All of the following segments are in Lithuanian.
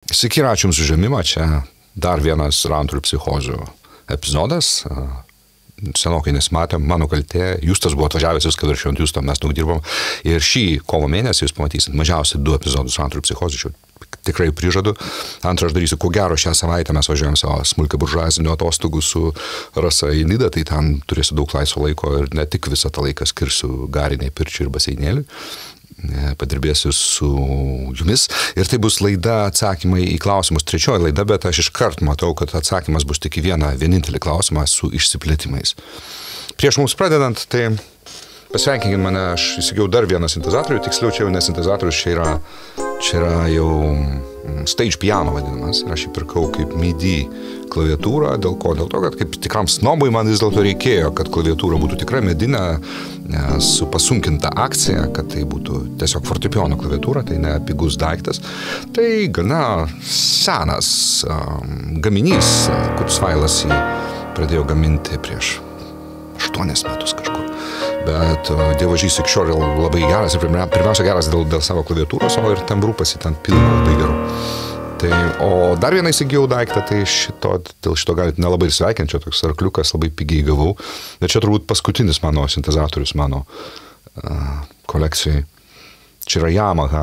Sveiki, ačiū Jums už žemimą, čia dar vienas Rantų ir psichozių epizodas. Senokai nesimatėm, mano kaltė, Justas buvo atvažiavęs, kad ir šiandien Justą mes daug dirbom. Ir šį kovo mėnesį jūs pamatysit mažiausiai 2 epizodus Rantų ir psichozių, čia tikrai prižadu. Antrą aš darysiu, ko gero šią savaitę mes važiuojam savo smulkią buržuazinio atostogų su Rasa į Nidą, tai ten turėsiu daug laisvo laiko ir ne tik visą tą laiką skirsiu gariniai pirčiai ir baseinėliui. Padirbėsiu su jumis ir tai bus laida atsakymai į klausimus, 3 laida, bet aš iškart matau, kad atsakymas bus tik į vienintelį klausimą su išsiplėtimais. Prieš mums pradedant, tai pasveikinkit mane, aš įsigijau dar vieną sintezatorių, tiksliau čia jau ne sintezatorius, čia yra jau stage piano vadinamas ir aš jį pirkau kaip MIDI klaviatūrą, dėl ko? Dėl to, kad kaip tikram snobui man vis dėlto reikėjo, kad klaviatūra būtų tikra medinė, su pasunkinta akcija, kad tai būtų tiesiog fortepijono klaviatūra, tai ne pigus daiktas. Tai gana senas gaminys, Kurzweilas jį pradėjo gaminti prieš 8 metus kažkur. Bet dievažys iki šiol labai geras ir pirmiausia geras dėl savo klaviatūros, o ir tembrų ten pilna labai gerų. Tai, o dar vieną įsigijau daiktą, tai dėl šito galite nelabai ir sveikinti, čia toks arkliukas labai pigiai gavau, bet čia turbūt paskutinis mano sintezatorius mano kolekcijai. Čia yra Yamaha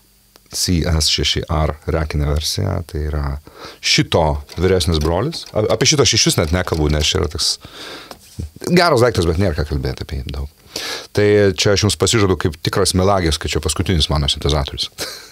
CS6R rekinė versija, tai yra šito vyresnis brolis. Apie šito aš iš vis net nekalbu, nes čia yra toks geras daiktas, bet nėra ką kalbėti apie jį daug. Tai čia aš jums pasižadu kaip tikras melagis, kad čia paskutinis mano sintezatorius.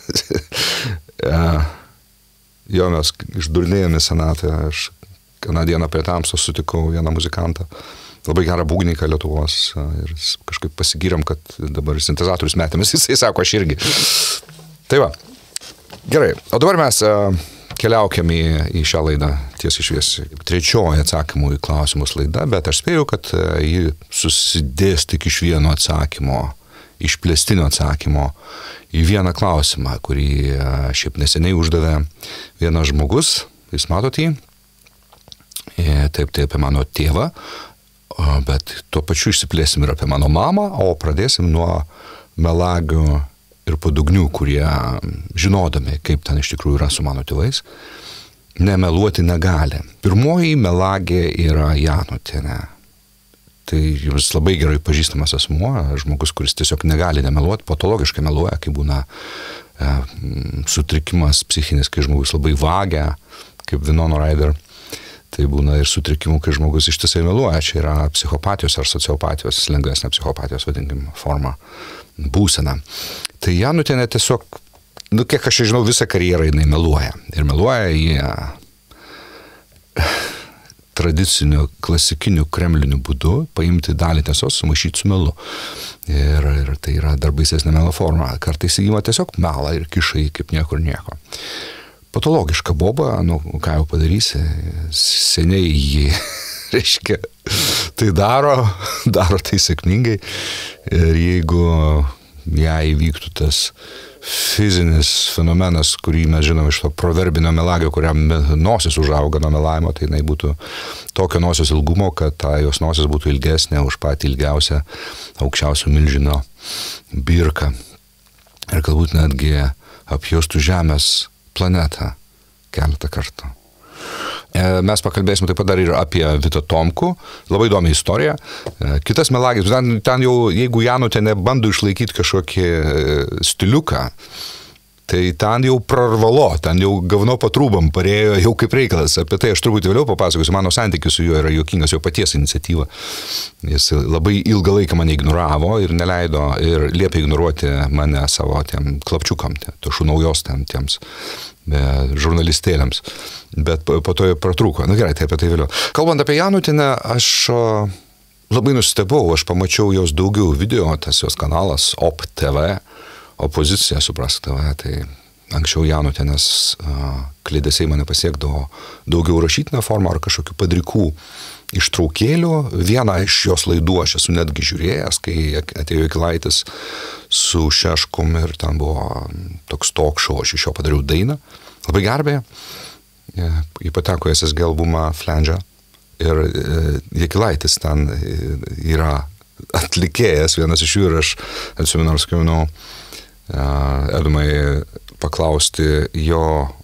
Jo, mes išdurnėjome senatą, aš vieną dieną prie Tamsos sutikau vieną muzikantą, labai gerą būgnininką Lietuvos ir kažkaip pasigyrėm, kad dabar sintezatorius metėmės, jisai sako, aš irgi. Tai va, gerai, o dabar mes keliaukiam į šią laidą tiesiai šviesiai. 3 atsakymų į klausimus laida, bet aš spėju, kad ji susidės tik iš vieno atsakymo, išplėstinio atsakymo į vieną klausimą, kurį šiaip neseniai uždavė vienas žmogus, jūs matot jį, taip apie mano tėvą, bet tuo pačiu išsiplėsim ir apie mano mamą, o pradėsim nuo melagių ir padugnių, kurie žinodami, kaip ten iš tikrųjų yra su mano tėvais, nemeluoti negali. Pirmoji melagė yra Janutienė. Tai jums labai gerai pažįstamas asmuo, žmogus, kuris tiesiog negali nemeluoti, patologiškai meluoja, kai būna sutrikimas psichinis, kai žmogus labai vagia, kaip Winona Ryder. Tai būna ir sutrikimų, kai žmogus ištisai meluoja. Čia yra psichopatijos ar sociopatijos, lengvesnė psichopatijos, vadinkim, forma, būsena. Tai Janutienė tiesiog, kiek aš žinau, visą karjerą jinai meluoja. Ir meluoja į tradiciniu, klasikiniu, kremliniu būdu paimti dalį tiesos, sumaišyti su melu. Ir tai yra dar baisesnė melo forma. Kartais įgyma tiesiog melą ir kišai kaip niekur nieko. Patologiška boba, ką jau padarysi, seniai jį, reiškia, tai daro tai sėkmingai. Ir jeigu jai įvyktų tas fizinis fenomenas, kurį mes žinom iš to proverbinio melagio, kuriam nosis užauga nuo melavimo, tai jinai būtų tokio nosios ilgumo, kad ta jos nosis būtų ilgesnė už patį ilgiausią aukščiausio milžino birką. Ir galbūt netgi apjuostų Žemės planetą keletą kartų. Mes pakalbėsim taip pat dar ir apie Vitą Tomkų, labai įdomi istorija. Kitas melagis, ten jau, jeigu Janutienė bando išlaikyti kažkokį stiliuką, tai ten jau prarvalo, ten jau gavno patrūbam parėjo jau kaip reikalas. Apie tai aš truputį vėliau papasakosiu, mano santykis su juo yra juokingas, jo paties iniciatyva. Jis labai ilgą laiką mane ignoravo ir neleido ir liepė ignoruoti mane savo tiem klapčiukam, tušų naujos tiems žurnalistėliams, bet po to jau pratrūko. Na gerai, tai apie tai vėliau. Kalbant apie Janutienę, aš labai nustebau, aš pamačiau jos daugiau video, tas jos kanalas OP TV, opozicija, suprask TV, tai anksčiau Janutienės klėdesiai mane pasiekdavo daugiau rašytinę formą ar kažkokių padrikų ištraukėlių. Vieną iš jos laidų aš esu netgi žiūrėjęs, kai atėjo Jakilaitis su Šeškum ir ten buvo toks talk show, aš iš jo padariau dainą. Labai garbė. Jį pateko į SSG albumą Flange ir Jakilaitis ten yra atlikėjas, vienas iš jų ir aš atsimenu, ar skambinau Edmai paklausti jo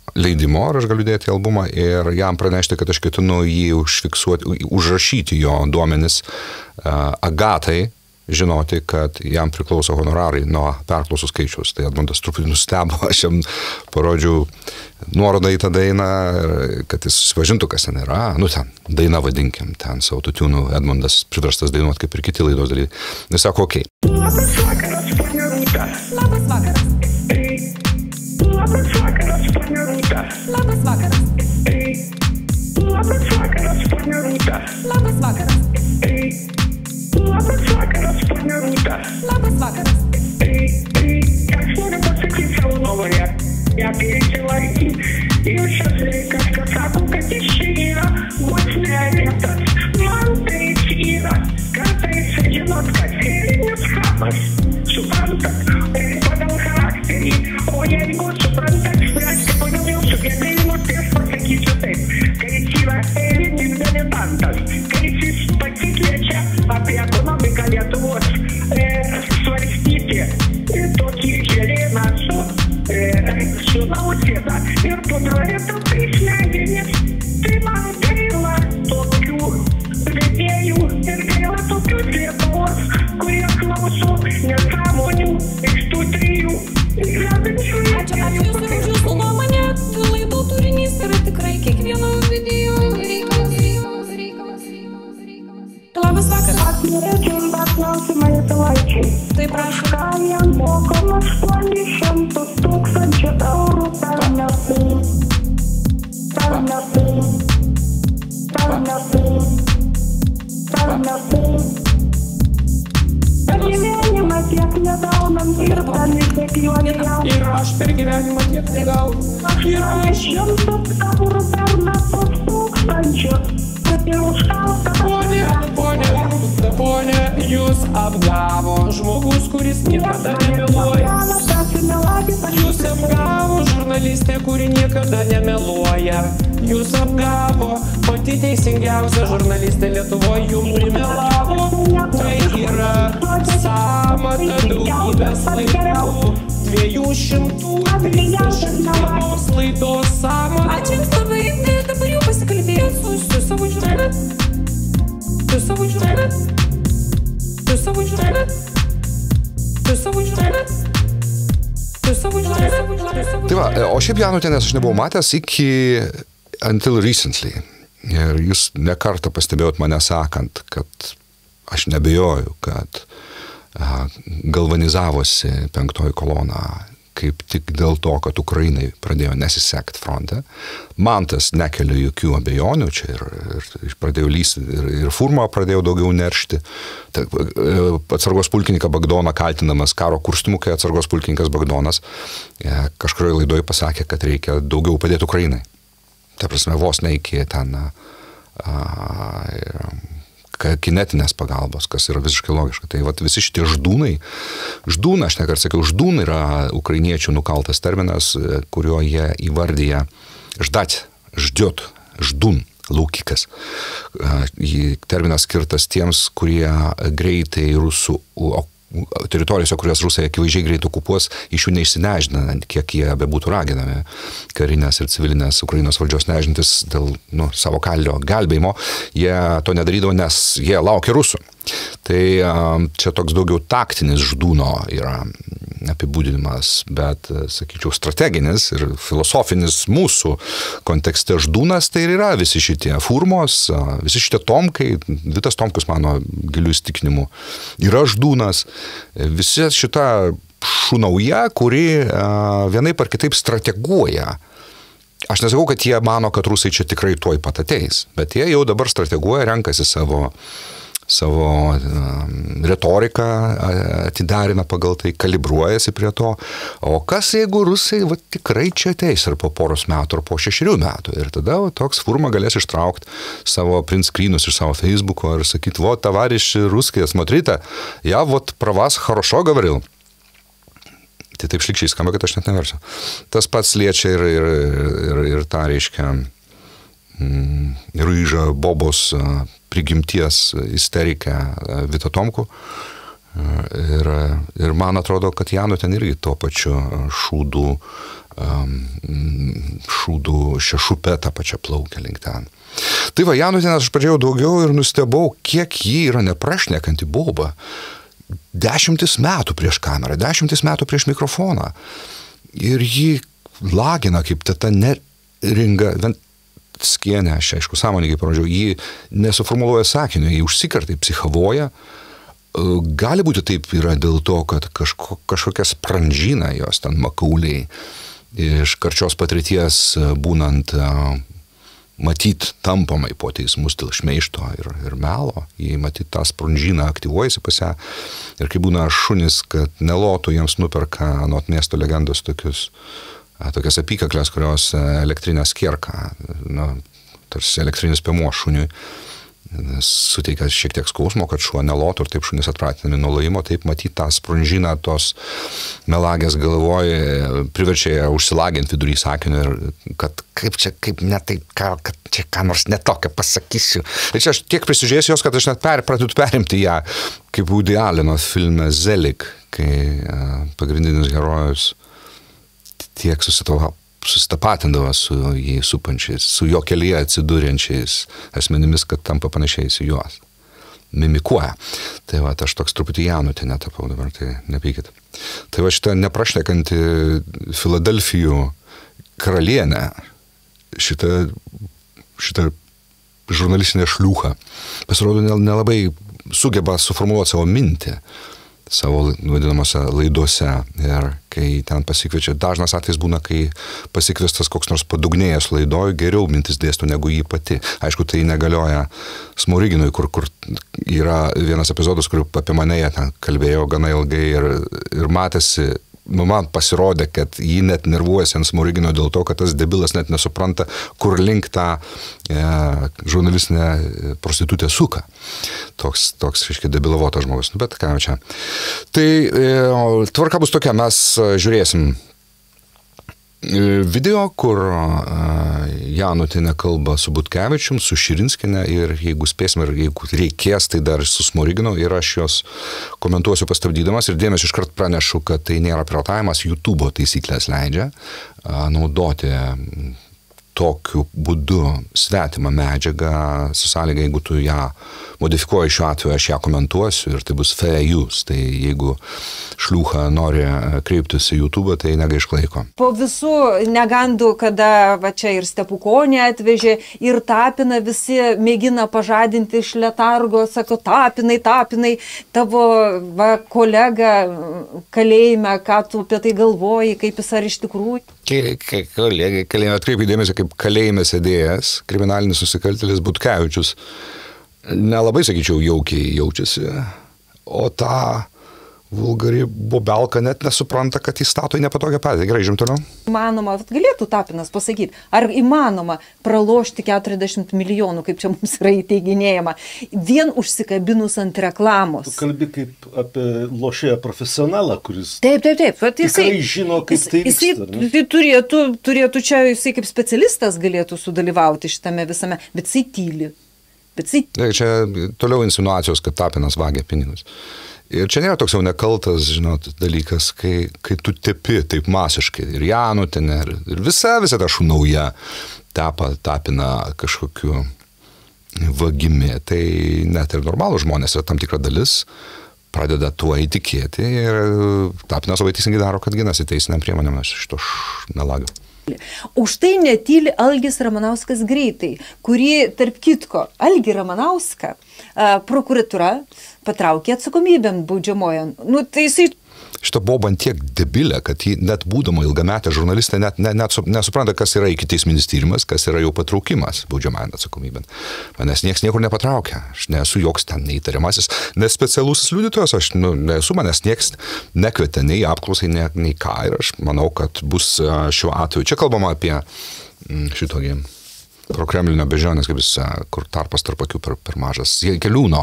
leidimo, ar aš galiu dėti albumą ir jam pranešti, kad aš ketinu jį užrašyti jo duomenis Agatai, žinoti, kad jam priklauso honorarai nuo perklausų skaičiaus. Tai Edmundas truputį nustebo, aš jam parodžiau nuorodą į tą dainą, kad jis susipažintų, kas ten yra. Nu, ten daina vadinkim, ten su autotune Edmundas priverstas dainuoti kaip ir kiti laidos dalyviai. Jis sako, okei. Labas vakaras, ponia Rūta. Labas vakaras. Labas vakaras, ponia Rūta. Labas vakaras. Labas vakaras, ponia Rūta. Labas vakaras. Labas vakaras, ponia Rūta. Labas vakaras. Aš noriu pasakyti savo nuomonę apie įsilaikį. Jūs čia kažkas sako, kad jis čia yra vos neretas. Man tai yra. Kartais žinot, kad serinis chamas. Suprantat, pagal charakterį. O jeigu suprantat, spręsti pagal jau sugebėjimus, tai aš pasakysiu taip. Kai jis yra serinis diletantas, kai jis pasikviečia apie ekonomiką Lietuvos svarstyti tokį žėlėną su Nausėda ir padarė tai smegenis. Tai man gaila tokių vedėjų ir gaila tokių Lietuvos, kurie klauso nesąmonių iš tų trijų vedančių Ačiū už jūsų nuomonę. Laidų turinys yra tikrai kiekvieno video reikalas. Labas vakaras. Aš norėčiau užduoti klausimą lietuvaičiai. Tai prašau. Ką jam mokam 800 tūkstančių eurų per metus? Per metus. Per gyvenimą tiek negaunam ir dar tiek jo negaunam. Ir aš per gyvenimą tiek negaunu. Ir aš 800 eurų per metus tūkstančius. Ir už Ponia, jūs apgavo žmogus, kuris niekada nemeluoja. Jūs apgavo žurnalistė, kuri niekada nemeluoja. Jūs apgavo pati teisingiausia žurnalistė Lietuvoje, jums primelavo. Tai yra sąmata daugybės laidų. 230 laidos sąmata. Ačiū jums labai. Dabar jau pasikalbėjau su savo žurnale. Tai va, o šiaip Janutienės aš nebuvau matęs iki until recently. Ir jūs nekartą pastebėjot mane sakant, kad aš nebejoju, kad galvanizavosi penktoji kolona kaip tik dėl to, kad Ukrainai pradėjo nesisekt fronte. Man tas nekelia jokių abejonių, čia ir pradėjau lysti, ir Furma pradėjo daugiau neršti. Atsargos pulkininką Bagdoną kaltinamas karo kurstimu, kai atsargos pulkininkas Bagdonas kažkurioje laidoje pasakė, kad reikia daugiau padėti Ukrainai. Ta prasme, vos ne iki ten kinetinės pagalbos, kas yra visiškai logiška. Tai vat, visi šitie ždūnai, aš nekart sakiau, ždūn yra ukrainiečių nukaltas terminas, kurio jie įvardyja ždūn, laukikas. Terminas skirtas tiems, kurie greitai rusų teritorijose, kurias Rusai akivaizdžiai greit okupuos, iš jų neišsinežinant, kiek jie bebūtų raginami karinės ir civilinės Ukrainos valdžios nežintis dėl savo kailio gelbėjimo, jie to nedarydavo, nes jie laukia rusų. Tai čia toks daugiau taktinis ždūno yra apibūdinimas, bet, sakyčiau, strateginis ir filosofinis mūsų kontekste ždūnas tai ir yra visi šitie Furmos, visi šitie Tomkai, Vitas Tomkus mano gilių įsitikinimų yra ždūnas, visi šita šunauja, kuri vienaip ar kitaip strateguoja. Aš nesakau, kad jie mano, kad rusai čia tikrai tuoj pat ateis, bet jie jau dabar strateguoja, renkasi savo retoriką, atidarina pagal tai, kalibruojasi prie to. O kas jeigu rusai tikrai čia ateis ir po poros metų, ar po 6 metų. Ir tada toks Furma galės ištraukti savo print screenus iš savo Facebooko ir sakyti, tavariši ruskiai, смотрите, я про вас хорошо говорил. Tai taip šlikščiai skamba, kad aš net neversiu. Tas pats liečia ir tą, reiškia, Ryžą Bobos prigimties isterikę Vitą Tomkų. Ir man atrodo, kad Janutė irgi tuo pačiu šūdų šešupė tą pačią plaukę link ten. Tai va, Janutė, aš pradėjau daugiau ir nustebau, kiek ji yra neprašnekanti boba. 10 metų prieš kamerą, 10 metų prieš mikrofoną. Ir ji lagina kaip teta neringa, Skienė, aš aišku sąmoningai parodžiau, ji nesuformuluoja sakinio, ji užsikartai psichavoja. Gali būti taip yra dėl to, kad kažkokia sprandžina jos ten makauliai iš karčios patirties būnant matyt tampamai po teismus dėl šmeišto ir melo. Jei matyt tą sprandžiną aktyvuojasi pas ją ir kai būna šunis, kad nelotų jiems nuperka anot miesto legendos tokias apykaklės, kurios elektrinę skierką, tarsi elektrinis pėmuo šuniui, suteikia šiek tiek skausmo, kad šuo nelotų ir taip šunis atpratinami nuo lojimo, taip matyti tą sprandžiną tos melagės galvoje priverčia ją užsilaginti vidury sakinio ir kad kaip ne taip, kad čia ką nors netokia pasakysiu. Ir čia aš tiek prisižiūrėsiu jos, kad aš net pradedu perimti ją, kaip Woody Alleno filme Zelig, kai pagrindinis herojus tiek susitapatindavo su jį supančiais, su jo kelyje atsiduriančiais asmenimis, kad tampa panašiais į juos. Mimikuoja. Tai va, aš toks truputį Janutė netapau dabar, tai nepykit. Tai va, šitą neprašnekanti Filadelfijų karalienė, šitą žurnalistinę šliūchą, pasirodo, nelabai sugeba suformuluoti savo mintį savo vadinamose laidose ir kai ten pasikviečia, dažnas atvejs būna, kai pasikviestas koks nors padugnėjęs laidoj, geriau mintis dėsto negu jį pati. Aišku, tai negalioja Smoriginui, kur yra vienas epizodas, kur apie mane jie ten kalbėjo gana ilgai ir matėsi, man pasirodė, kad jį net nervuojasi ant Smorigino dėl to, kad tas debilas net nesupranta, kur link tą žurnalistinę prostitutę suka. Toks reiškia, debilavotas žmogus. Bet ką čia. Tai tvarka bus tokia, mes žiūrėsim video, kur Janutienė kalba su Butkevičium, su Širinskiene ir jeigu spėsime ir jeigu reikės, tai dar su Smoriginu ir aš jos komentuosiu pastabdydamas ir dėmesį iškart pranešu, kad tai nėra piratavimas, YouTube taisyklės leidžia naudoti tokiu būdu svetimą medžiagą su sąlyga, jeigu tu ją modifikuoji, šiuo atveju aš ją komentuosiu ir tai bus fair use, tai jeigu šliūcha nori kreiptis į YouTube, tai negaišk laiko. Po visų negandų, kada va čia ir Stepukonį atvežė, ir Tapiną visi mėgina pažadinti iš letargo, sako, Tapinai, tavo kolega kalėjime, ką tu apie tai galvoji, kaip jis ar iš tikrųjų? Kolegai kalėjime atkreipė dėmesį, kaip kalėjime sėdėjęs kriminalinis nusikaltėlis Butkevičius nelabai, sakyčiau, jaukiai jaučiasi, o tą vulgari bobelka net nesupranta, kad jis stato į nepatogią padėtį. Gerai, žim toliau. Įmanoma, galėtų Tapinas pasakyti, ar įmanoma pralošti 40 milijonų, kaip čia mums yra įteiginėjama, vien užsikabinus ant reklamos. Tu kalbi kaip apie lošėją profesionalą, kuris Taip. Tikrai žino, kaip tai vyksta. Jisai turėtų čia, jisai kaip specialistas galėtų sudalyvauti šitame visame, bet jisai tyli. Čia toliau insinuacijos, kad Tapinas vagia pinigus. Ir čia nėra toks jau nekaltas, žinot, dalykas, kai tu tepi taip masiškai ir Janutienė, ir visa ta šunauja Tapina kažkokiu vagimi. Tai net ir normalų žmonės yra tam tikra dalis, pradeda tuo įtikėti ir Tapinas labai teisingai daro, kad ginasi teisiniam priemonėm šito melagio. Už tai netyli Algis Ramanauskas Greitai, kurį, tarp kitko, Algį Ramanauską prokuratūra patraukė atsakomybėn baudžiamojon. Tai jisai... Šitą bobą tiek debilę, kad jį net būdama ilgametė žurnalistė net nesupranta, kas yra ikiteisminis tyrimas, kas yra jau patraukimas baudžiamąją atsakomybėn. Manęs nieks niekur nepatraukia. Aš nesu joks ten neįtariamasis, nespecialusis liudytojas, aš nesu, manęs nieks nekvietė nei apklausai, nei ką. Ir aš manau, kad bus šiuo atveju. Čia kalbama apie šitokį prokremlinio bežionės, kaip jis, kur tarpas tarp akių per mažas. Jakeliūno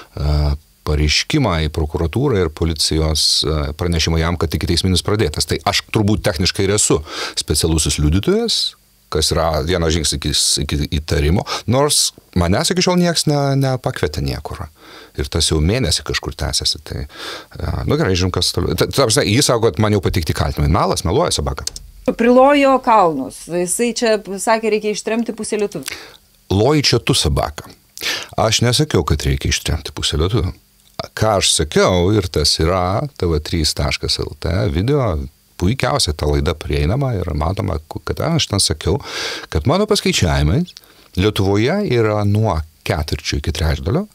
pareiškimą į prokuratūrą ir policijos pranešimą jam, kad ikiteisminis pradėtas. Tai aš turbūt techniškai ir esu specialusis liudytojas, kas yra vienas žingsnis iki įtarimo, nors manęs iki šiol niekas nepakvietė niekur. Ir tas jau mėnesį kažkur tęsiasi. Tai, gerai, žinom, kas toliau. Jis sako, kad man jau patikti kaltinimai. Melas, meluoja Sabaka. Prilojo kalnus. Jisai čia sakė, reikia ištremti pusę lietuvių. Loji čia tu, Sabaka. Aš nesakiau, kad reikia ištremti pusę lietuvių. Ką aš sakiau, ir tas yra tv3.lt video, puikiausia ta laida prieinama ir matoma, kad aš ten sakiau, kad mano paskaičiavimais Lietuvoje yra nuo 4 iki 3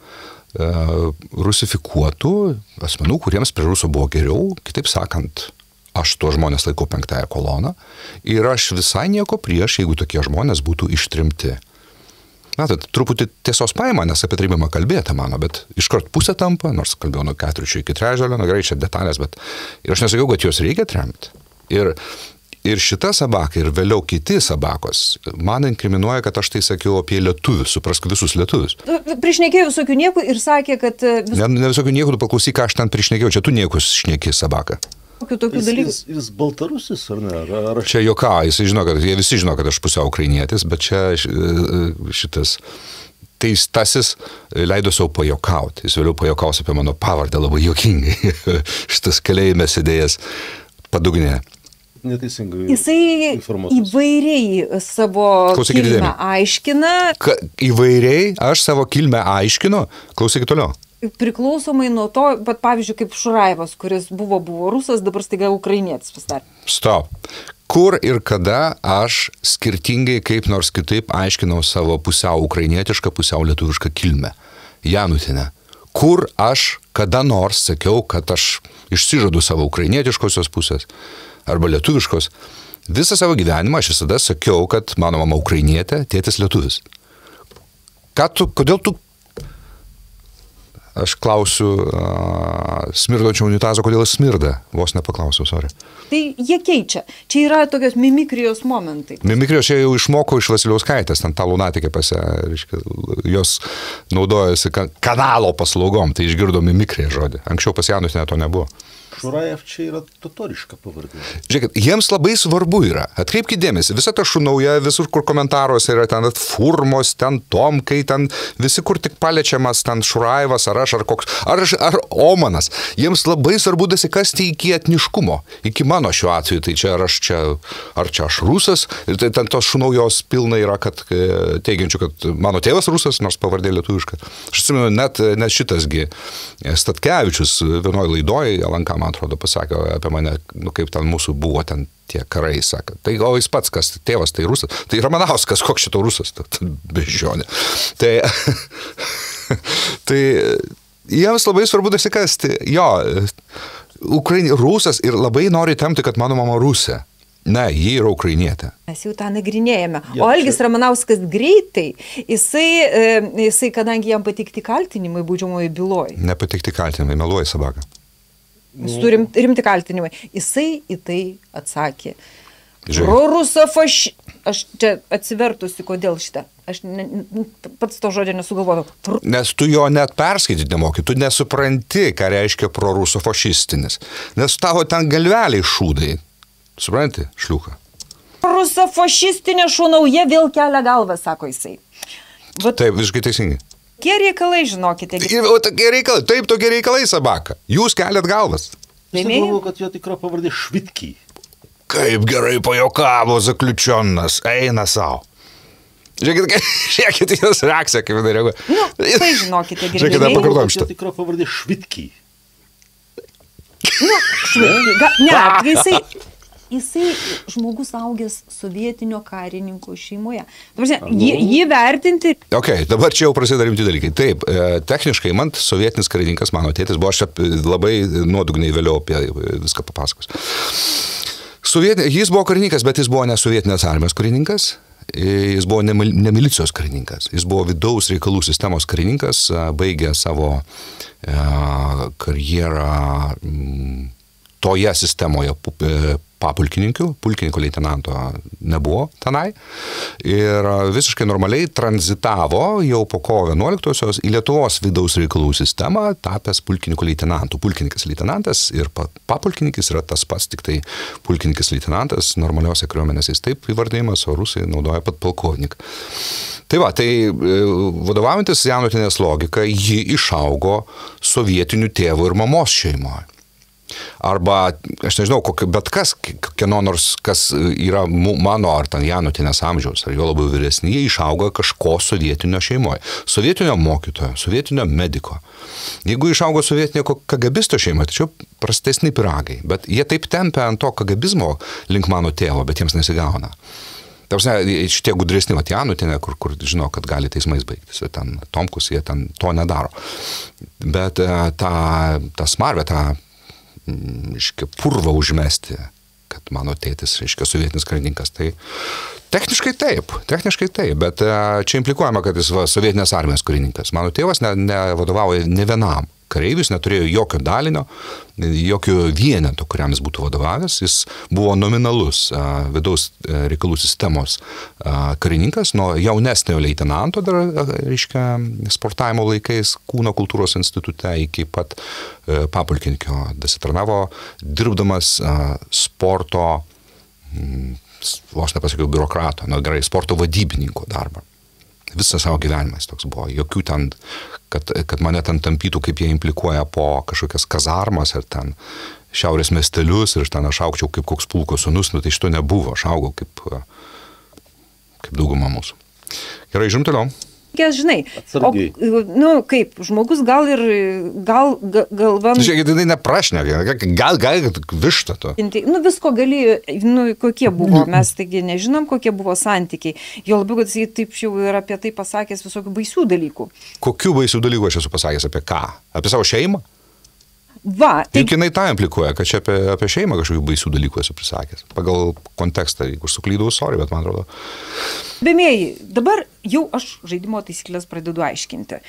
rusifikuotų asmenų, kuriems prie rusų buvo geriau, kitaip sakant, aš tuos žmonės laikau 5 koloną ir aš visai nieko prieš, jeigu tokie žmonės būtų ištrimti. Na, tai truputį tiesos paima, nes apie trėmimą kalbėta mano, bet iškart pusę tampa, nors kalbėjau nuo 4 iki 3, gerai, čia detalės, bet ir aš nesakiau, kad juos reikia tremti. Ir šita Sabaka, ir vėliau kiti Sabakos, man inkriminuoja, kad aš tai sakiau apie lietuvius, suprask visus lietuvius. Prišnekėjau visokių niekų ir sakė, kad... Ne visokių niekų, tu paklausyk, ką aš ten prišnekėjau, čia tu niekus šneki Sabaka. Tokių dalykų. Jis baltarusis, ar ne? Čia juokauja, jie visi žino, kad aš pusiau ukrainietis, bet čia šitas teistasis leido savo pajokauti. Jis vėliau pajokaus apie mano pavardę labai juokingai. Šitas kalėjime sėdėjęs padugnėje. Neteisingai informuotas. Jisai įvairiai savo kilmę aiškina. Įvairiai aš savo kilmę aiškinu? Klausykit toliau. Priklausomai nuo to, bet pavyzdžiui, kaip Šuraivas, kuris buvo rusas, dabar staiga ukrainietis pasidarė. Stop. Kur ir kada aš skirtingai kaip nors kitaip aiškinau savo pusiau ukrainietišką, pusiau lietuvišką kilmę? Janutinė. Kur aš kada nors sakiau, kad aš išsižadu savo ukrainietiškosios pusės arba lietuviškos? Visą savo gyvenimą aš visada sakiau, kad mano mama ukrainietė, tėtis lietuvis. Kodėl tu... Aš klausiu smirdančio unitazo, kodėl jis smirda. Vos nepaklausiau, sorry. Tai jie keičia. Čia yra tokios mimikrijos momentai. Mimikrijos čia jau išmoko iš Vasiliauskaitės, ten tą lunatikė jos naudojasi kanalo paslaugom, tai išgirdo mimikriją žodį. Anksčiau pas Janutinę to nebuvo. Šurajev čia yra totoriška pavardė. Žiūrėkit, jiems labai svarbu yra. Atkreipkite dėmesį, visa ta šunauja, visur, kur komentaruose yra ten Furmos, ten Tomkai, ten visi, kur tik paliečiamas, ten Šurajevas, ar aš, ar koks, ar Omanas. Jiems labai svarbu dasikasti iki etniškumo. Iki mano šiuo atveju, tai čia ar čia aš rusas, ir tai ten tos šunaujos pilna yra, kad teigiančių, kad mano tėvas rusas, nors pavardė lietuviška. Aš atsimenu, net šitasgi Statkevičius vienoje laidoje, LNK, man atrodo, pasakė apie mane, kaip ten mūsų buvo ten tie karai, sako. Tai o jis pats, kas tėvas, tai rusas. Tai Ramanauskas, koks šito rusas, bežionė. Tai jiems labai svarbu dasikasti. Jo, rusas ir labai nori temti, kad mano mama rusė. Ne, jie yra ukrainietė. Mes jau tą nagrinėjame. O Algis Ramanauskas greitai, jisai, kadangi jam patikti kaltinimai baudžiamoje byloje. Nepatikti kaltinimai, meluoja Sabaka. Su rimti kaltinimai. Jisai į tai atsakė. Prorusofaši... Aš čia atsivertusi, kodėl šitą. Aš pats to žodžio nesugalvodau. Nes tu jo net perskaityti nemoki, tu nesupranti, ką reiškia prorusofašistinis. Nes tavo ten galveliai šūdai. Supranti, šliuka? Rusofašistinė šunauja vėl kelia galvą, sako jisai. Taip, visiškai teisingai. Tokie reikalai, žinokite. Tokie reikalai, taip, tokie reikalai, Sabaka. Jūs keliat galvas. Aš galvoju, kad jo tikra pavardė Švitkiai. Kaip gerai pajokavo Zakliučionas, eina savo. Žiūrėkit jos reakciją, kaip jinai reaguoja. Tai žinokite, gerai. Žiūrėkit, pakartojam šitą. Jo tikra pavardė Švitkiai. Ne, jisai žmogus augęs sovietinio karininko šeimoje. Jį vertinti... Ok, dabar čia jau prasideda rimti dalykai. Taip, techniškai man sovietinis karininkas, mano tėtis, buvo, aš labai nuodugniai vėliau apie viską papasakos. Jis buvo karininkas, bet jis buvo ne sovietinės armijos karininkas, jis buvo ne milicijos karininkas, jis buvo vidaus reikalų sistemos karininkas, baigė savo karjerą toje sistemoje papulkininkių, pulkininko leitenanto nebuvo tenai ir visiškai normaliai tranzitavo jau po kovo 11-osios į Lietuvos vidaus reikalų sistemą, tapęs pulkininko leitenantų. Pulkininkas leitenantas ir papulkininkis yra tas pats, tik tai pulkininkas leitenantas, normaliuose kariuomenėse jis taip įvardėjimas, o rusai naudoja pat polkovniką. Tai va, tai vadovaujantis Janutinės logika, ji išaugo sovietinių tėvų ir mamos šeimoje. Arba, aš nežinau, bet kas, kieno nors, kas yra mano ar ten Janutinės amžiaus, ar jo labiau vyresni, jie išauga kažko sovietinio šeimoje. Sovietinio mokytojo, sovietinio mediko. Jeigu išaugo sovietinio kagabisto šeimoje, tačiau prastesni piragai. Bet jie taip tempia ant to kagabizmo link mano tėvo, bet jiems nesigauna. Tarsi, šitie gudresni, Janutinė, kur žino, kad gali teismais baigtis. Ten Tomkus, jie ten to nedaro. Bet ta smarvė, purvą užmesti, kad mano tėtis, sovietinis karininkas, tai techniškai taip, bet čia implikuojama, kad jis sovietinės armijos karininkas. Mano tėvas nevadovauja ne vienam kareivis, neturėjo jokio dalinio, jokio vieneto, kuriam jis būtų vadovavęs. Jis buvo nominalus vidaus reikalų sistemos karininkas, nuo jaunesnio leitenanto dar, sportavimo laikais Kūno kultūros institute iki pat papulkininkio dasitarnavo, dirbdamas sporto, vos nepasakiau, biurokrato, gerai, sporto vadybininko darbą. Visą savo gyvenimą toks buvo. Jokių ten, kad mane ten tampytų, kaip jie implikuoja po kažkokias kazarmas ar ten šiaurės miestelius ir ten aš augčiau kaip koks pulko sūnus, tai šito nebuvo. Aš augau kaip dauguma mūsų. Gerai, žiūrim toliau. Žinai, kaip, žmogus gal galva... Žiūrėkit, tai neprašnekė, gal višta to. Visko galėjo, kokie buvo, mes taigi nežinom, kokie buvo santykiai. Jo labiau, kad jis taip jau ir apie tai pasakęs visokių baisių dalykų. Kokių baisių dalykų aš esu pasakęs, apie ką? Apie savo šeimą? Va, juk jinai tą implikuoja, kad čia apie šeimą kažkokių baisių dalykų esu prisakęs. Pagal kontekstą, jeigu suklydau, sorry, bet man atrodo. Bėmėjai, dabar jau aš žaidimo taisyklės pradedu aiškinti.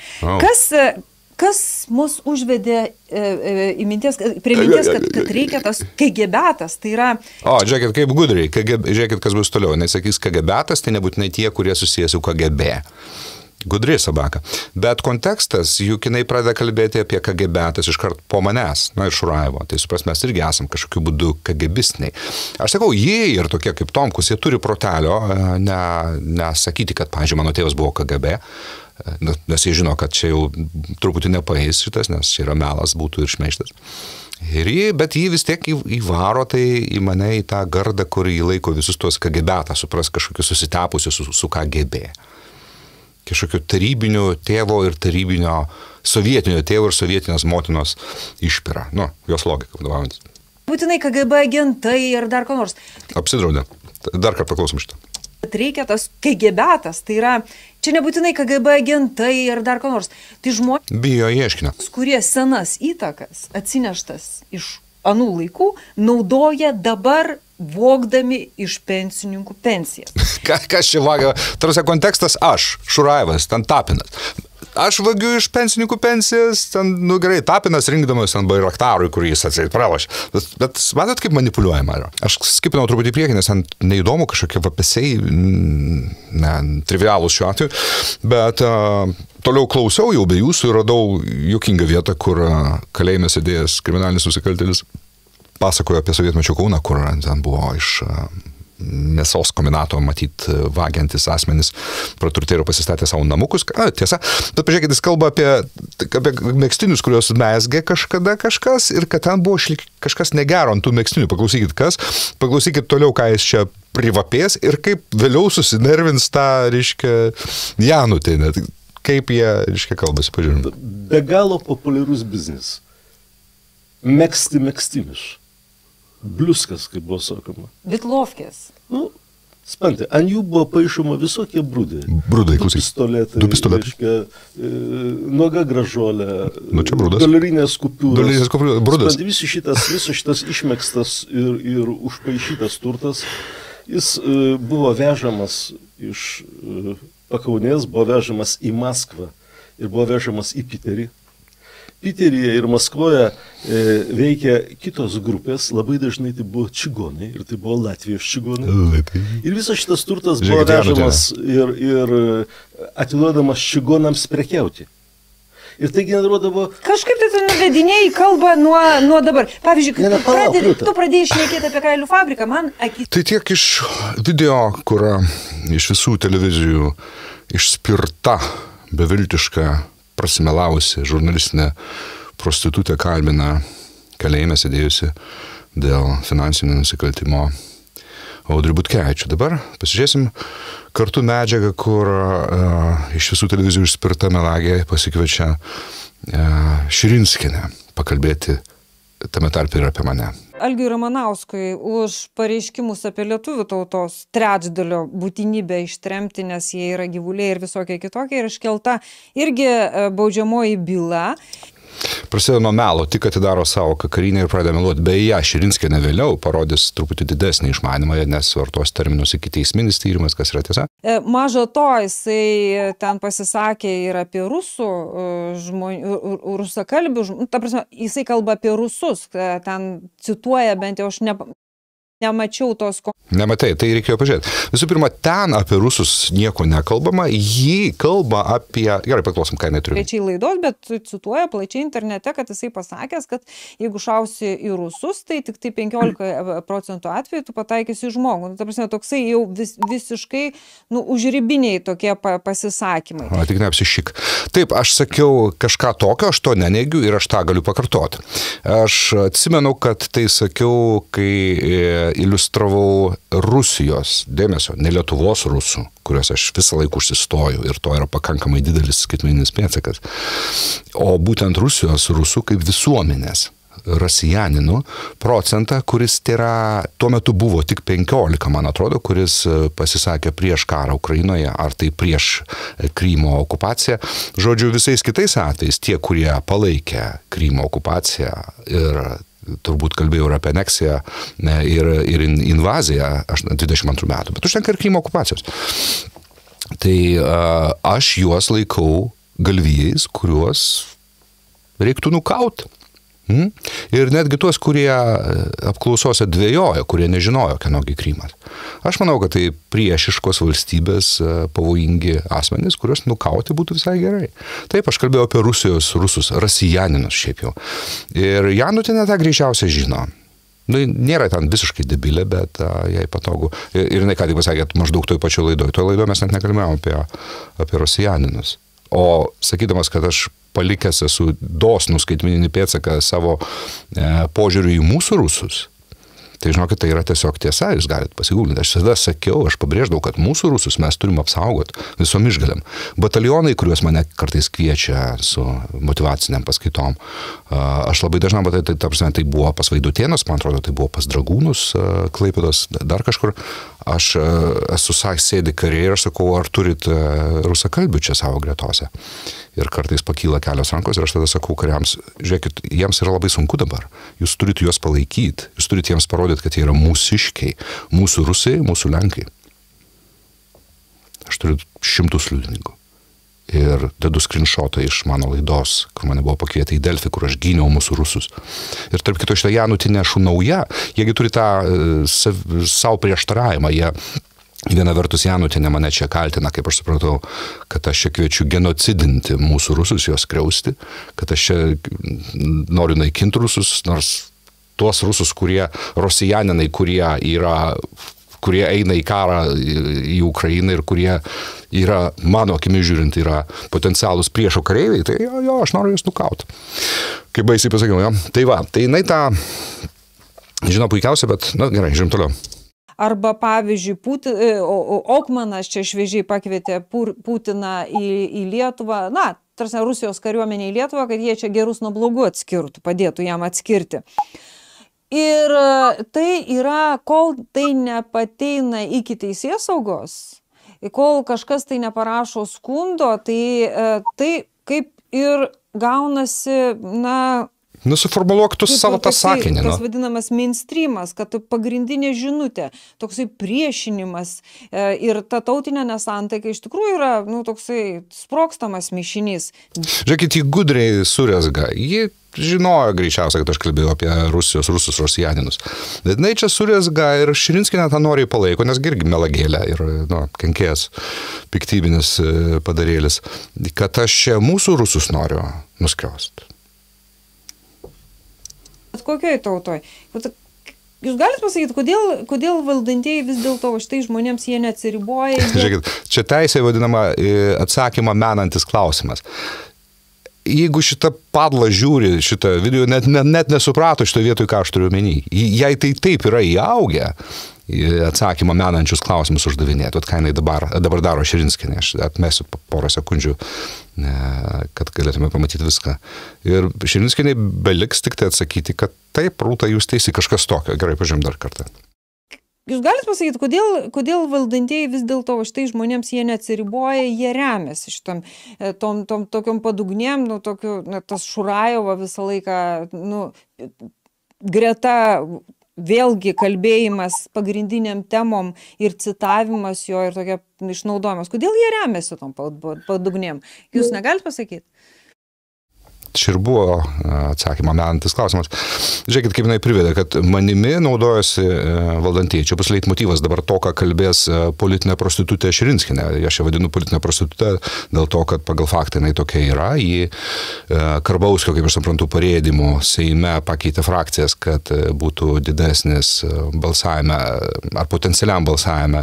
Kas mus užvedė prie minties, kad reikia tas KGB-tas, tai yra... Žiūrėkit, kaip gudriai, žiūrėkit, kas bus toliau. Nesakys KGB-tas, tai nebūtinai tie, kurie susijęs su KGB. Gudri sabaka. Bet kontekstas, juk jinai pradeda kalbėti apie KGB-tas iškart po manęs, iš Šurajevo. Tai supras, mes irgi esam kažkokiu būdu KGB-istiniai. Aš sakau, jie ir tokie kaip Tomkus, jie turi protelio, nesakyti, kad, pavyzdžiui, mano tėvas buvo KGB, nes jie žino, kad čia jau truputį nepaeis šitas, nes čia yra melas, būtų ir šmeižtas. Bet jį vis tiek įvaro tai į mane į tą gardą, kur jį laiko visus tuos KGB-tą, supras kažkokius susitepusius su KGB. Kažkokio tarybinio tėvo ir tarybinio sovietinio tėvo ir sovietinės motinos išpira. Jos logika vadovaujantis. Būtinai KGB agentai ir dar ko nors. Apsidraudė. Dar kartą paklausom šitą. Reikia tas KGB-tas, tai yra, čia nebūtinai KGB agentai ir dar ko nors. Tai žmonės, bijo ieškinio, kurie senas įtakas atsineštas iš anų laikų, naudoja dabar vogdami iš pensininkų pensijas. Kas čia vagia? Tarsi kontekstas aš, Šurajevas, ten Tapinas. Aš vagiu iš pensininkų pensijas, ten, gerai, Tapinas rinkdamas ten Bairaktarui, kurį jis atseit pralošė. Bet matot, kaip manipuliuojama yra. Aš skipinau truputį priekį, nes ten neįdomu kažkokie vapesiai, trivialūs šiuo atveju, bet toliau klausiau jau be jūsų ir radau juokingą vietą, kur kalėjime sėdėjęs kriminalinis nusikaltėlis pasakojo apie sovietmečio Kauną, kur ten buvo iš mėsos kombinato matyt vagiantis asmenys praturtėjo ir pasistatė savo namukus. Tiesa, bet pažiūrėkit, jis kalba apie megstinius, kuriuos mezgė kažkada kažkas ir kad ten buvo kažkas negero ant tų megstinių. Paklausykit kas, paklausykit toliau, ką jis čia privapės ir kaip vėliau susinervins tą, Janutinę. Kaip jie, kalbasi, pažiūrėjom. Be galo populiarus biznis. Megsti megstinius. Bliuskas, kaip buvo sakoma. Vitlovkės. Spantė, ant jų buvo paišoma visokie brūdai. Brūdai, klausyk. Du pistoletai. Nuoga gražuolė. Čia brūdas. Dolerinės kupiūros. Brūdas. Spantė, visas šitas išmegstas ir užpaišytas turtas, jis buvo vežamas iš Pakaunės, buvo vežamas į Maskvą ir buvo vežamas į Piterį. Piteryje ir Maskvoje veikia kitos grupės, labai dažnai tai buvo čigonai ir tai buvo Latvijos čigonai. Ir visas šitas turtas buvo vežamas ir atiduodamas čigonams prekiauti. Ir tai generuodavo... Kažkaip tai tu nuvedinėjai kalbą nuo dabar. Pavyzdžiui, tu pradėjai šnekėti apie kailių fabriką, man akis... Tai tiek iš video, kur iš visų televizijų išspirta, beviltiška, prasimelavusi žurnalistinė prostitutė kalbina kalėjime sėdėjusi dėl finansinio nusikaltimo Audrį Butkevičių. Dabar pasižiūrėsim kartu medžiagą, kur iš visų televizijų išspirta melagė pasikviečia Širinskienę pakalbėti tame tarpe ir apie mane. Algiui Ramanauskui už pareiškimus apie lietuvių tautos trečdalio būtinybę ištremti, nes jie yra gyvuliai ir visokie kitokie, ir iškelta irgi baudžiamoji byla. Prasideda nuo melo, tik atidaro savo karinę ir pradeda meluoti. Beje, Širinskienė vėliau parodys truputį didesnį išmanimą, nes vartos terminus iki teisminis tyrimas, kas yra tiesa. Maža to, jisai ten pasisakė ir apie rusų rusakalbių, ta prasme, jisai kalba apie rusus, ten cituoja, bent jau aš nemačiau tos... Nematai, tai reikėjo pažiūrėti. Visų pirma, ten apie rusus nieko nekalbama, jį kalba apie... Gerai, paklausom, ką jinai turi. Plačiai laidos, bet cituoja plačiai internete, kad jisai pasakęs, kad jeigu šausi į rusus, tai tik tai 15% atveju tu pataikysi į žmogų. Ta prasme, toksai jau visiškai užribiniai tokie pasisakymai. O, tik neapsišik. Taip, aš sakiau kažką tokio, aš to neneigiu ir aš tą galiu pakartoti. Aš atsimenu, kad tai sakiau, kai iliustravau Rusijos, dėmesio, ne Lietuvos rusų, kuriuos aš visą laiką užsistoju ir to yra pakankamai didelis skaitmeninis pėdsakas, o būtent Rusijos rusų kaip visuomenės rasijaninų procentą, kuris tuo metu buvo tik 15, man atrodo, kuris pasisakė prieš karą Ukrainoje, ar tai prieš Krymo okupaciją. Žodžiu, visais kitais atvejais tie, kurie palaikė Krymo okupaciją ir turbūt kalbėjau ir apie aneksiją ir invaziją 22 metų, bet užtenka ir Krymo okupacijos. Tai aš juos laikau galvijais, kuriuos reiktų nukauti. Ir netgi tuos, kurie apklausose dvejojo, kurie nežinojo, kienogi Krymas. Aš manau, kad tai priešiškos valstybės pavojingi asmenys, kuriuos nukauti būtų visai gerai. Taip, aš kalbėjau apie rusus, rasijaninus šiaip jau. Ir Janutinė tą greičiausiai žino. Nėra ten visiškai debilė, bet jai patogu. Ir jinai ką tik pasakė, maždaug toj pačioj laidoj. Toj laidoj mes net nekalbėjome apie rasijaninus. O sakydamas, kad aš palikęs esu dosnų skaitmeninį pėdsaką savo požiūriu į mūsų rusus, tai žinokit, tai yra tiesiog tiesa, jūs galite pasigūglinti. Aš visada sakiau, aš pabrėždavau, kad mūsų rusus mes turim apsaugoti visom išgalėm. Batalionai, kuriuos mane kartais kviečia su motyvaciniam paskaitom, aš labai dažnai, tai buvo pas Vaidutėnus, man atrodo, tai buvo pas Dragūnus, Klaipėdos, dar kažkur. Aš esu sėdi kariai ir aš sakau, ar turit rusakalbių čia savo gretose. Ir kartais pakyla kelios rankos ir aš tada sakau kariams, žiūrėkit, jiems yra labai sunku dabar. Jūs turite juos palaikyti, jūs turite jiems parodyti, kad jie yra mūsiškiai, mūsų rusai, mūsų lenkai. Aš turiu 100 liudininkų. Ir dedu screenshotą iš mano laidos, kur mane buvo pakvietę į Delfi, kur aš gyniau mūsų rusus. Ir tarp kito šitą Janutinę Šunauja, jiegi turi tą savo prieštaravimą, jie viena vertus Janutinė mane čia kaltina, kaip aš supratau, kad aš čia kviečiu genocidinti mūsų rusus, juos skriausti, kad aš čia noriu naikinti rusus, nors tuos rusus, rosijaninai, kurie eina į karą į Ukrainą ir kurie yra, mano akimis žiūrint, yra potencialūs priešo kareiviai, tai jo, aš noriu jūs nukauti. Kaip baisiai pasakiau, jo. Tai va, tai jinai tą žino puikiausia, bet, gerai, žiūrim toliau. Arba, pavyzdžiui, Okmanas čia šviežiai pakvietė Putiną į Lietuvą, tarsi Rusijos kariuomenė į Lietuvą, kad jie čia gerus nuo blogų atskirtų, padėtų jam atskirti. Ir tai yra, kol tai nepateina iki teisėsaugos, kol kažkas tai neparašo skundo, tai kaip ir gaunasi, Suformuluok tu savo tą sakinį. Tas vadinamas mainstreamas, kad pagrindinė žinutė, toksai priešinimas ir ta tautinė nesantaika iš tikrųjų yra, toksai sprokstamas mišinys. Žiūrėkit, jį gudriai surezga. Ji žinojo greičiausiai, kad aš kalbėjau apie rusus, rosijaninus. Bet jinai čia surezga ir Širinskienė tą noriai palaiko, nes irgi melagėlė ir kenkėjas, piktybinis padarėlis, kad aš čia mūsų rusus noriu nuskriausti. Bet kokioj tautoj? Jūs galite pasakyti, kodėl valdantieji vis dėlto štai žmonėms jie neatsiriboja? Žiūrėkit, čia teisė vadinama atsakymą menantis klausimas. Jeigu šitą padlą žiūri, šitą video, net nesuprato šitą vietoj, ką aš turiu omeny. Jei tai taip yra įaugę, atsakymą menančius klausimus uždavinėti, ką jinai dabar daro Širinskienė, aš atmesiu porą sekundžių, kad galėtume pamatyti viską. Ir Širinskienė beliks tik tai atsakyti, kad taip, Rūta, jūs teisi, kažkas tokio. Gerai, pažiūrėjom dar kartą. Jūs galite pasakyti, kodėl valdantieji vis dėlto štai žmonėms jie neatsiriboja, jie remiasi šitom tokiom padugnėm, tas Šurajevo visą laiką, greta vėlgi kalbėjimas pagrindiniam temom ir citavimas jo ir tokia išnaudojimas. Kodėl jie remiasi tom padugnėm? Jūs negalite pasakyti? Čia ir buvo atsakymą menantis klausimas. Žiūrėkit, kaip jinai privedė, kad manimi naudojasi valdantieji. Čia bus leitmotyvas dabar to, ką kalbės politinė prostitutė Širinskienė. Aš ją vadinu politinė prostitutė dėl to, kad pagal faktą jinai tokia yra. Ji Karbauskio, kaip aš suprantu, parėdimų Seime pakeitė frakcijas, kad būtų didesnis balsavime ar potencialiam balsavime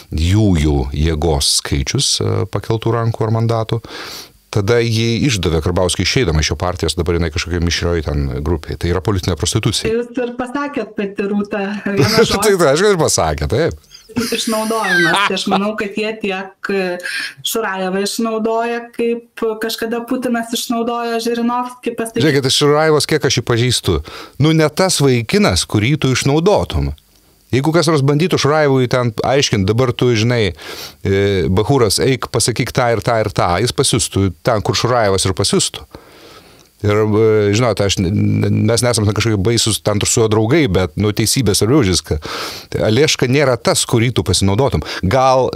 jų jėgos skaičius pakeltų rankų ar mandatų. Tada jį išdavė Karbauskį išeidama iš jo partijos, dabar jinai kažkokia mišrioj ten grupiai. Tai yra politinė prostitucija. Jūs ir pasakėt, pati Rūta, vieną žodį. Tai aš ir pasakė, taip. Išnaudojimas. Tai aš manau, kad jie tiek Šurajevą išnaudoja, kaip kažkada Putinas išnaudoja Žirinovskį. Žiūrėkit, Šurajevos kiek aš jį pažįstu. Ne tas vaikinas, kurį tu išnaudotum. Jeigu kas nors bandytų Šurajevui ten aiškinti, dabar tu, žinai, Bachūras, eik, pasakyk tą ir tą ir tą, jis pasiustų ten, kur Šurajevas ir pasiustų. Ir, žinote, mes nesame kažkokie baisus ten su jo draugai, bet teisybės ar viską. Alieška nėra tas, kurį tu pasinaudotum. Gal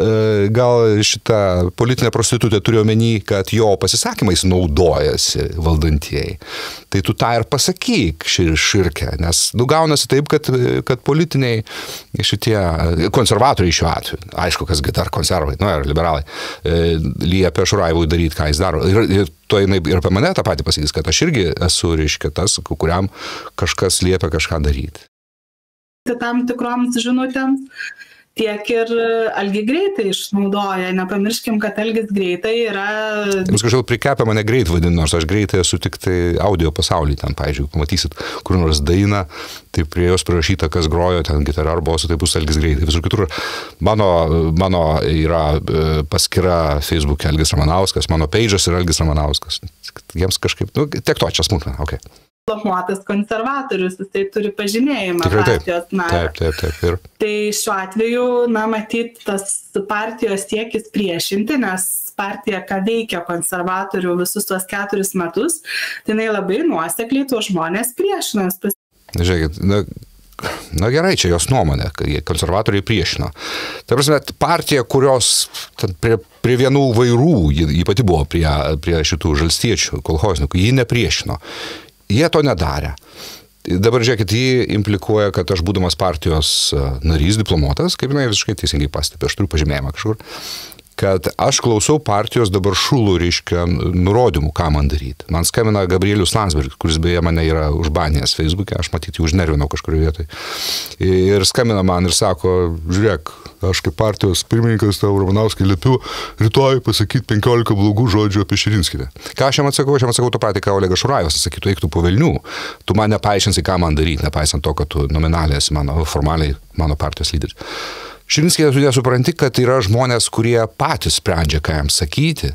šitą politinę prostitutę turiu omeny, kad jo pasisakymais naudojasi valdantieji. Tai tu tą ir pasakyk Širke, nes gaunasi taip, kad politiniai šitie konservatoriai šiuo atveju, aišku, kasgi dar konservai, ir liberalai, liepia Šurajevui daryti, ką jis daro. Ir to jinai ir apie mane tą patį pasakys, kad aš irgi esu, reiškia, tas, kuriam kažkas liepia kažką daryti. Tam tikroms žinutėms tiek ir Algį Greitai išnaudoja. Nepamirškim, kad Algis Greitai yra... Jums kažkaip prikepia mane Greit vadinu, nors aš Greitai esu tik tai audio pasaulyje ten, pavyzdžiui, pamatysit kur nors dainą, tai prie jos parašyta, kas grojo ten gitarą ar bosą, tai bus Algis Greitai. Visur kitur mano yra paskyra Facebook'e Algis Ramanauskas, mano page'as yra Algis Ramanauskas. Jiems kažkaip, tiek to, čia smulkmena, okei. Planuotas konservatorius, jisai turi pažymėjimą partijos nario. Taip. Ir... Tai šiuo atveju, matyt, tas partijos siekis priešinti, nes partija, ką veikia konservatorių visus tuos 4 metus, tai jinai labai nuosekliai tuos žmonės priešinas. Žiūrėkit, gerai, čia jos nuomonė, kad konservatoriai priešino. Tai prasme, partija, kurios prie vienų vairų, ji pati buvo prie šitų žalstiečių, kolchoznikų, ji nepriešino. Jie to nedarė. Dabar, žiūrėkit, jį implikuoja, kad aš būdamas partijos narys, diplomuotas, kaip jinai visiškai teisingai pastebė, aš turiu pažymėjimą kažkur, kad aš klausau partijos dabar šulų, reiškia, nurodymų, ką man daryti. Man skambina Gabrielius Landsbergis, kuris beje mane yra užbanėjęs Facebook'e, aš matyti jį užnervinau kažkurioje vietoje. Ir skambina man ir sako, žiūrėk, aš kaip partijos pirmininkas tau Ramanauskai liepiu rytoj pasakyti 15 blogų žodžių apie Širinskienę. Ką aš jam atsakau? Aš jam atsakau to patį, ką Olegas Šurajevas atsakytų, eik tu po velnių. Tu man nepaaiškinsi, ką man daryti, nepaisant to, kad tu nominaliai esi formaliai mano partijos lyderis. Širinskienė, tu nesupranti, kad yra žmonės, kurie patys sprendžia, ką jam sakyti.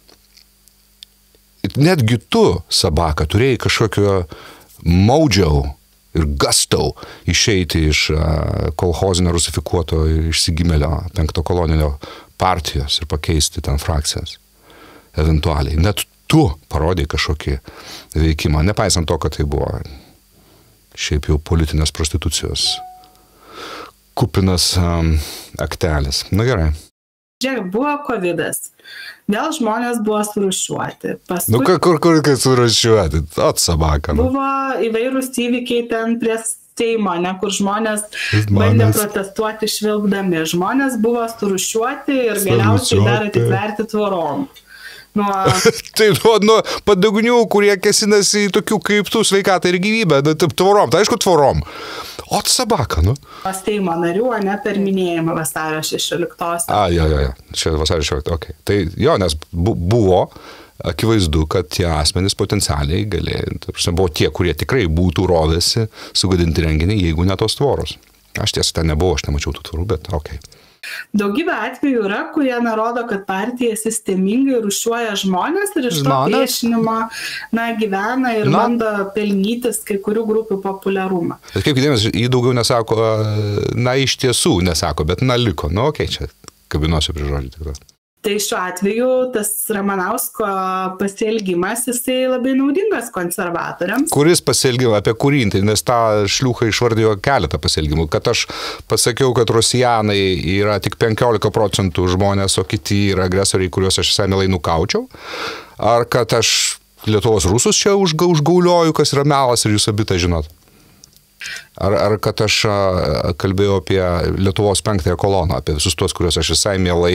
Netgi tu, Sabaka, turėjai kažkokio maudžiau ir gastau išeiti iš kolchozinio rusifikuoto išsigimėlio 5 koloninio partijos ir pakeisti ten frakcijas eventualiai. Net tu parodai kažkokį veikimą, nepaisant to, kad tai buvo šiaip jau politinės prostitucijos kupinas aktelis. Na gerai. Žiūrėk, buvo kovidas. Vėl žmonės buvo surūšiuoti. Paskui Kur surūšiuoti? Atsabaka. Buvo įvairūs įvykiai ten prie Seimo, kur žmonės bandė protestuoti švilpdami. Žmonės buvo surūšiuoti ir galiausiai dar atitverti tvorom. Tai nuo padugnių, kurie kesinasi į tokių kaip tu sveikatą ir gyvybę, tvorom, tai aišku tvorom. O sabaka, Seimo narių, per minėjimą vasario 16. Jo, čia vasario 16, okei. Tai jo, nes buvo akivaizdu, kad tie asmenys potencialiai buvo tie, kurie tikrai būtų rovėsi sugadinti renginį, jeigu ne tos tvoros. Aš tiesa, ten nebuvau, aš nemačiau tų tvorų, bet okei. Daugybė atvejų yra, kurie nurodo, kad partija sistemingai rūšiuoja žmonės ir iš to priešinimo gyvena ir bando pelnytis kai kurių grupių populiarumą. Bet kaip dėmesį, jį daugiau nesako, iš tiesų nesako, bet liko. Okei, čia kabinuosiu prie žodžių tikrai. Tai šiuo atveju tas Ramanausko pasielgimas, jisai labai naudingas konservatoriams. Kuris pasielgimas, apie kurį, nes tą šliuchą išvardėjo keletą pasielgimų, kad aš pasakiau, kad rusijanai yra tik 15% žmonės, o kiti yra agresoriai, kuriuos aš visai mielai nukaučiau, ar kad aš Lietuvos rusus čia užgaulioju, kas yra melas ir jūs abi tą žinot. Ar kad aš kalbėjau apie Lietuvos 5-ąją koloną, apie visus tuos, kuriuos aš visai mielai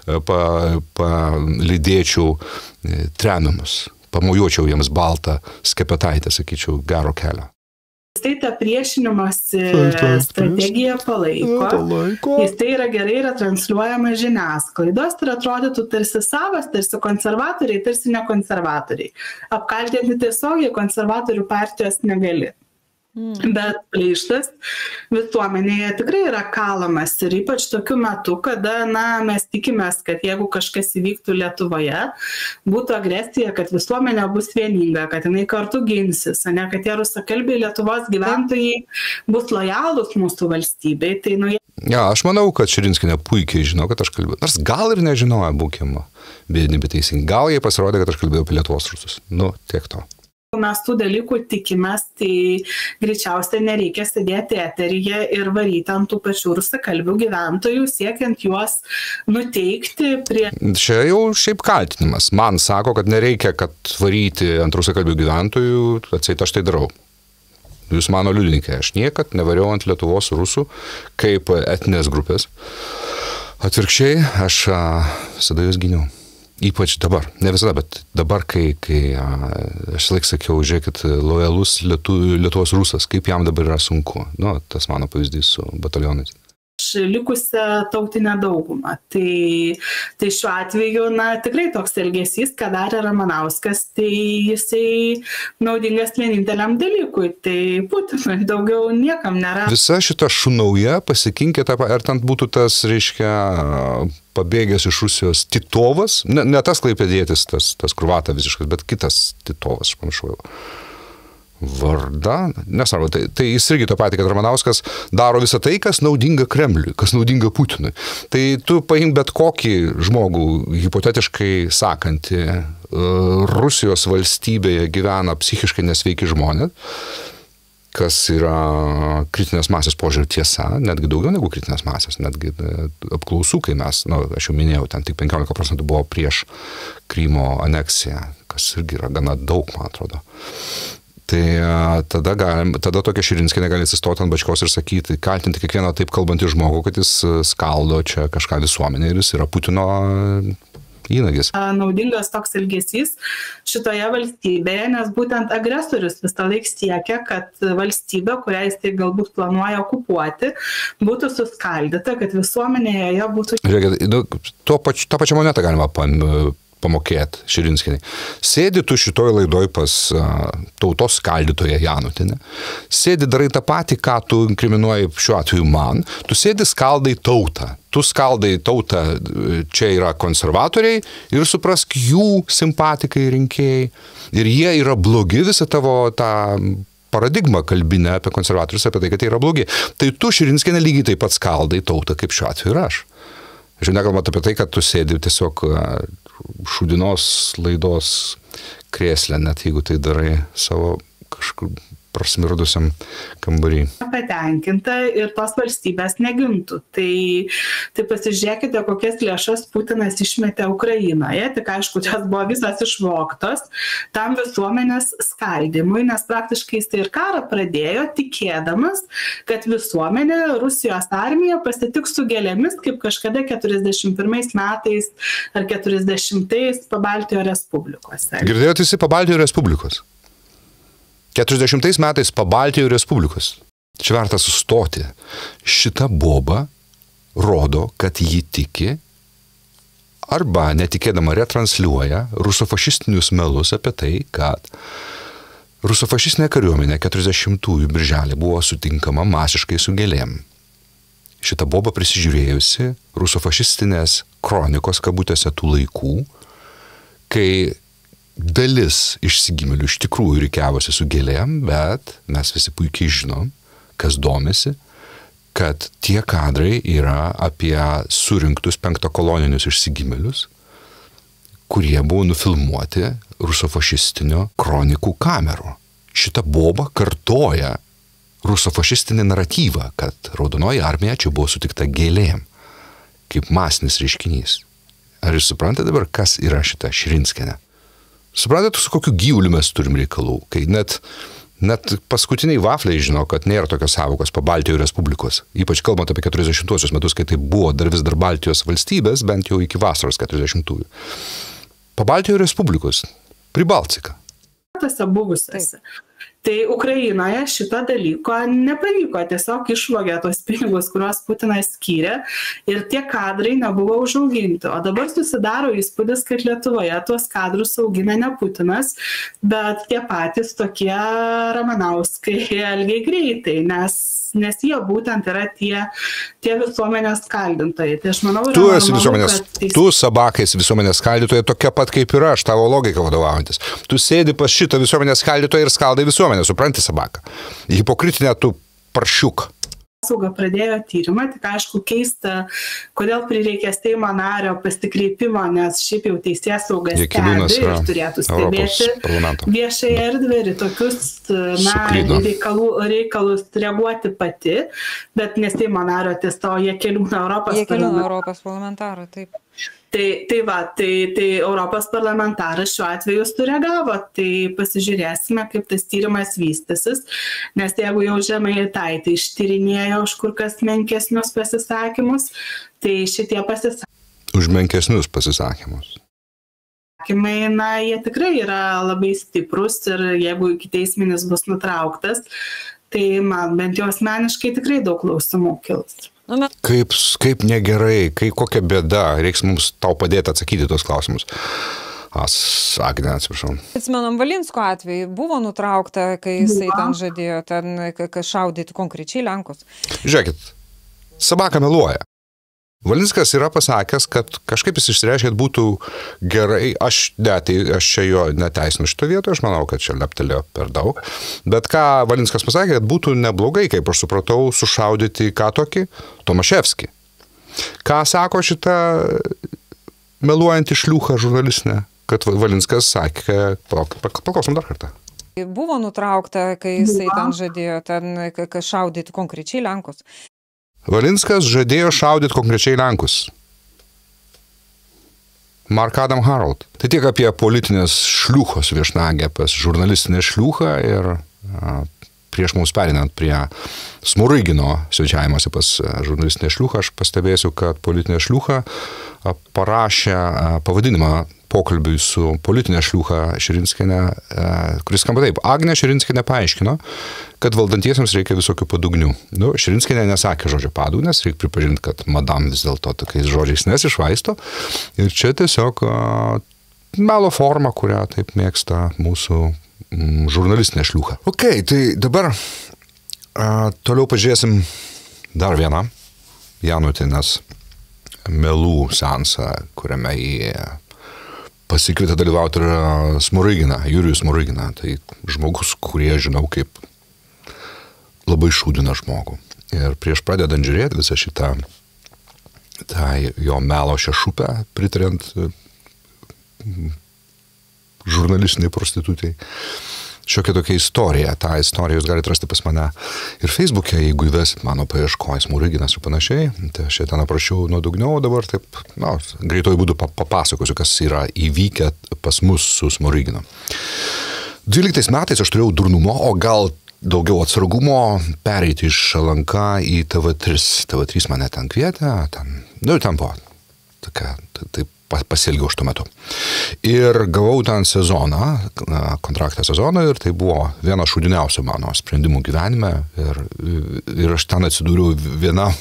palydėčiau tremiamus, pamojuočiau jiems baltą skepetaitę, sakyčiau, gero kelio. Jis tą priešinimosi strategiją palaiko. Jis tai yra gerai retransliuojama žiniasklaidos ir atrodytų tarsi savas, tarsi konservatoriai, tarsi nekonservatoriai. Apkaltinti tiesiogiai konservatorių partijos negali. Bet pleištas visuomenėje tikrai yra kalamas ir ypač tokiu metu, kada mes tikimės, kad jeigu kažkas įvyktų Lietuvoje, būtų agresija, kad visuomenė bus vieninga, kad jinai kartu ginsis, kad tie rusakalbiai Lietuvos gyventojai bus lojalūs mūsų valstybei. Tai, aš manau, kad Širinskienė puikiai žino, kad aš kalbėjau. Nors gal ir nežinojo būkimo, bet nebeteisingai. Gal jai pasirodė, kad aš kalbėjau apie Lietuvos rusus. Tiek to. Mes tų dalykų tikimės, tai greičiausiai nereikia sėdėti eteryje ir varyti ant tų pačių rusakalbių gyventojų, siekiant juos nuteikti prie... Čia jau šiaip kaltinimas. Man sako, kad nereikia, kad varyti ant rusakalbių gyventojų, atseit aš tai darau. Jūs mano liudininkai, aš niekad nevariau ant Lietuvos rusų kaip etinės grupės. Atvirkščiai, aš visada jūs gyniau. Ypač dabar, ne visada, bet dabar, kai aš laik sakiau, žiūrėkit, lojalus Lietuvos rusas, kaip jam dabar yra sunku. Tas mano pavyzdys su batalionais. Likusią tautinę daugumą. Tai šiuo atveju, tikrai toks elgesys, ką darė Ramanauskas, tai jisai naudingas vieninteliam dalykui, tai Putinui daugiau niekam nėra. Visa šita šunauja pasikinkė, ar ten būtų tas, reiškia, pabėgęs iš Rusijos Titovas, ne tas klaipėdietis, tas kruvata visiškas, bet kitas Titovas, aš pamiršau. Vardą, nesvarbu, tai jis irgi to patį, kad Ramanauskas daro visą tai, kas naudinga Kremliui, kas naudinga Putinui. Tai tu paimk bet kokį žmogų, hipotetiškai sakantį, Rusijos valstybėje gyvena psichiškai nesveiki žmonės, kas yra kritinės masės požiūrį tiesa, netgi daugiau negu kritinės masės, netgi apklausų, kai mes, aš jau minėjau, ten tik 15% buvo prieš Krymo aneksiją, kas irgi yra gana daug, man atrodo. Tai tada tokia Širinskienė gali atsistoti ant bačkos ir sakyti, kaltinti kiekvieną taip kalbantį žmogų, kad jis skaldo čia kažką visuomenę ir jis yra Putino įnagis. Naudingas toks elgesys šitoje valstybėje, nes būtent agresorius visą laik siekia, kad valstybė, kurią jis tai galbūt planuoja okupuoti, būtų suskaldyta, kad visuomenėje joje būtų... Žiūrėkit, tą pačią monetą galima pamokėti Širinskienei. Sėdi tu šitoj laidoj pas tautos skaldytoje Janutinę, sėdi darai tą patį, ką tu inkriminuoji šiuo atveju man, tu sėdi skaldai tautą. Tu skaldai tautą, čia yra konservatoriai ir suprask jų simpatikai rinkėjai. Ir jie yra blogi, visą tavo tą paradigmą kalbinę apie konservatorius, apie tai, kad jie yra blogi. Tai tu Širinskienė lygiai taip pat skaldai tautą, kaip šiuo atveju ir aš. Nekalbant apie tai, kad tu sėdi tiesiog šūdinos laidos krėslę, net jeigu tai darai savo kažkur prasmirdusiam kambarį. Patenkinta ir tos valstybės negintų. Tai pasižiūrėkite, kokias lėšas Putinas išmetė Ukrainoje, tik aišku, jos buvo visas išvogtos tam visuomenės skaldymui, nes praktiškai jis tai ir karą pradėjo tikėdamas, kad visuomenė Rusijos armija pasitiks su gėlėmis, kaip kažkada 41 metais ar 40-ais Pabaltijo Respublikose. Girdėjote visi Pabaltijo Respublikos? 40 metais Pabaltijo Respublikos. Čia verta sustoti. Šita boba rodo, kad ji tiki arba netikėdama retransliuoja rusofašistinius melus apie tai, kad rusofašistinė kariuomenė 40-ųjų birželį buvo sutinkama masiškai su gėlėm. Šita boba prisižiūrėjusi rusofašistinės kronikos kabutėse tų laikų, kai dalis išsigimėlių iš tikrųjų rikiavosi su gėlėm, bet mes visi puikiai žinom, kas domisi, kad tie kadrai yra apie surinktus penktakoloninius išsigimėlius, kurie buvo nufilmuoti rusofašistinio kronikų kamerų. Šita boba kartoja rusofašistinį naratyvą, kad Raudonoji armija čia buvo sutikta gėlėm, kaip masinis reiškinys. Ar jūs suprantate dabar, kas yra šita Širinskienė? Suprantate, su kokiu gyvuliu mes turim reikalų, kai net paskutiniai vafliai žino, kad nėra tokios sąvokos Pabaltijo Respublikos, ypač kalbant apie 40-uosius metus, kai tai buvo vis dar Baltijos valstybės, bent jau iki vasaros 40-ųjų. Pabaltijo Respublikos, Pribaltika. Tose buvusiose. Tai Ukrainoje šito dalyko nepavyko, tiesiog išvogė tos pinigus, kuriuos Putinas skyrė ir tie kadrai nebuvo užauginti. O dabar susidaro įspūdis, kad Lietuvoje tuos kadrus augina ne Putinas, bet tie patys tokie Ramanauskai elgiai greitai, nes jie būtent yra tie visuomenės skaldintojai. Tai aš manau, tu esi visuomenės, tu Sabaka esi visuomenės skaldytoja tokia pat kaip ir aš, tavo logika vadovaujantis. Tu sėdi pas šitą visuomenės skaldytoją ir skaldai visuomenę, supranti Sabaka. Hipokritinė tu paršiuk. Sauga pradėjo tyrimą, tik aišku keista, kodėl prireikė Seimo nario pasikreipimo, nes šiaip jau teisėsauga stebi ir turėtų stebėti viešąją erdvę ir tokius reikalus reaguoti pati, bet ne Seimo nario tiesa, o Jakeliūno Europos parlamentarą, taip. Tai Europos parlamentaras šiuo atveju sureagavo, tai pasižiūrėsime, kaip tas tyrimas vystysis, nes jeigu jau Žemaitaitė ištyrinėjo už kur kas menkesnius pasisakymus, tai šitie pasisakymai. Už menkesnius pasisakymus. Jie tikrai yra labai stiprus ir jeigu ikiteisminis bus nutrauktas, tai man bent jau asmeniškai tikrai daug klausimų kils. Kaip negerai, kokia bėda, reiks mums tau padėti atsakyti tos klausimus. Agnė, atsiprašau. Atsimenam, Valinsko atveju buvo nutraukta, kai jisai ten žadėjo šaudyti konkrečiai Lenkus. Žiūrėkit, Sabaka meluoja. Valinskas yra pasakęs, kad kažkaip jis išsireiškė, kad būtų gerai, aš čia jo neteisinu šito vietoje, aš manau, kad čia leptelėjo per daug, bet ką Valinskas pasakė, kad būtų neblogai, kaip aš supratau, sušaudyti ką tokį Tomaševskį. Ką sako šita meluojanti šliūcha žurnalistinė, kad Valinskas sakė, paklausom dar kartą. Buvo nutraukta, kai jisai ten žadėjo šaudyti konkrečiai Lenkus. Valinskas žadėjo šaudyti konkrečiai Lenkus. Mark Adam Harold. Tai tiek apie politinės šliūchos viešnagę pas žurnalistinę šliūchą ir prieš mums perinant prie Smorigino svečiavimuose pas žurnalistinę šliūchą, aš pastebėsiu, kad politinė šliūcha parašė pavadinimą pokalbiui su politinė šliūcha Širinskienė, kuris skamba taip. Agnė Širinskienė paaiškino, kad valdantiesiems reikia visokių padugnių. Širinskienė nesakė žodžio padugnes, reikia pripažinti, kad madam vis dėlto tokiais žodžiais nesišvaisto. Ir čia tiesiog melo forma, kurią taip mėgsta mūsų žurnalistinė šliūcha. Ok, tai dabar toliau pažiūrėsim dar vieną Janutinės melų seansą, kuriame jie pasikvietė dalyvauti ir Smoriginą, Jurijų Smoriginą. Tai žmogus, kurie žinau kaip labai šūdina žmogų. Ir prieš pradedant žiūrėti visą šitą jo melo šešupę, pritariant žurnalistiniai prostitutai. Šiokia tokia istorija. Ta istorija jūs galite rasti pas mane ir Facebook'e, jeigu įvesit mano paieškojas Smoriginas ir panašiai. Tai aš ten aprašiau nuodugniau, dabar taip, greitoju būdu papasakosiu, kas yra įvykę pas mus su Smoriginu. 12 metais aš turėjau durnumo, o gal daugiau atsargumo pereiti iš LNK į TV3. TV3 mane ten kvietė, ten buvo tokia, taip pasielgiau aš tuo metu. Ir gavau ten sezoną, kontraktą sezoną ir tai buvo vienas šūdiniausių mano sprendimų gyvenime ir aš ten atsidūriau vienam,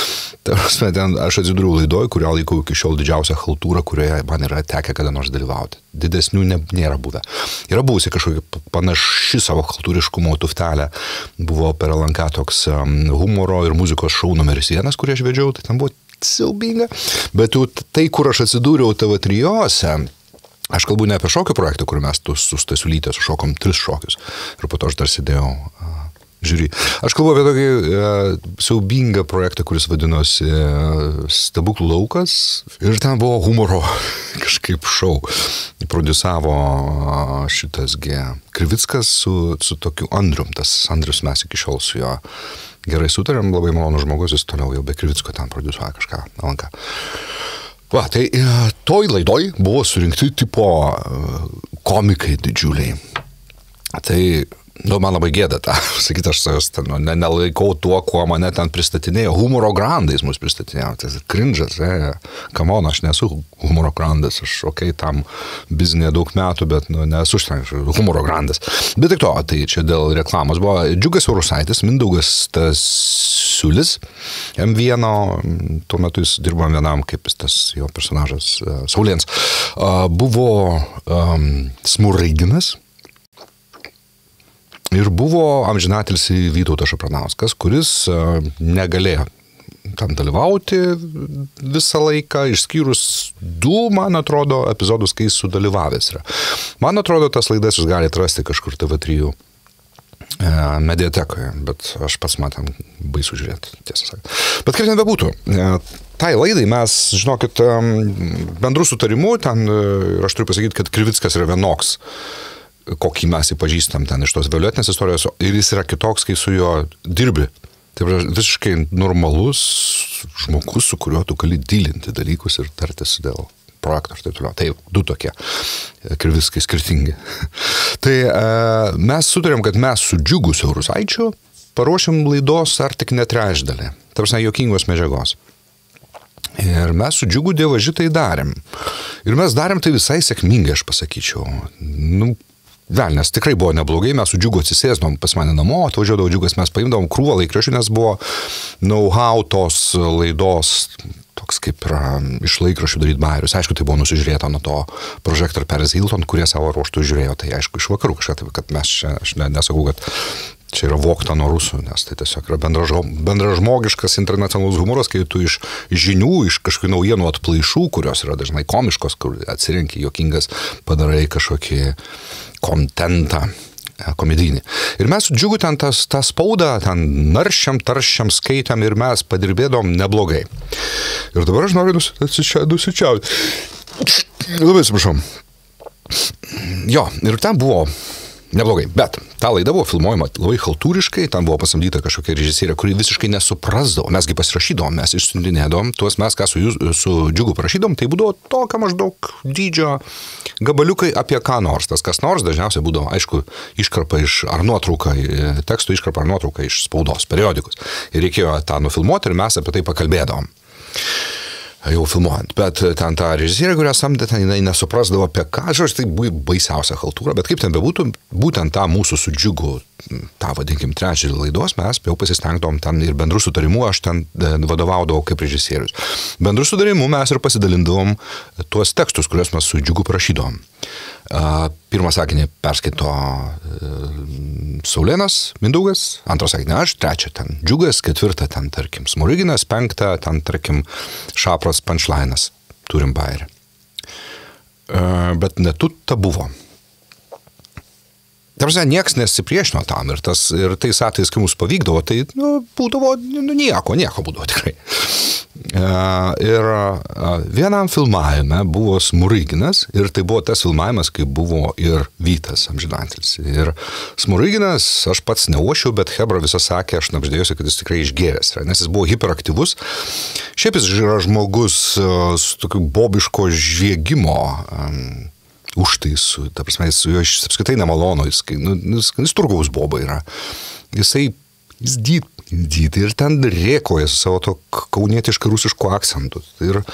aš atsidūriau laidoj, kurią laikau iki šiol didžiausią haltūrą, kurioje man yra tekę kada nors dalyvauti. Didesnių nėra buvę. Yra buvusi kažkokia panaši savo haltūriškumo tuftelė. Buvo per LNK toks humoro ir muzikos šou numeris 1, kurį aš vedžiau, tai ten buvo siaubinga, bet tai, kur aš atsidūriau TV3-ose, aš kalbu ne apie šokių projektą, kur mes su Stasiulyte sušokom 3 šokius ir po to aš dar sėdėjau žiūri. Aš kalbu apie tokį siaubingą projektą, kuris vadinosi Stebuklų laukas ir ten buvo humoro kažkaip šou. Produsavo šitas Krivickas su tokiu Andrium, tas Andrius mes iki šiol su jo gerai sutarėm, labai malonus žmogus, jis toliau jau be Krivicko ten produsuoja kažką LNK. Va, tai toj laidoj buvo surinkti tipo komikai didžiuliai. Tai, man labai gėda tą, sakyti, aš nelaikau tuo, kuo mane ten pristatinėjo. Humoro grandais mus pristatinėjo, tai cringe'as, come on, aš nesu humoro grandas, aš tam biznėje daug metų, bet nesu humoro grandas. Bet tik to, tai čia dėl reklamos buvo Džiugas Urusaitis, Mindaugas Stasiulis, M1, tuo metu jis dirbo vienam, kaip tas jo personažas Saulėns, buvo Smoriginas, ir buvo amžinatilsį Vytautas Šapranauskas, kuris negalėjo tam dalyvauti visą laiką, išskyrus 2, man atrodo, epizodus, kai jis sudalyvavęs yra. Man atrodo, tas laidas jūs galite rasti kažkur TV3 mediatekoje, bet aš pats man ten baisu žiūrėti, tiesą sakant. Bet kaip ten bebūtų, tai laidai mes, žinokit, bendrų sutarimų, ten, ir aš turiu pasakyti, kad Krivickas yra vienoks, kokį mes įpažįstam ten iš tos violetinės istorijos, ir jis yra kitoks, kai su juo dirbi. Tai visiškai normalus žmogus, su kuriuo tu gali dylinti dalykus ir tartis dėl projekto ir taip toliau. Tai 2 tokie Krivickai skirtingi. Tai mes sutarėm, kad mes su Džiugu Urusaičiu paruošim laidos ar tik ne trečdalį. Ta prasme, juokingos medžiagos. Ir mes su Džiugu dievaži tai darėm. Ir mes darėm tai visai sėkmingai, aš pasakyčiau. Velnės, tikrai buvo neblogai, mes su Džiugu atsisėsdom pas mane namo, atvažiuodavo Džiugas, mes paimdavom krūvą laikraščių, nes buvo know-how tos laidos, toks kaip iš laikraščių daryti bajerius. Aišku, tai buvo nusižiūrėta nuo to Prožektor Paris Hilton, kurie savo ruoštų žiūrėjo, tai aišku, iš vakarų kažką, kad mes čia, aš nesakau, kad čia yra vogta nuo rusų, nes tai tiesiog yra bendražmogiškas internacionalus humoras, kai tu iš žinių, iš kažkokių naujienų atplaišų, kurios yra dažnai komiškos, kur atsirenki juokingas, padarai kažkokį kontentą komedinį. Ir mes su Džiugu ten tą spaudą, ten tarščiam skaitam ir mes padirbėdom neblogai. Ir dabar aš noriu nusičiauti. Labai atsiprašau. Jo, ir ten buvo neblogai, bet ta laida buvo filmuojama labai haltūriškai, ten buvo pasamdyta kažkokia režisierė, kuri visiškai nesuprasdavo, mesgi pasirašydavom, mes išsiuntinėdavom, tuos mes, ką su Džiugu parašydavom, tai būdavo tokio maždaug dydžio gabaliukai apie ką nors, tas kas nors dažniausiai būdavo, aišku, iškarpa ar nuotrauka, tekstų iškarpa ar nuotrauka iš spaudos, periodikus, ir reikėjo tą nufilmuoti ir mes apie tai pakalbėdavom. Jau filmuojant, bet ten tą režisierę, kurią samdė, ten jinai nesuprasdavo apie ką, žodžiu, tai baisiausia haltūra, bet kaip ten bebūtų, būtent tą mūsų su Džiugu, tą vadinkim trečdalį laidos, mes jau pasistengdavom ten ir bendrų sutarimų, aš ten vadovaudavau kaip režisierius. Bendrų sutarimų mes ir pasidalindavom tuos tekstus, kuriuos mes su Džiugu parašydavom. Pirmą sakinį perskaito Saulėnas, Mindaugas, antrą sakinį aš, trečią ten Džiugas, ketvirtą ten, tarkim, Smoriginas, penktą ten, tarkim, Šapras, punchline'as, turim bairį. Bet netutta buvo. Tarsi, nieks nesipriešino tam ir tais atvejais, kai mums pavykdavo, tai būdavo nieko būdavo tikrai. Ir vienam filmavime buvo Smoriginas ir tai buvo tas filmavimas, kai buvo ir Vytas amžinatelis. Ir Smoriginas, aš pats neuošiau, bet Hebra visą sakė, aš apžiūrėjusi, kad jis tikrai išgėręs, nes jis buvo hiperaktyvus. Šiaip jis yra žmogus su tokiu bobiško žviegimo užtaisu, ta prasme, jis apskaitai nemalonu, jis turgaus boba yra. Jis dyti ir ten rėkoja su savo to kaunietiškai rusišku akcentu. Ir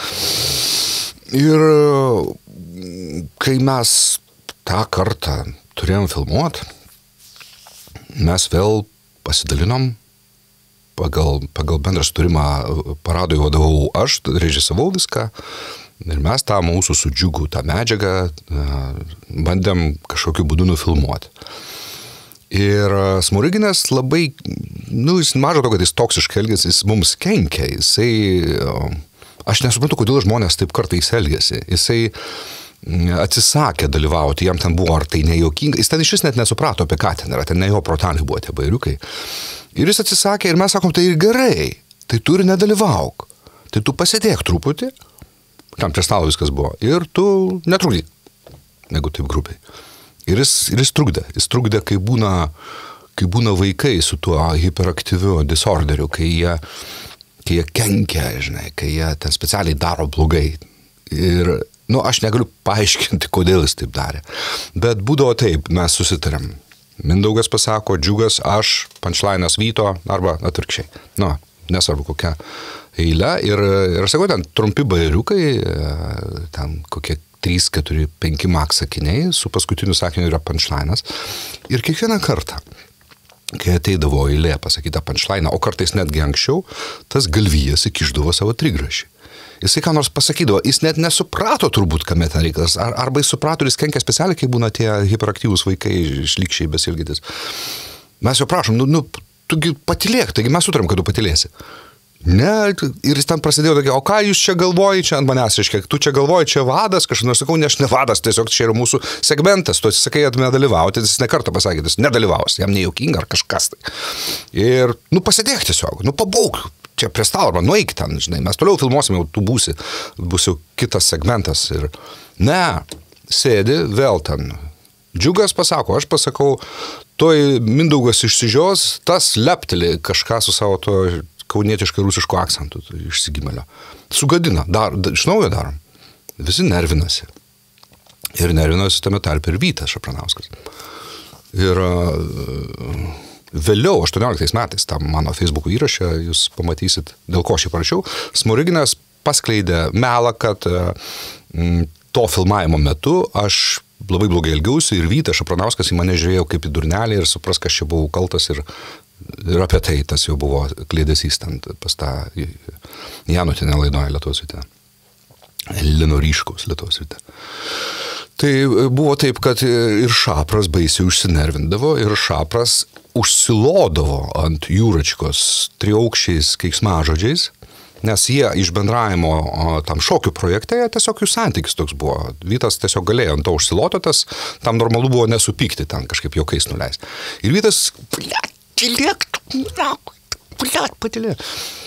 kai mes tą kartą turėjom filmuoti, mes vėl pasidalinom pagal bendrą sutarimą paradui vadovau aš, režisavau viską ir mes tą mūsų su Džiugu, tą medžiagą bandėm kažkokiu būdu nufilmuoti. Ir Smoriginas labai, jis mažo to, kad jis toksiškai elgėsi, jis mums kenkia, aš nesuprantu, kodėl žmonės taip kartais elgėsi, jisai atsisakė dalyvauti, jam ten buvo ar tai nejuokinga, jis ten iš vis net nesuprato, apie ką ten yra, ten ne jo proteliai buvo tie bairiukai. Ir jis atsisakė ir mes sakom, tai ir gerai, tai tu ir nedalyvauk, tai tu pasėdėk truputį, tam prie stalo viskas buvo, ir tu netrukdyk, negu taip grupiai. Ir jis trukdė, kai būna vaikai su tuo hiperaktyviu disorderiu, kai jie kenkia, žinai, kai jie ten specialiai daro blogai. Ir, aš negaliu paaiškinti, kodėl jis taip darė. Bet būdavo taip, mes susitarėm. Mindaugas pasako, Džiugas, aš, punchline'as Vyto, arba atvirkščiai. Nesvarbu kokia eilė. Ir aš sakau, ten trumpi bairiukai, ten kokie 3, 4, 5 max sakiniai, su paskutiniu sakiniu yra punchline'as. Ir kiekvieną kartą, kai ateidavo eilė pasakyta punchline'ą, o kartais netgi anksčiau, tas galvijas įkišdavo savo trigrašį. Jisai ką nors pasakydavo, jis net nesuprato turbūt, kame ten reikalas, arba jis suprato ir jis kenkia specialiai, kai būna tie hiperaktyvūs vaikai šlykščiai besilgytis. Mes jo prašom, tugi patilėk, taigi mes sutarim, kad tu patilėsi. Ne, ir jis ten prasidėjo tokia, o ką jūs čia galvoji čia ant manęs, reiškia, tu čia galvoji čia vadas, kažkaip sakau, ne, aš ne vadas, tiesiog čia yra mūsų segmentas, tu atsisakai nedalyvauti, jis ne kartą pasakė, jis nedalyvaus, jam nejuokinga ar kažkas tai. Ir, pasidėk tiesiog, pabūk, čia prie stalo, arba nueik ten, žinai, mes toliau filmuosim, jau tu būsi kitas segmentas. Ir ne, sėdi vėl ten. Džiugas pasako, aš pasakau, toj Mindaugas išsižios, tas lepteli kažką su savo to kaunietiškai rusišku akcentu išsigimelio. Sugadina, iš naujo darom. Visi nervinasi. Ir nervinasi tame tarpe ir Vytas Šapranauskas. Ir vėliau, 18 metais, tam mano Facebook įraše, jūs pamatysit, dėl ko aš jį parašiau, Smoriginas paskleidė melą, kad to filmavimo metu aš labai blogai elgiausi ir Vytas Šapranauskas į mane žiūrėjo kaip į durnelį ir supras, kad aš čia buvau kaltas ir apie tai tas jau buvo klėdesys ten pas tą Janutinę laidoje Lietuvos ryte. Lino Ryškaus Lietuvos ryte. Tai buvo taip, kad ir Šapras baisiai užsinervindavo ir Šapras užsilodavo ant Jūračkos triaukščiais keiksmažodžiais, nes jie iš bendravimo tam šokių projekte, tiesiog jų santykis toks buvo. Vytas tiesiog galėjo ant to užsilototas, tam normalu buvo nesupykti ten kažkaip juokais nuleis. Ir Vytas, patilėk.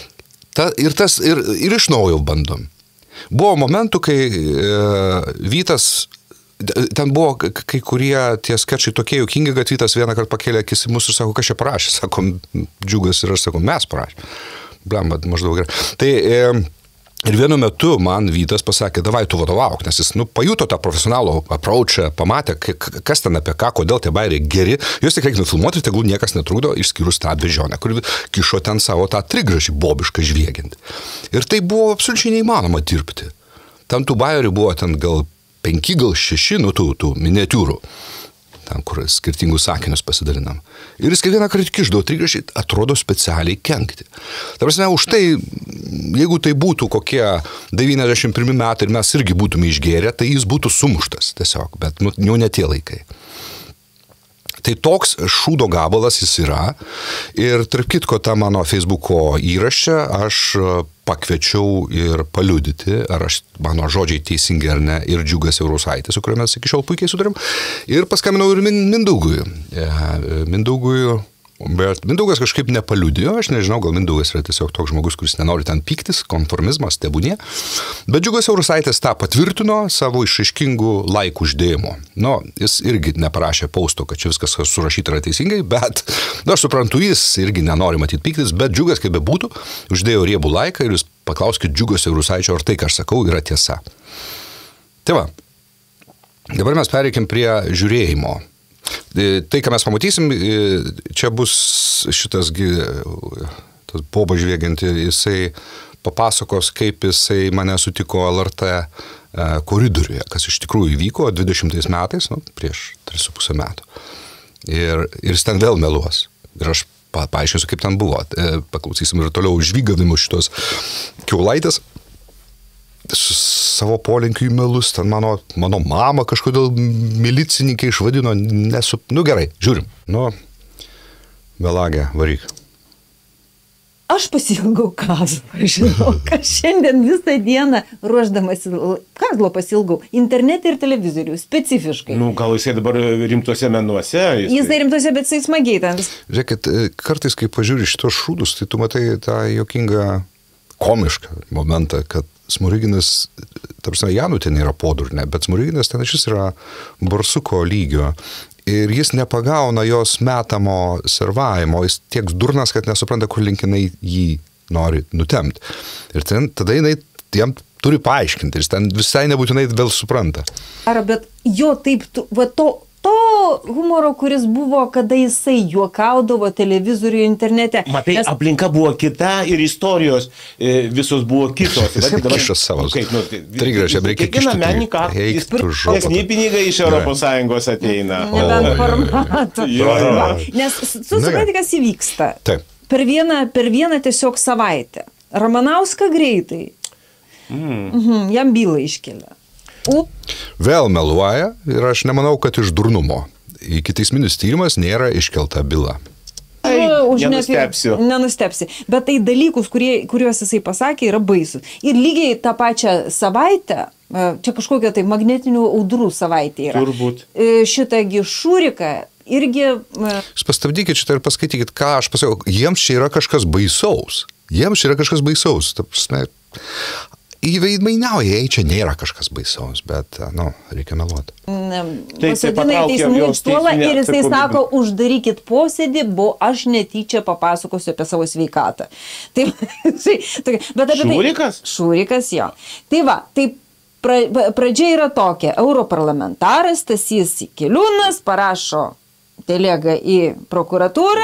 Ir iš naujo bandom. Buvo momentų, kai Vytas, ten buvo kai kurie tie skečai tokie juokingi, kad Vytas vieną kartą pakėlė akis į mus ir sako, kas čia parašė, sakom, Džiugas ir aš sakau, mes parašė. Blemba, maždaug gerai. Tai ir vienu metu man Vytas pasakė, davai tu vadovauk, nes jis pajuto tą profesionalų approachą, pamatė, kas ten apie ką, kodėl tie bairiai geri, juos tik reikia nufilmuoti, tegul niekas netrukdo, išskyrus tą bežionę, kur kišo ten savo tą trigražį bobišką žviegiant. Ir tai buvo absoliučiai neįmanoma dirbti. Ten tų bairių buvo ten gal 5, gal 6, tų miniatiūrų. Ten, kur skirtingus sakinius pasidalinam. Ir jis kiekvieną kartą kišdavo trigrašį, atrodo specialiai kenkti. Ta prasme, už tai, jeigu tai būtų kokie 91 metai ir mes irgi būtume išgėrę, tai jis būtų sumuštas tiesiog, bet jau ne tie laikai. Tai toks šūdo gabalas jis yra ir tarp kitko tą mano Facebooko įrašę aš pakviečiau ir paliudyti, ar mano žodžiai teisingi ar ne, ir Džiugas Eurusaitis, su kuriuo mes iki šiol puikiai sutarėm, ir paskambinau ir Mindaugui. Mindaugui Bet Mindaugas kažkaip nepaliudijo, aš nežinau, gal Mindaugas yra tiesiog toks žmogus, kuris nenori ten pyktis, konformizmas, tebūnie. Bet Džiugas Eurusaitis tą patvirtino savo išraiškingų laikų uždėjimu. Nu, jis irgi neparašė pausto, kad čia viskas surašyta yra teisingai, bet, aš suprantu, jis irgi nenori matyti pyktis, bet Džiugas, kaip bebūtų, uždėjo riebų laiką ir jūs paklauskit Džiugos Eurusaičio, ar tai, ką aš sakau, yra tiesa. Tai va, dabar mes pereikim prie žiūrėjimo. Tai, ką mes pamatysim, čia bus šitas pobažvėgianti, jisai papasakos, kaip jisai mane sutiko LRT koridoriuje, kas iš tikrųjų įvyko 20 metais, prieš 3,5 metų. Ir jis ten vėl meluos. Ir aš paaiškinsiu, kaip ten buvo. Paklausysim ir toliau žvygavimų šitos Kiaulaitės. Savo polinkių į melus, ten mano mama kažkodėl milicininkai išvadino, gerai, žiūrim, Melagė, varyk. Aš pasilgau Kazlo, žinau, kad šiandien visą dieną ruoždamasi Kazlo pasilgau, internete ir televizorių, specifiškai. Gal jisai dabar rimtuose menuose? Jisai rimtuose, bet jisai smagiai ten. Žiūrėkit, kartais, kai pažiūri šitos šūdus, tai tu matai tą jokingą, komišką momentą, kad Smoriginas, tarpsime, Janų ten yra podurnė, bet Smoriginas ten šis yra barsuko lygio ir jis nepagauna jos metamo servavimo, jis tiek durnas, kad nesupranta, kur linkinai jį nori nutemti. Ir tada jinai jam turi paaiškinti, ir jis ten visai nebūtinai vėl supranta. Bet jo taip, to humoro, kuris buvo, kada jisai juokaudavo televizorių internete. Matai, aplinka buvo kita ir istorijos visos buvo kitos. Jis kiša savo. Trigrašė, reikia kišti. Kiekvieną menininką, esmė pinigai iš ES ateina. Nebent formatų. Nes supranti, kas įvyksta. Taip. Per vieną tiesiog savaitę. Ramanauską greitai. Jam bylą iškelia. Vėl meluoja ir aš nemanau, kad iš durnumo. Ikiteisminis tyrimas nėra iškelta byla. Nenustepsi. Bet tai dalykus, kuriuos jisai pasakė, yra baisus. Ir lygiai tą pačią savaitę, čia kažkokia tai magnetinių audrų savaitė yra. Turbūt. Šitągi Šūriką irgi... Jūs pastabdykit šitą ir paskaitykit, ką aš pasakiau. Jiems čia yra kažkas baisaus. Ta prasme, įveidmainiauja, čia nėra kažkas baisaus, bet, reikia meluoti. Pasodinai teismų stuolą ir jisai sako, uždarykit posėdį, aš netyčia papasakosiu apie savo sveikatą. Šūrikas? Šūrikas, jo. Tai va, pradžia yra tokia, europarlamentaras Stasys Jakeliūnas parašo delega į prokuratūrą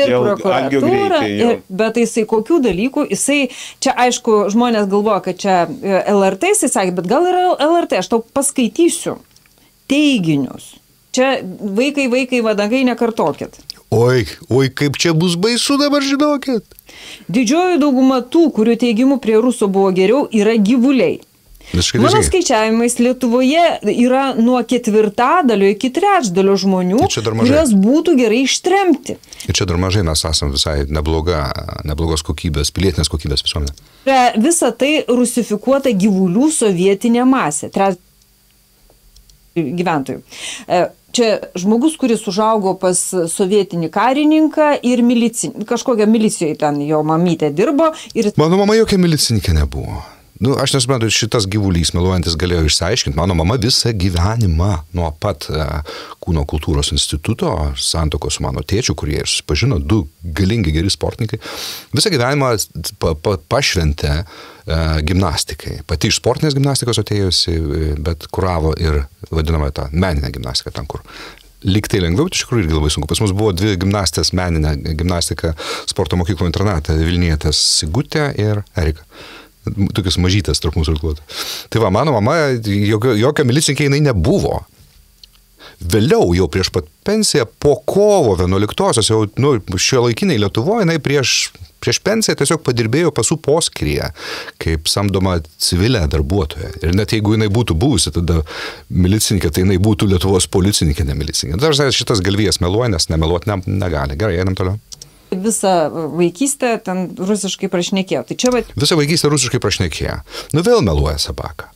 bet jisai kokių dalykų, čia aišku žmonės galvoja, kad čia LRT jisai sakė, bet gal yra LRT, aš tau paskaitysiu teiginius. Čia vaikai, vadagai, nekartokit. Oi, kaip čia bus baisu dabar, žinokit. Didžioji dauguma tų, kurių teigimų prie Ruso buvo geriau, yra gyvuliai. Mano skaičiavimais Lietuvoje yra nuo 1/4 iki 3/3 žmonių, kurios būtų gerai ištremti. Ir čia dar mažai mes esame visai neblogos kokybės, pilietinės kokybės visuomenė. Visa tai rusifikuota gyvulių sovietinė masė, gyventojų. Čia žmogus, kuris užaugo pas sovietinį karininką ir kažkokią milicijoje ten jo mamytė dirbo. Mano mama jokia milicininkė nebuvo. Aš nesuprantu, šitas gyvulys meluojantis galėjo išsiaiškinti. Mano mama visą gyvenimą nuo pat Kūno kultūros instituto, santokos su mano tėčiu, kurie ir susipažino, 2 galingi geri sportininkai, visą gyvenimą pašventė gimnastikai. Pati iš sportinės gimnastikos atėjusi, bet kuravo ir vadinamą tą meninę gimnastiką ten, kur liktai lengviau, iš tikrųjų irgi labai sunku. Pas mus buvo 2 gimnastės meninę gimnastiką sporto mokyklų internatą, Vilnietės Sigutė ir Erika. Tokius mažytės tarp mūsų irkluotų. Tai va, mano mama, jokio milicininkė jinai nebuvo. Vėliau, jau prieš pat pensiją, po kovo 11-osios, jau šiuolaikiniai Lietuvoje, jinai prieš pensiją tiesiog padirbėjo pasų poskyryje, kaip samdoma civilė darbuotoja. Ir net jeigu jinai būtų buvusi tada milicininkė, tai jinai būtų Lietuvos policininkė, ne milicininkė. Dar šitas galvijas meluoja, nes nemeluoti negali. Gerai, einam toliau. Visą vaikystę ten rusiškai prašnekėjo. Tai čia Visą vaikystę rusiškai prašnekėjo. Vėl meluoja Sabaka.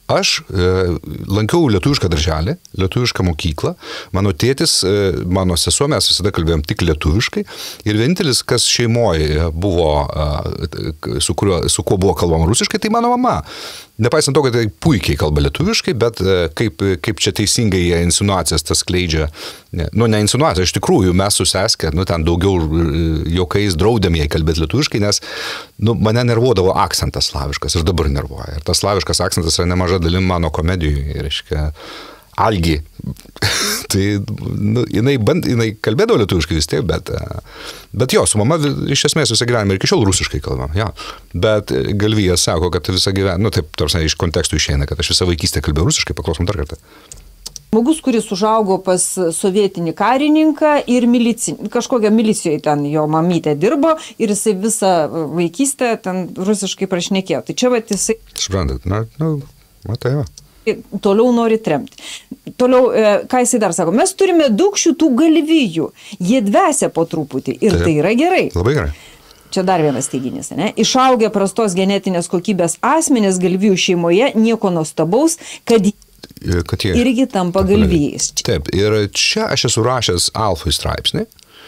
Aš lankiau lietuvišką darželį, lietuvišką mokyklą, mano tėtis, mano sesuo, mes visada kalbėjom tik lietuviškai ir vienintelis, kas šeimoje buvo, su kuo buvo kalbama rusiškai, tai mano mama. Nepaisant to, kad tai puikiai kalba lietuviškai, bet kaip čia teisingai jie insinuacijas tas skleidžia, ne insinuacija, iš tikrųjų mes su seske, ten daugiau juokais draudėm jai kalbėti lietuviškai, nes mane nervuodavo akcentas slaviškas ir dabar nervuoja. Ir tas slaviškas akcentas yra nemaža dalim mano komedijų, reiškia, Algi. Tai jinai kalbėdavo lietuviškai vis tiek, bet jo, su mama iš esmės visą gyvenimą ir iki šiol rusiškai kalbam. Ja. Bet Galvijas sako, kad visą gyvenimą, taip, tarsi iš kontekstų išeina, kad aš visą vaikystę kalbėjau rusiškai, paklausom dar kartą. Žmogus, kuris užaugo pas sovietinį karininką ir kažkokią milicijoje ten jo mamytė dirbo ir jisai visą vaikystę ten rusiškai prašnekėjo. Tai čia vat jisai... Suprantat, matai va. Toliau nori tremti. Toliau, ką jisai dar sako, mes turime daug šitų galvijų, jie dvesia po truputį ir tai yra gerai. Labai gerai. Čia dar vienas teiginys, ne? Išaugę prastos genetinės kokybės asmenės galvijų šeimoje, nieko nuostabaus, kad jie irgi tampa galvijais. Taip, ir čia aš esu rašęs Alfui straipsnį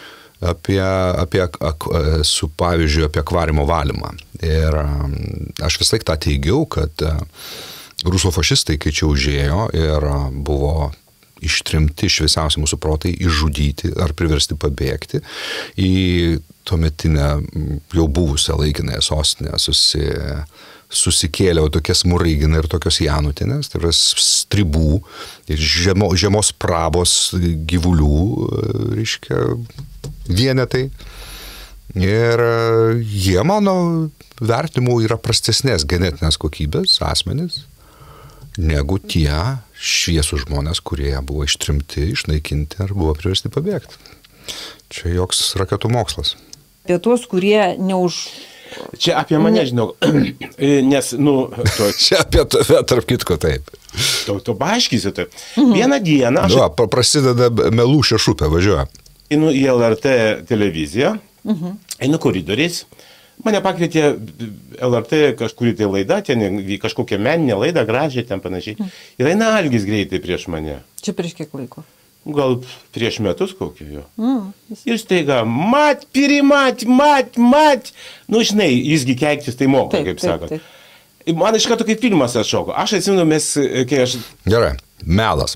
pavyzdžiui, apie akvariumo valymą. Ir aš vis laik tą teigiau, kad rusofašistai, kai čia užėjo ir buvo ištrimti šviesiausi mūsų protai, išžudyti ar priversti pabėgti į tuometinę jau buvusią laikinąją sostinę susikėliau tokias Muraiginai ir tokios Janutinės, tai yra stribų ir žemos prabos gyvulių, reiškia, vienetai. Ir jie, mano vertinimu, yra prastesnės genetinės kokybės asmenys negu tie šviesų žmonės, kurie buvo ištrimti, išnaikinti ar buvo priversti pabėgti. Čia joks raketų mokslas. Apie tuos, kurie Čia apie mane, žinau, nes, Čia apie tave, tarp kitko, taip. Tu paaiškysi, taip. Vieną dieną... Prasideda melų šešupė, važiuoja. Einu į LRT televiziją, einu koridoriais, mane pakvietė LRT kažkurį tai laidą, ten kažkokią meninę laidą, gražią ten panašiai. Ir eina Algis greitai prieš mane. Čia prieš kiek laiko? Gal prieš metus kokio jo. Ir staiga, mat. Nu, žinai, jisgi keiktis tai moka, kaip sakot. Man iš karto kaip filmas atšoko. Aš atsimenu, kai aš... Gerai, melas.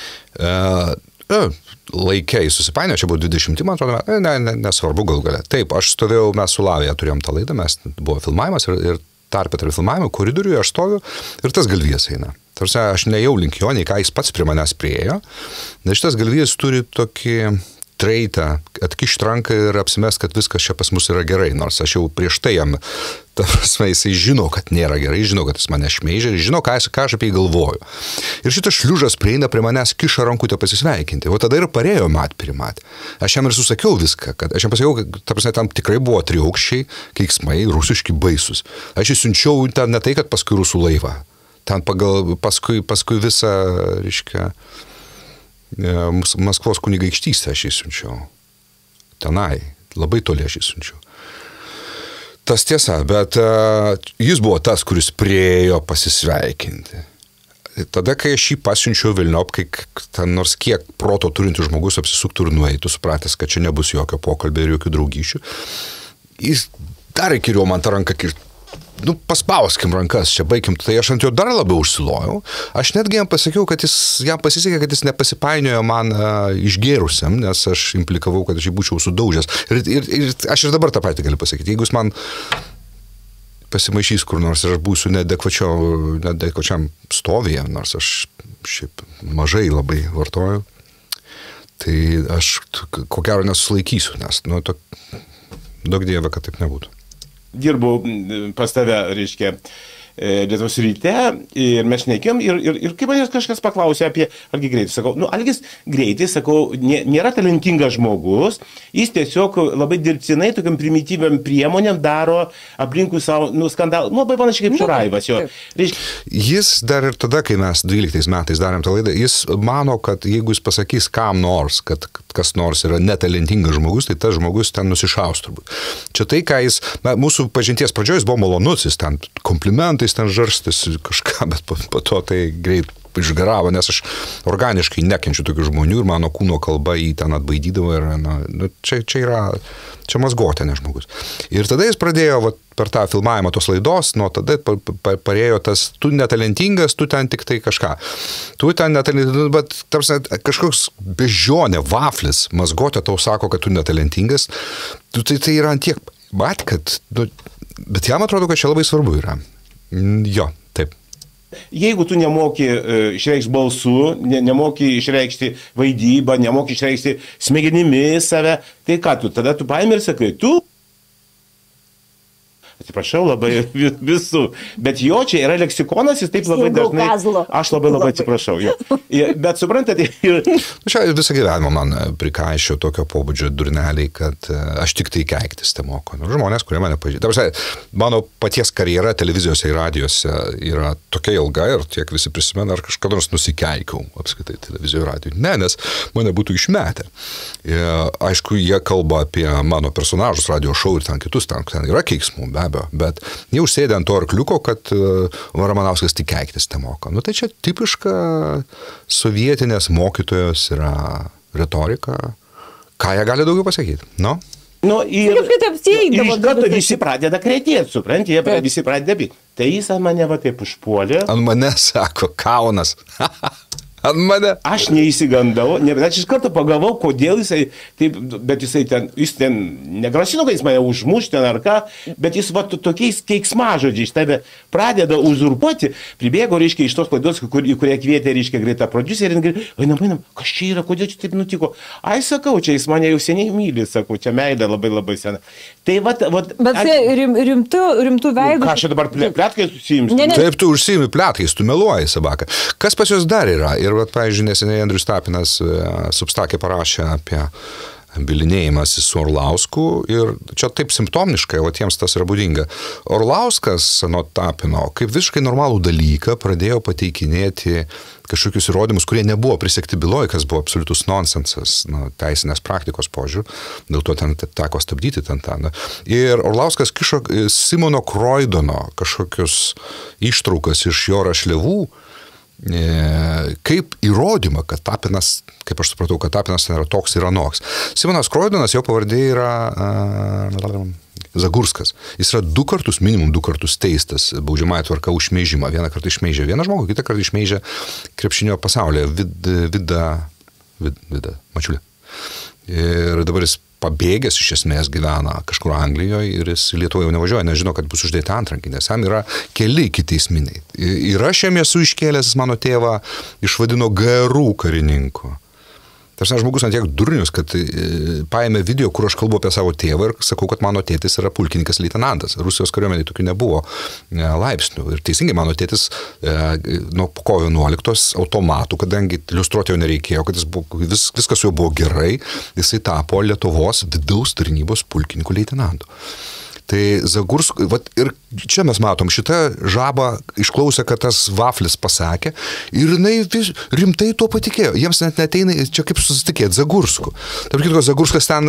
Laikiai susipainio, čia buvo 20, man atrodo, nesvarbu gal galia. Taip, aš stovėjau, mes su Lavija turėjom tą laidą, buvo filmavimas ir tarp filmavimo koridoriuje aš stoviu ir tas galvijas eina. Tarsi aš nejau link jo, nei ką jis pats prie manęs priejo, nes šitas galvijas turi tokį treitą, atkišt ranką ir apsimes, kad viskas čia pas mus yra gerai, nors aš jau prieš tai jam, ta prasme, jisai žino, kad nėra gerai, žino, kad jis mane šmeižia, žino, ką aš apie jį galvoju. Ir šitas šliužas prieina prie manęs, kiša rankutę pasisveikinti, o tada ir parėjo mat. Aš jam ir susakiau viską, kad aš jam pasakiau, kad ta prasme, tam tikrai buvo triaukščiai, keiksmai, rusiški baisus. Aš įsiunčiau ten ne tai, kad paskui rusų laivą, ten paskui visą, reiškia, Maskvos kunigaikštystę aš įsiunčiau. Tenai, labai toli aš įsiunčiau. Tas tiesa, bet jis buvo tas, kuris priėjo pasisveikinti. Tada, kai aš jį pasiunčiau Vilniop, kai ten nors kiek proto turintis žmogus apsisuktų ir nueitų, supratęs, kad čia nebus jokio pokalbio ir jokių draugyšių, jis dar įkiriau man tą ranką kirti. Paspauskim rankas, čia baigim, tai aš ant jo dar labiau užsilojau. Aš netgi jam pasakiau, kad jam pasisekė, kad jis nepasipainiojo man išgėrusiam, nes aš implikavau, kad aš jį būčiau sudaužęs. Ir aš ir dabar tą patį galiu pasakyti. Jeigu jis man pasimaišys kur nors ir aš būsiu neadekvačiam stovyje, nors aš šiaip mažai labai vartoju, tai aš ko gero nesusilaikysiu, nes daug dieve, kad taip nebūtų. Dirbau pas tave, reiškia, Lietuvos ryte ir mes šnekėjom ir kaip manęs kažkas paklausė apie Algį Greitį. Sakau, Algis Greitis, sakau, nėra talentingas žmogus, jis tiesiog labai dirbtinai tokiam primityviam priemonėm daro aplinkui savo skandalą, labai panašiai kaip Šuraivas jo. Jis dar ir tada, kai mes 12 metais darėm tą laidą, jis mano, kad jeigu jis pasakys kam nors, kad kas nors yra netalentingas žmogus, tai tas žmogus ten nusišaus turbūt. Čia tai, ką jis, mūsų pažinties pradžioje jis buvo malonus, jis ten komplimentais ten žarstis kažką, bet po to tai greit išgaravo, nes aš organiškai nekenčiu tokių žmonių ir mano kūno kalba jį ten atbaidydavo ir čia mazgotė, ne žmogus. Ir tada jis pradėjo per tą filmavimą tos laidos, nuo tada parėjo tas, tu netalentingas, tu ten tik tai kažką. Tu ten netalentingas, bet tarsi kažkoks bežionė, vaflis, mazgotė tau sako, kad tu netalentingas, tai yra ant tiek, bet jam atrodo, kad čia labai svarbu yra. Jo, taip. Jeigu tu nemoki išreikšti balsu, nemoki išreikšti vaidybą, nemoki išreikšti smegenimis save, tai ką tu, tada tu paimi ir sakai, tu, atsiprašau labai visų, bet jo čia yra leksikonas, jis taip labai dažnai, aš labai atsiprašau, jo. Bet suprantate, čia visą gyvenimą man prikaišio tokio pobūdžio durneliai, kad aš tik tai keiktis te moku. Žmonės, kurie mane pažįsta. Mano paties karjera televizijose ir radijose yra tokia ilga ir tiek visi prisimena, ar kažkada nors nusikeikiau apskaitai televizijoje ir radijoje. Ne, nes mane būtų išmetę. Aišku, jie kalba apie mano personažus, radio šou ir ten kitus, ten yra keiksmų, be abejo, bet jie užsėdė ant to arkliuko, kad Ramanauskas tik keiktis te moka. Tai čia tipiška sovietinės mokytojos yra retorika. Ką jie gali daugiau pasakyti? Ir iš karto visi pradeda kretėti, supranti, jie visi pradeda bėgti. Tai jis ant mane va taip užpuolė. Ant mane, sako, kaunas. Ant mane. Aš neįsigandau, bet aš iš karto pagavau, kodėl jisai, taip, bet jis ten negrasino, kad jis mane užmuš ten ar ką, bet jis va tokiais keiksmažodžiais tave pradeda uzurpuoti, pribėgo, reiškia, iš tos klaidos, į kurią kvietė, reiškia, greita prodiuserį, einam, kas čia yra, kodėl čia taip nutiko. Ai, sakau, čia jis mane jau seniai myli, sakau, čia meilė labai sena. Tai Bet rimtų veidų. Ką aš dabar plėtkai susiimsiu? Taip, tu užsiimi plėtkais, tu meluoji, Sabaka. Kas pas jūs dar yra? Ir, pavyzdžiui, neseniai Andrius Tapinas Substake parašė apie bilinėjimąsi su Orlausku ir čia taip simptomiškai, o tiems tas yra būdinga. Orlauskas, anot Tapino, kaip visiškai normalų dalyką pradėjo pateikinėti kažkokius įrodymus, kurie nebuvo prisekti byloj, kas buvo absoliutus nonsensas teisinės praktikos požiūrių, dėl to ten teko stabdyti ten. Ir Orlauskas kišo Simono Kroidono kažkokius ištraukas iš jo rašliavų, kaip įrodymą, kad Tapinas, kaip aš supratau, kad Tapinas yra toks ir anoks. Simonas Kroidonas, jo pavardė yra Zagurskas. Jis yra minimum 2 kartus teistas baudžiamąja tvarka už šmeižimą. Vieną kartą išmeižė vieną žmogų, kitą kartą išmeižė krepšinio pasaulyje Vida Mačiulė. Ir dabar jis pabėgęs iš esmės gyvena kažkur Anglijoje ir jis Lietuvoje jau nevažiuoja, nežino, kad bus uždėti antrankiai, nes jam yra keli ikiteisminiai. Ir aš jam esu iškėlęs, mano tėvą išvadino gerų karininkų. Tarsi žmogus ant tiek durnius, kad paėmė video, kur aš kalbu apie savo tėvą ir sakau, kad mano tėtis yra pulkininkas leitenantas. Rusijos kariuomenėje tokių nebuvo laipsnių. Ir teisingai mano tėtis nuo kovo 11 automatų, kadangi iliustruoti jau nereikėjo, kad viskas jau buvo gerai, jisai tapo Lietuvos vidaus tarnybos pulkininkų leitenantų. Tai Zagursk, ir čia mes matom, šitą žabą išklausė, kad tas vaflis pasakė ir jinai rimtai tuo patikėjo. Jiems net neteina, čia kaip susitikėti, Zagursku. Tarp kitko, Zagurskas ten,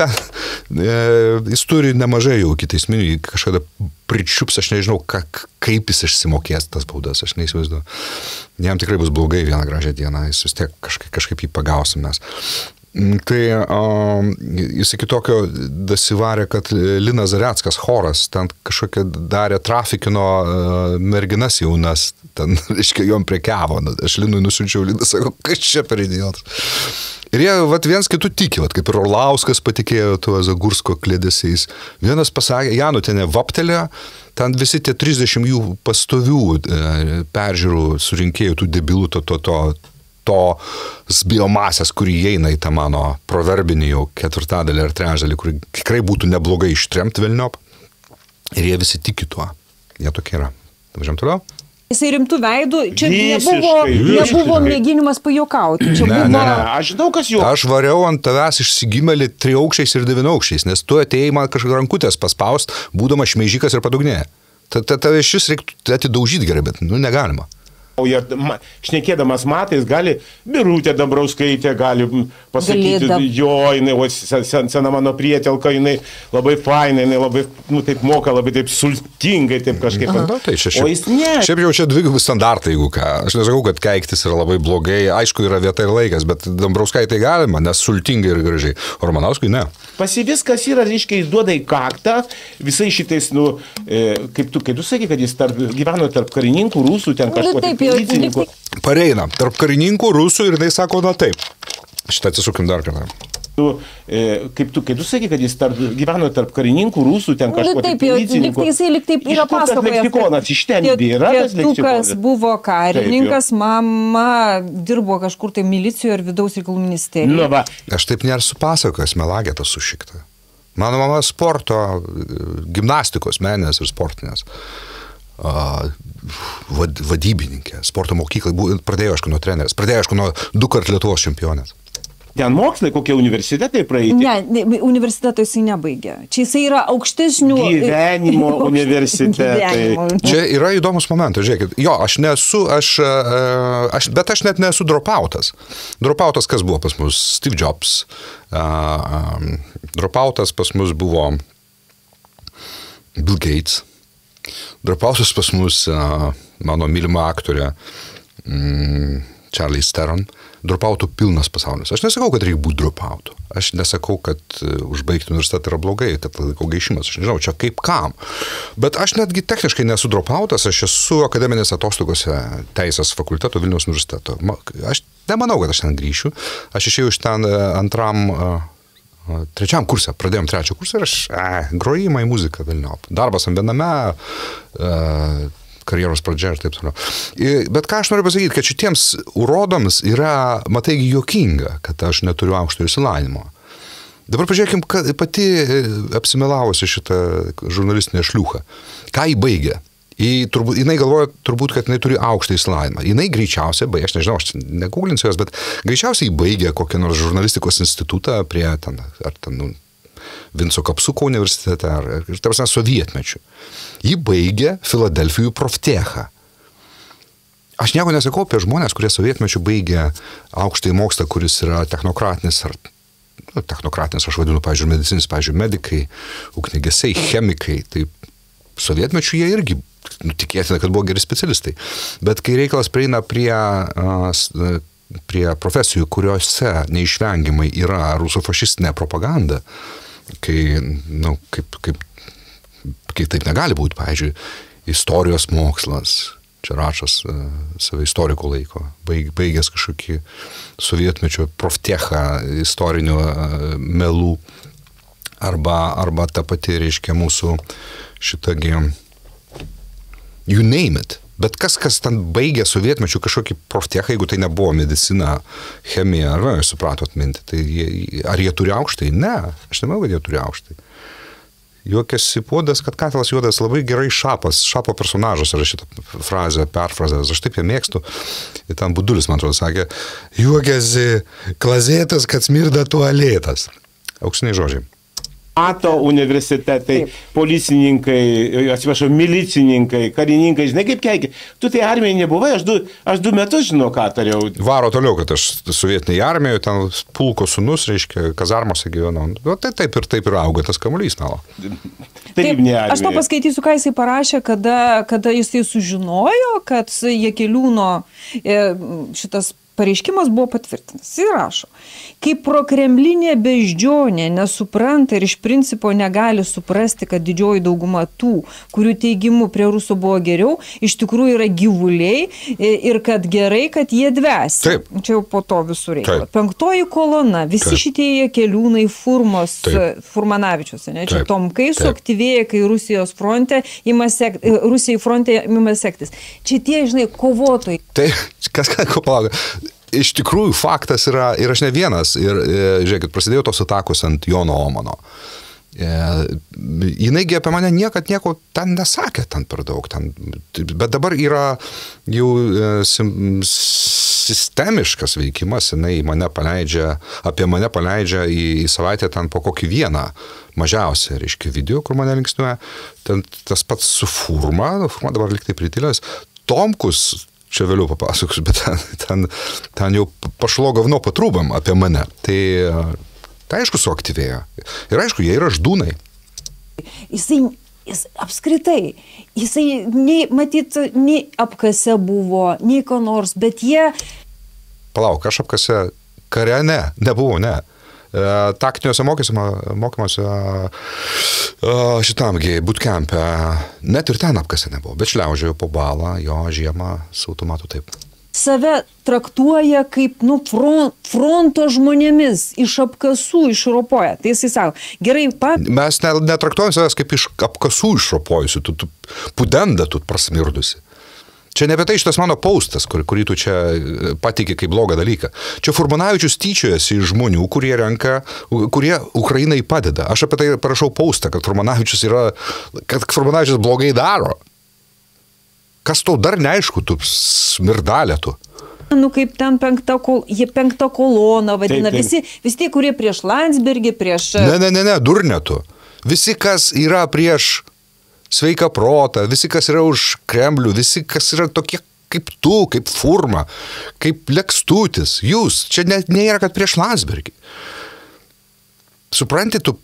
jis turi nemažai jau kiteisminių, kažkada pričiups, aš nežinau, kaip jis išsimokės tas baudas, aš neįsivaizduoju. Jam tikrai bus blogai vieną gražią dieną, jis vis tiek kažkaip jį pagausim mes. Tai jis iki tokio dasivarė, kad Linas Zareckas, choras, ten kažkokia darė trafikino merginas jaunas, ten, reiškia, jom prekiavo. Aš Linui nusiunčiau, Linas sako, kas čia per idiotas. Ir jie viens kitų tiki, kaip ir Orlauskas patikėjo tuo Zagursko klėdesiais. Vienas pasakė, Janutienė vaptelė, ten visi tie 30 jų pastovių peržiūrų surinkėjų tų debilų tos biomasės, kuri įeina į tą mano proverbinį jau 4. ar 3, kuri tikrai būtų neblogai ištremti velniop. Ir jie visi tiki tuo. Jie tokie yra. Važiuojam toliau? Jisai rimtų veidų, čia nebuvo mėginimas pajuokauti. Ne, aš žinau, kas jau. Aš variau ant tavęs išsigimėlį 3 aukščiais ir 9 aukščiais, nes tu atėjai man kažką rankutės paspaust, būdamas šmeižikas ir padugnė. Tave šis reiktų atidaužyti gerai, bet negalima. šnekėdamas matais gali Birutė Dambrauskaitė, gali pasakyti, jo, jinai, sena mano prietelka, jinai labai faina, jinai labai, taip moka, labai taip sultingai, taip kažkaip. Tai šiaip jau čia dvigubi standartai, jeigu ką. Aš nesakau, kad keiktis yra labai blogai, aišku, yra vieta ir laikas, bet Dambrauskaitė galima, nes sultingai ir gražiai. O Romanauskui ne. Pasi viskas yra, reiškia, jis duoda į kaktą, visai šitais, kaip tu sakai, kad jis gyveno tarp karininkų, rusų, ten kažko policininkų. Pareina, tarp karininkų, rusų ir tai sako, taip. Šitą atsisukim dar kartą. Kaip tu sakai, kad jis gyveno tarp karininkų, rusų, ten kažko policininkų. Lyg taip yra pasakojęs. Leksikonas iš ten yra tas leksikonas. Tėtukas buvo karininkas, mama dirbo kažkur tai milicijoje ir vidaus reikalų ministerijoje. Aš taip nesu pasakojęs, melagė tas sušikta. Mano mama sporto, gimnastikos, meninės ir sportinės. Vadybininkė, sporto mokyklai, pradėjo aišku nuo trenerės, pradėjo aišku nuo 2 kart Lietuvos čempionės. Ten mokslai, kokie universitetai praeiti? Ne, universiteto jisai nebaigė. Čia jisai yra aukštesnių... Gyvenimo universitetai. Čia yra įdomus momentas, žiūrėkit. Jo, aš nesu, bet aš net nesu dropoutas. Dropoutas kas buvo pas mus? Steve Jobs. Dropoutas pas mus buvo Bill Gates. Dropoutas pas mus mano mylima aktorė Charlize Theron. Dropoutų pilnas pasaulis. Aš nesakau, kad reikia būti dropoutų. Aš nesakau, kad užbaigti universitetą yra blogai, kad laiko gaišimas. Aš nežinau, čia kaip kam. Bet aš netgi techniškai nesu dropoutas, aš esu akademinės atostogose teisės fakulteto Vilniaus universiteto. Aš nemanau, kad aš ten grįšiu. Aš išėjau iš ten trečiam kursą, pradėjom 3 kursą ir aš grojimą į muziką Vilniop. Darbas ant viename, karjeros pradžia ir taip toliau. Bet ką aš noriu pasakyti, kad šitiems urodams yra, matai, juokinga, kad aš neturiu aukštojo išsilavinimo. Dabar pažiūrėkim, pati apsimelavusi šitą žurnalistinę šliūchą. Ką jį baigė? Jinai galvoja turbūt, kad jinai turi aukštą išsilavinimą. Jinai greičiausiai, aš nežinau, aš neguglinsiu jos, bet greičiausiai baigė kokią nors žurnalistikos institutą prie Vinco Kapsuko universitete ir tarsi sovietmečių. Ji baigė Filadelfijų proftechą. Aš nieko nesakau apie žmonės, kurie sovietmečių baigė aukštąjį mokslą, kuris yra technokratinis ar technokratinis, aš vadinu, pavyzdžiui, medicinis, pavyzdžiui, medikai, ugniagesiai, chemikai. Tai sovietmečių jie irgi tikėtina, kad buvo geri specialistai. Bet kai reikalas prieina prie profesijų, kuriuose neišvengiamai yra rusofašistinė propaganda, kai taip negali būti, pavyzdžiui, istorijos mokslas, čia Račas save istorikų laiko, baigęs kažkokį sovietmečio proftechą istorinių melų, arba ta pati, reiškia, mūsų šitagi, you name it. Bet kas ten baigė sovietmečių kažkokį proftechą, jeigu tai nebuvo medicina, chemija, supratot mintį, tai ar jie turi aukštai? Ne, aš nemanau, kad jie turi aukštai. Juokiasi puodas, kad katilas juodas, labai gerai Šapo personažas yra šitą frazę, perfrazės, aš taip ją mėgstu. Ir ten Budulis, man atrodo, sakė, juokiasi klazėtas, kad smirda tualetas. Auksiniai žodžiai. Mato universitetai, policininkai, atsiprašau, milicininkai, karininkai, žinai kaip keikia. Tu tai armijai nebuvai, aš 2 metus žinau, ką tariau. Varo toliau, kad aš sovietinėje armijoje, ten pulko sūnus, reiškia, kazarmose gyvenau. Tai taip ir auga tas kamuolys melo. Taip, aš to paskaitysiu, ką jisai parašė, kada jisai sužinojo, kad Jakeliūno šitas pareiškimas buvo patvirtintas. Jis rašo, kaip prokremlinė beždžionė nesupranta ir iš principo negali suprasti, kad didžioji dauguma tų, kurių teigimu prie rusų buvo geriau, iš tikrųjų yra gyvuliai ir kad gerai, kad jie dvesi. Taip. Čia jau po to visų reikalo. 5 kolona, visi šitie Jakeliūnai, Furmanavičius, ne? Čia Tomkai suaktyvėja, kai Rusijos fronte Rusijai fronte ima sektis. Čia tie, žinai, kovotojai. Tai, kas palaukia? Iš tikrųjų, faktas yra, ir aš ne vienas, ir žiūrėkit, prasidėjo tos atakos ant Jono Omano. Jinaigi apie mane nieko ten nesakė ten per daug. Bet dabar yra jau sistemiškas veikimas, jinai apie mane paleidžia į savaitę ten po kokį vieną mažiausią, reiškia, video, kur mane linksniuoja. Ten tas pats su Furma dabar liktai pritilės. Tomkus, čia vėliau papasakosiu, bet ten jau pašlo говно po trūbam apie mane. Tai aišku, suaktyvėjo. Ir aišku, jie yra ždūnai. Jis apskritai, nei, matyt, nei apkase buvo, nei ko nors, bet jie... Palauk, aš apkase kare nebuvo. Taktiniuose mokymuose šitamgi bootcamp'e, net ir ten apkase nebuvo, bet šliaužiojo po balą, jo žiemą su automatu taip. Save traktuoja kaip, fronto žmonėmis, iš apkasų išropoja. Tai jisai sako, gerai, Mes netraktuojam savęs kaip iš apkasų išropojusi, tu pudenda, tu prasmirdusi. Čia ne apie tai šitas mano postas, kurį tu čia patikė kaip blogą dalyką. Čia Furmanavičius tyčiojasi iš žmonių, kurie Ukrainai padeda. Aš apie tai parašau postą, kad Furmanavičius blogai daro. Kas tau dar neaišku, tu smirdalė tu. Kaip ten penktą koloną vadina. Visi tie, kurie prieš Landsbergį, prieš... Ne, durnė tu. Visi, kas yra prieš sveiką protą, visi, kas yra už Kremlių, visi, kas yra tokie kaip tu, kaip Furma, kaip Lekstutis, jūs, čia nėra, kad prieš Landsbergį. Supranti, tu...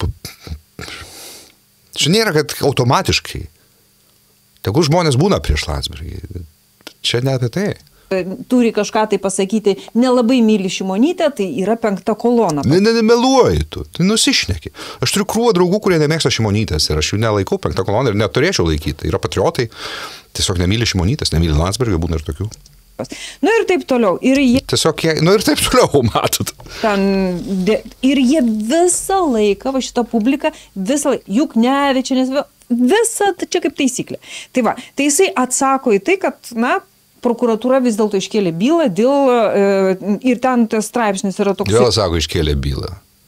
Čia nėra, kad automatiškai. Tegu žmonės būna prieš Landsbergį. Čia ne apie tai. Turi kažką tai pasakyti, nelabai myli Šimonytę, tai yra penkta kolona. Nemeluoji tu, tai nusišneki. Aš turiu krūvą draugų, kurie nemėgsta Šimonytės ir aš jų nelaikau penktą koloną ir neturėčiau laikyti. Yra patriotai, tiesiog nemyli Šimonytės, nemyli Landsbergio, būna ir tokių. Ir taip toliau. Tiesiog ir taip toliau, matot. Ir jie visą laiką, šitą publiką, juk Nevičienės, visą, čia kaip taisyklė. Tai va, tai jisai atsako į tai, kad, prokuratūra vis dėlto iškėlė bylą ir ten tas straipsnis yra toks... Vėl sako, iškėlė bylą.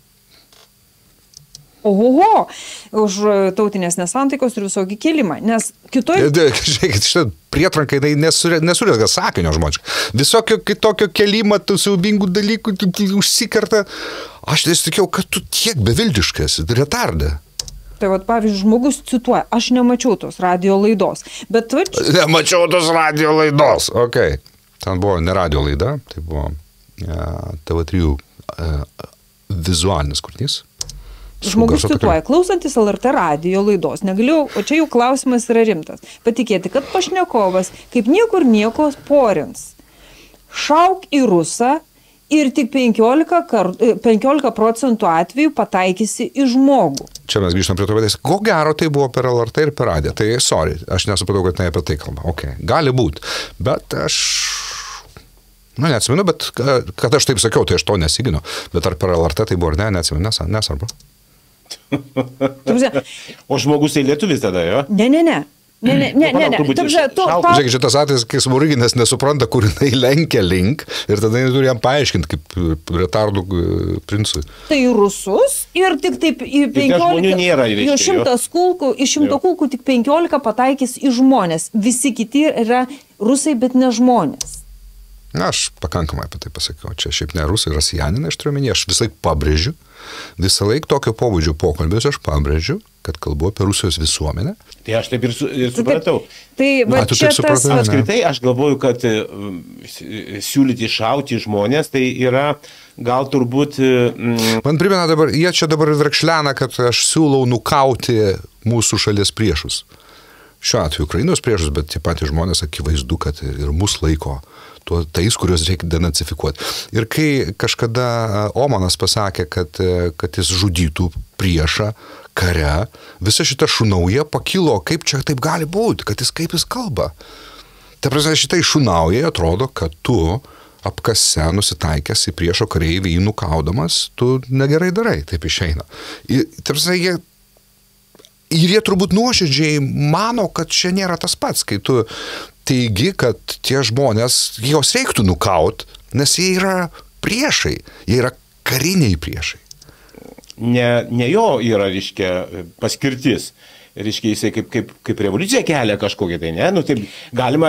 Ohoho, už tautinės nesantaikos ir visokį kėlimą, nes kitoje... Žiūrėkit, šitą prietranką, nesurėga sakinio žmoniškai. Visokio kitokio kėlimą, tų siaubingų dalykų užsikerta. Aš nesitikėjau, kad tu tiek bevildiškas, retardė. Tai pavyzdžiui, žmogus cituoja, aš nemačiau tos radio laidos, bet... Nemačiau tos radio laidos, okei. Ten buvo ne radio laida, tai buvo TV3 vizualinis kūrinys. Žmogus cituoja, klausantis LRT radio laidos, negalėjau, o čia jų klausimas yra rimtas, patikėti, kad pašnekovas kaip niekur nieko porins. Šauk į rusą ir tik 15% atvejų pataikysi į žmogų. Čia mes grįžtam prie to patys. Ko gero tai buvo per LRT ir per radiją. Tai sorry, aš nesupratau, kad ne apie tai kalba. Okay. Gali būti. Bet aš... neatsimenu, bet kad aš taip sakiau, tai aš to nesiginu. Bet ar per LRT tai buvo ar ne, neatsimenu, nesvarbu. O žmogus tai lietuvis tada, jo? Ne. Žiūrėk, šitas atvejis, kai Smoriginas nesupranta, kur jinai lenkia link ir tada jinai turi jam paaiškinti, kaip retardų princui. Tai rusus ir tik taip į 15, jo 100 kulkų, iš 100 kulkų tik 15 pataikys į žmonės. Visi kiti yra rusai, bet ne žmonės. Aš pakankamai apie tai pasakiau. Čia šiaip ne rusai, rasijaninai, aš turiu omeny, aš visą laiką pabrėžiu, visą laiką tokio pobūdžio pokalbės aš pabrėžiu, kad kalbu apie Rusijos visuomenę. Tai aš taip ir supratau. Tai va čia tas... Apskritai, aš galvoju, kad siūlyti šauti žmonės, tai yra gal turbūt... Man primena dabar, jie čia dabar drakšlena, kad aš siūlau nukauti mūsų šalies priešus. Šiuo atveju Ukrainos priešus, bet tie patys žmonės akivaizdu, kad ir mus laiko tais, kuriuos reikia denacifikuoti. Ir kai kažkada Omanas pasakė, kad jis žudytų priešą kare, visa šita šunauja pakilo, kaip čia taip gali būti, kad kaip jis kalba. Ta prasme, šitai šunauja atrodo, kad tu apkase nusitaikęs į priešo kareivį, jį nukaudamas, tu negerai darai, taip išeina. Ta prasme, jie turbūt nuoširdžiai mano, kad čia nėra tas pats, kai tu teigi, kad tie žmonės, jos reiktų nukaut, nes jie yra priešai, jie yra kariniai priešai. Ne jo yra, reiškia, paskirtis. reiškia, jisai kaip revoliucija kelia kažkokią tai, ne? Nu, taip galima,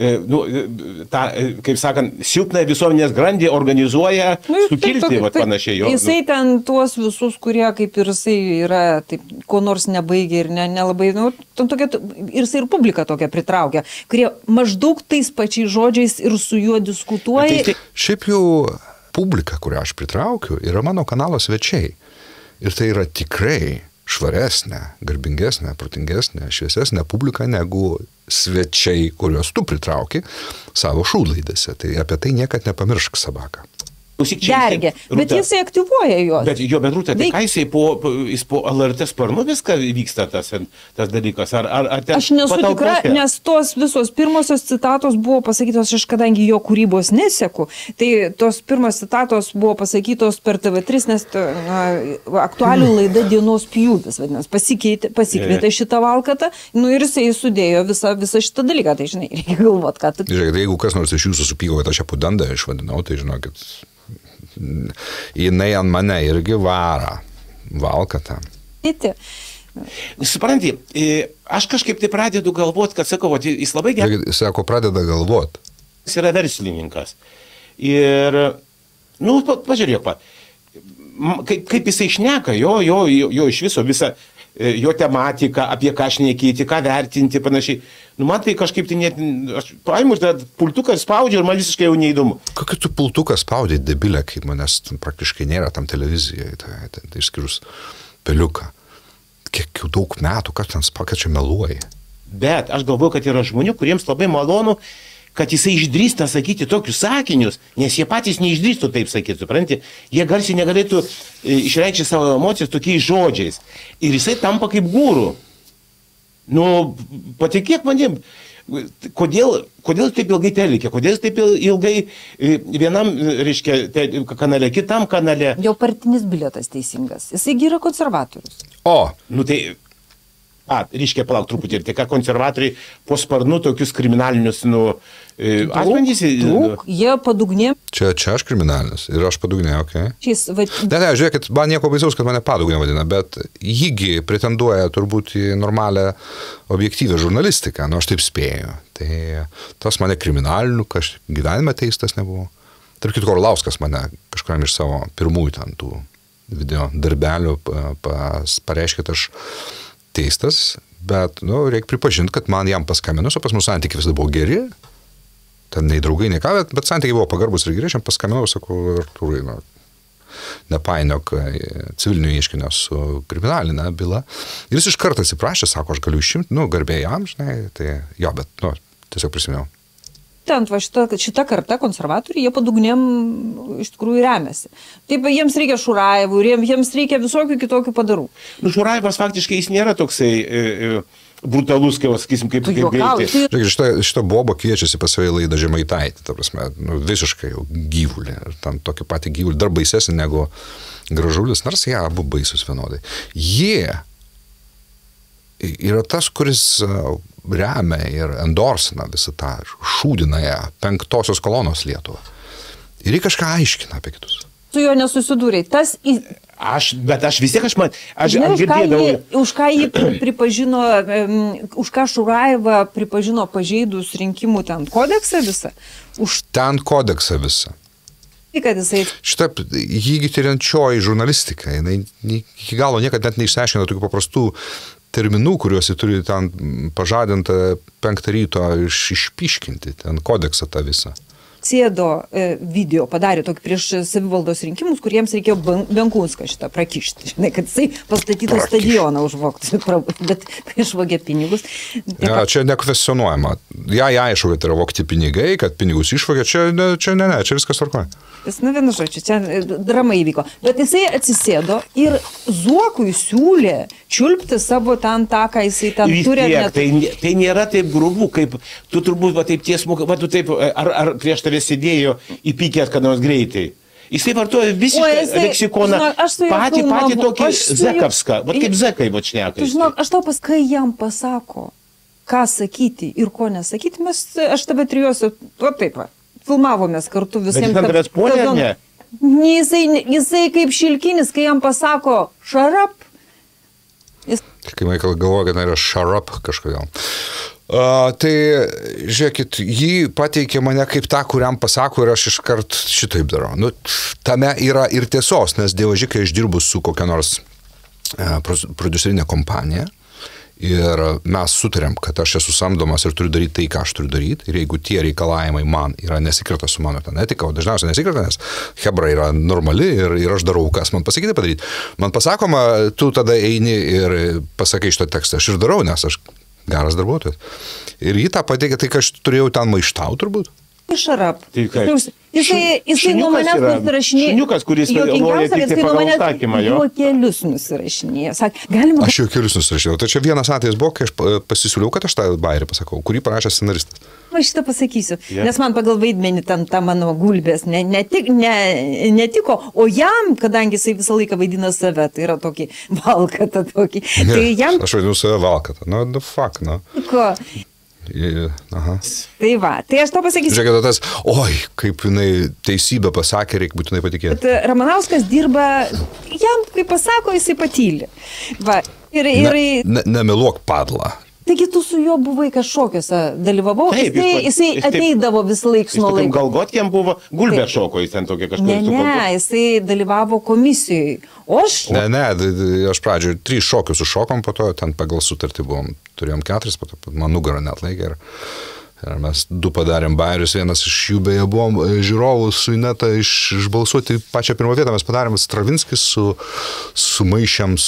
kaip sakant, silpną visuomenės grandį organizuoja, sukilti, panašiai. Jisai ten tuos visus, kurie kaip ir jisai yra, taip, ko nors nebaigia ir nelabai, ir jisai ir publika tokia pritraukia, kurie maždaug tais pačiais žodžiais ir su juo diskutuoja. Šiaip jau publika, kurią aš pritraukiu, yra mano kanalo svečiai. Ir tai yra tikrai švaresnė, garbingesnė, protingesnė, šviesesnė publika negu svečiai, kuriuos tu pritrauki savo šūdlaidėse. Tai apie tai niekad nepamiršk, Sabaka. Dergia, bet jisai aktyvuoja juos. Bet Rūta, tai ką jis po LRT sparnu viską vyksta tas dalykas? Aš nesu tikra, nes tos visos pirmosios citatos buvo pasakytos, aš kadangi jo kūrybos neseku, tai tos pirmos citatos buvo pasakytos per TV3, nes aktualių laida Dienos pjūvis, vadinasi, pasikvietė šitą Valkatą, ir jisai sudėjo visą šitą dalyką, tai žinai, reikia galvot, ką tu... Žiūrėkit, jeigu kas nors iš jūsų supyko, kad aš ją pudandą išvadinau, tai žinokit, jinai ant mane irgi vara Valkatą. Supranti, aš kažkaip tai pradedu galvot, kad sakau, jis labai gerai. Sako, pradeda galvot. Jis yra verslininkas. Ir, pažiūrėk, kaip jisai šneka, jo iš viso visą jo tematiką, apie ką šnekėti, ką vertinti, panašiai. Man tai kažkaip tai net, aš paimu, pultuką spaudžiu ir man visiškai jau neįdomu. Kokį tu pultuką spaudai, debilė, kaip manęs praktiškai nėra tam televizijoje, tai išskyrus peliuką. Kiek jau daug metų, kas ten spaudai, čia meluoja. Bet aš galvoju, kad yra žmonių, kuriems labai malonu, kad jisai išdrįsta sakyti tokius sakinius, nes jie patys neišdrįstų taip sakyti, supranti, jie garsiai negalėtų išreikšti savo emocijas tokiais žodžiais. Ir jisai tampa kaip guru. Patikėk manim, kodėl taip ilgai telkia, kodėl taip ilgai vienam, reiškia, kanale, kitam kanale. Jo partinis bilietas teisingas, jisai yra konservatorius. Reiškia, palauk truputį, tai ką konservatoriai po sparnu tokius kriminalinius, asmenys. Jie padugnė. Čia aš kriminalinis ir aš padugnė, okei. Ne, žiūrėkit, man nieko baisaus, kad mane padugnė vadina, bet jįgi pretenduoja turbūt į normalią objektyvę žurnalistiką, aš taip spėju. Tai tas mane kriminalinių, gyvenime teistas nebuvo. Tarp kitko, Orlauskas mane kažkuriam iš savo pirmųjų ten tų video darbelių pareiškė, kad aš teistas, bet, reikia pripažinti, kad man jam paskambinus, o pas mūsų santykiai visada buvo geri, ten nei draugai, nei ką, bet santykiai buvo pagarbus ir geri, aš jam paskambinau, sakau, Artūrai, nepainiok civilinio ieškinio su kriminalinė byla. Ir jis iš karto atsiprašė, sako, aš galiu išimti, garbė jam, žinai, tai jo, bet, tiesiog prisiminiau. Ten šita karta konservatoriai, jie padugnėm iš tikrųjų remiasi. Taip, jiems reikia Šuraevų, jiems reikia visokių kitokių padarų. Šuraevas faktiškai jis nėra toksai brutalus, sakysim, kaip greitai. Žiūrėk, šitą bobą kviečiasi pas save į laidą Žemaitaitį, ta prasme, visiškai jau gyvulį, ir tam tokį patį gyvulį, dar baisesnį negu Gražulis, nors jie abu baisus vienodai. Jie yra tas, kuris remia ir endorsina visą tą šūdinąją 5-osios kolonos Lietuvą. Ir jį kažką aiškina apie kitus. Su juo nesusidūrė. Bet aš vis tiek, aš girdėdavau. Už ką jį pripažino, už ką Šuraevą pripažino pažeidus rinkimų ten kodeksą visą? Ten kodeksą visą. Šitą jįgi tyriančioji žurnalistika, jinai iki galo niekad net neišsiaiškina tokių paprastų terminų, kuriuos jį turi ten pažadintą 5 ryto išpiškinti, ten kodeksą tą visą. Sėdo video padarė tokį prieš savivaldos rinkimus, kuriems reikėjo Benkunską šitą prakišti, žinai, kad jisai pastatytų stadioną užvogti, bet prieš vogė pinigus. Čia nekvesionuojama. Jai aišku, kad yra vogti pinigai, kad pinigus išvogė, čia viskas tvarkoja. Vienu žodžiu, čia drama įvyko. Bet jisai atsisėdo ir Zuokui siūlė čiulpti savo ten tą, ką jisai ten turi. Tai nėra taip grubu, kaip tu turbūt taip tiesmukai, tu taip, ar prieš tave sėdėjo įpykęs, kad nors greitai. Jisai vartoja visiškai leksikoną, patį tokį Zekovską, kaip Zekai šneka. Tu žinok, aš tau kai jam pasako, ką sakyti ir ko nesakyti, aš tave trijuosiu, taip va. Filmavomės kartu visiems. Bet jis puolė, ne? Jisai kaip šilkinis, kai jam pasako šarap. Kai Michael galvoja, kad yra shut up kažkodėl. Tai, žiūrėkit, jį pateikė mane kaip tą, kuriam pasako ir aš iškart šitaip darau. Nu, tame yra ir tiesos, nes dievaži, kai aš dirbu su kokia nors prodiuserinė kompanija ir mes sutarėm, kad aš esu samdomas ir turiu daryti tai, ką aš turiu daryti ir jeigu tie reikalavimai man yra nesikrita su mano ten etika, o dažniausiai nesikrita, nes hebra yra normali ir aš darau, kas man pasakyti padaryti. Man pasakoma, tu tada eini ir pasakai šitą tekstą, aš ir darau, nes aš geras darbuotojas. Ir jį tą pateikė, tai ką aš turėjau ten maištau turbūt. Šarap. Jisai nuo manęs nusirašinėjo. Šuniukas, kuris nori tikti pagal užsakymą, jo. Juokelius nusirašinėjo. Galima... Aš juokelius nusirašinėjau. Tai čia vienas atvejis buvo, kai aš pasisiūliau, kad aš tą bairį pasakau, kurį parašė scenaristas. Aš šitą pasakysiu, nes man pagal vaidmenį ta mano gulbės netiko, o jam, kadangi jisai visą laiką vaidina save, tai yra tokį valkatą tokį. Tai jam... Aš vaidinu save valkatą, no, the fuck, no. Ko? Aha. Tai va, tai aš to pasakysiu. Žiūrėkit, tas, oi, kaip jinai teisybę pasakė, reikia būtinai patikėti. Bet Ramanauskas dirba, jam, kaip pasako, jisai patyli. Va, nemeluok padlą. Taigi tu su juo buvai kažkokiuose dalyvavau, jisai ateidavo vis laiks nuo laiko. Galgot jam buvo gulbė šoko, jis ten tokia kažkur. Ne, jisai dalyvavo komisijoje. O aš... Ne, aš pradžioje 3 šokius sušokom, po to ten pagal sutartį buvom, turėjom 4, po to man nugarą net laikė ir mes 2 padarėm bairius, vienas iš jų beje buvom žiūrovų su Ineta išbalsuoti pačią pirmą vietą, mes padarėm Stravinskį sumaišėm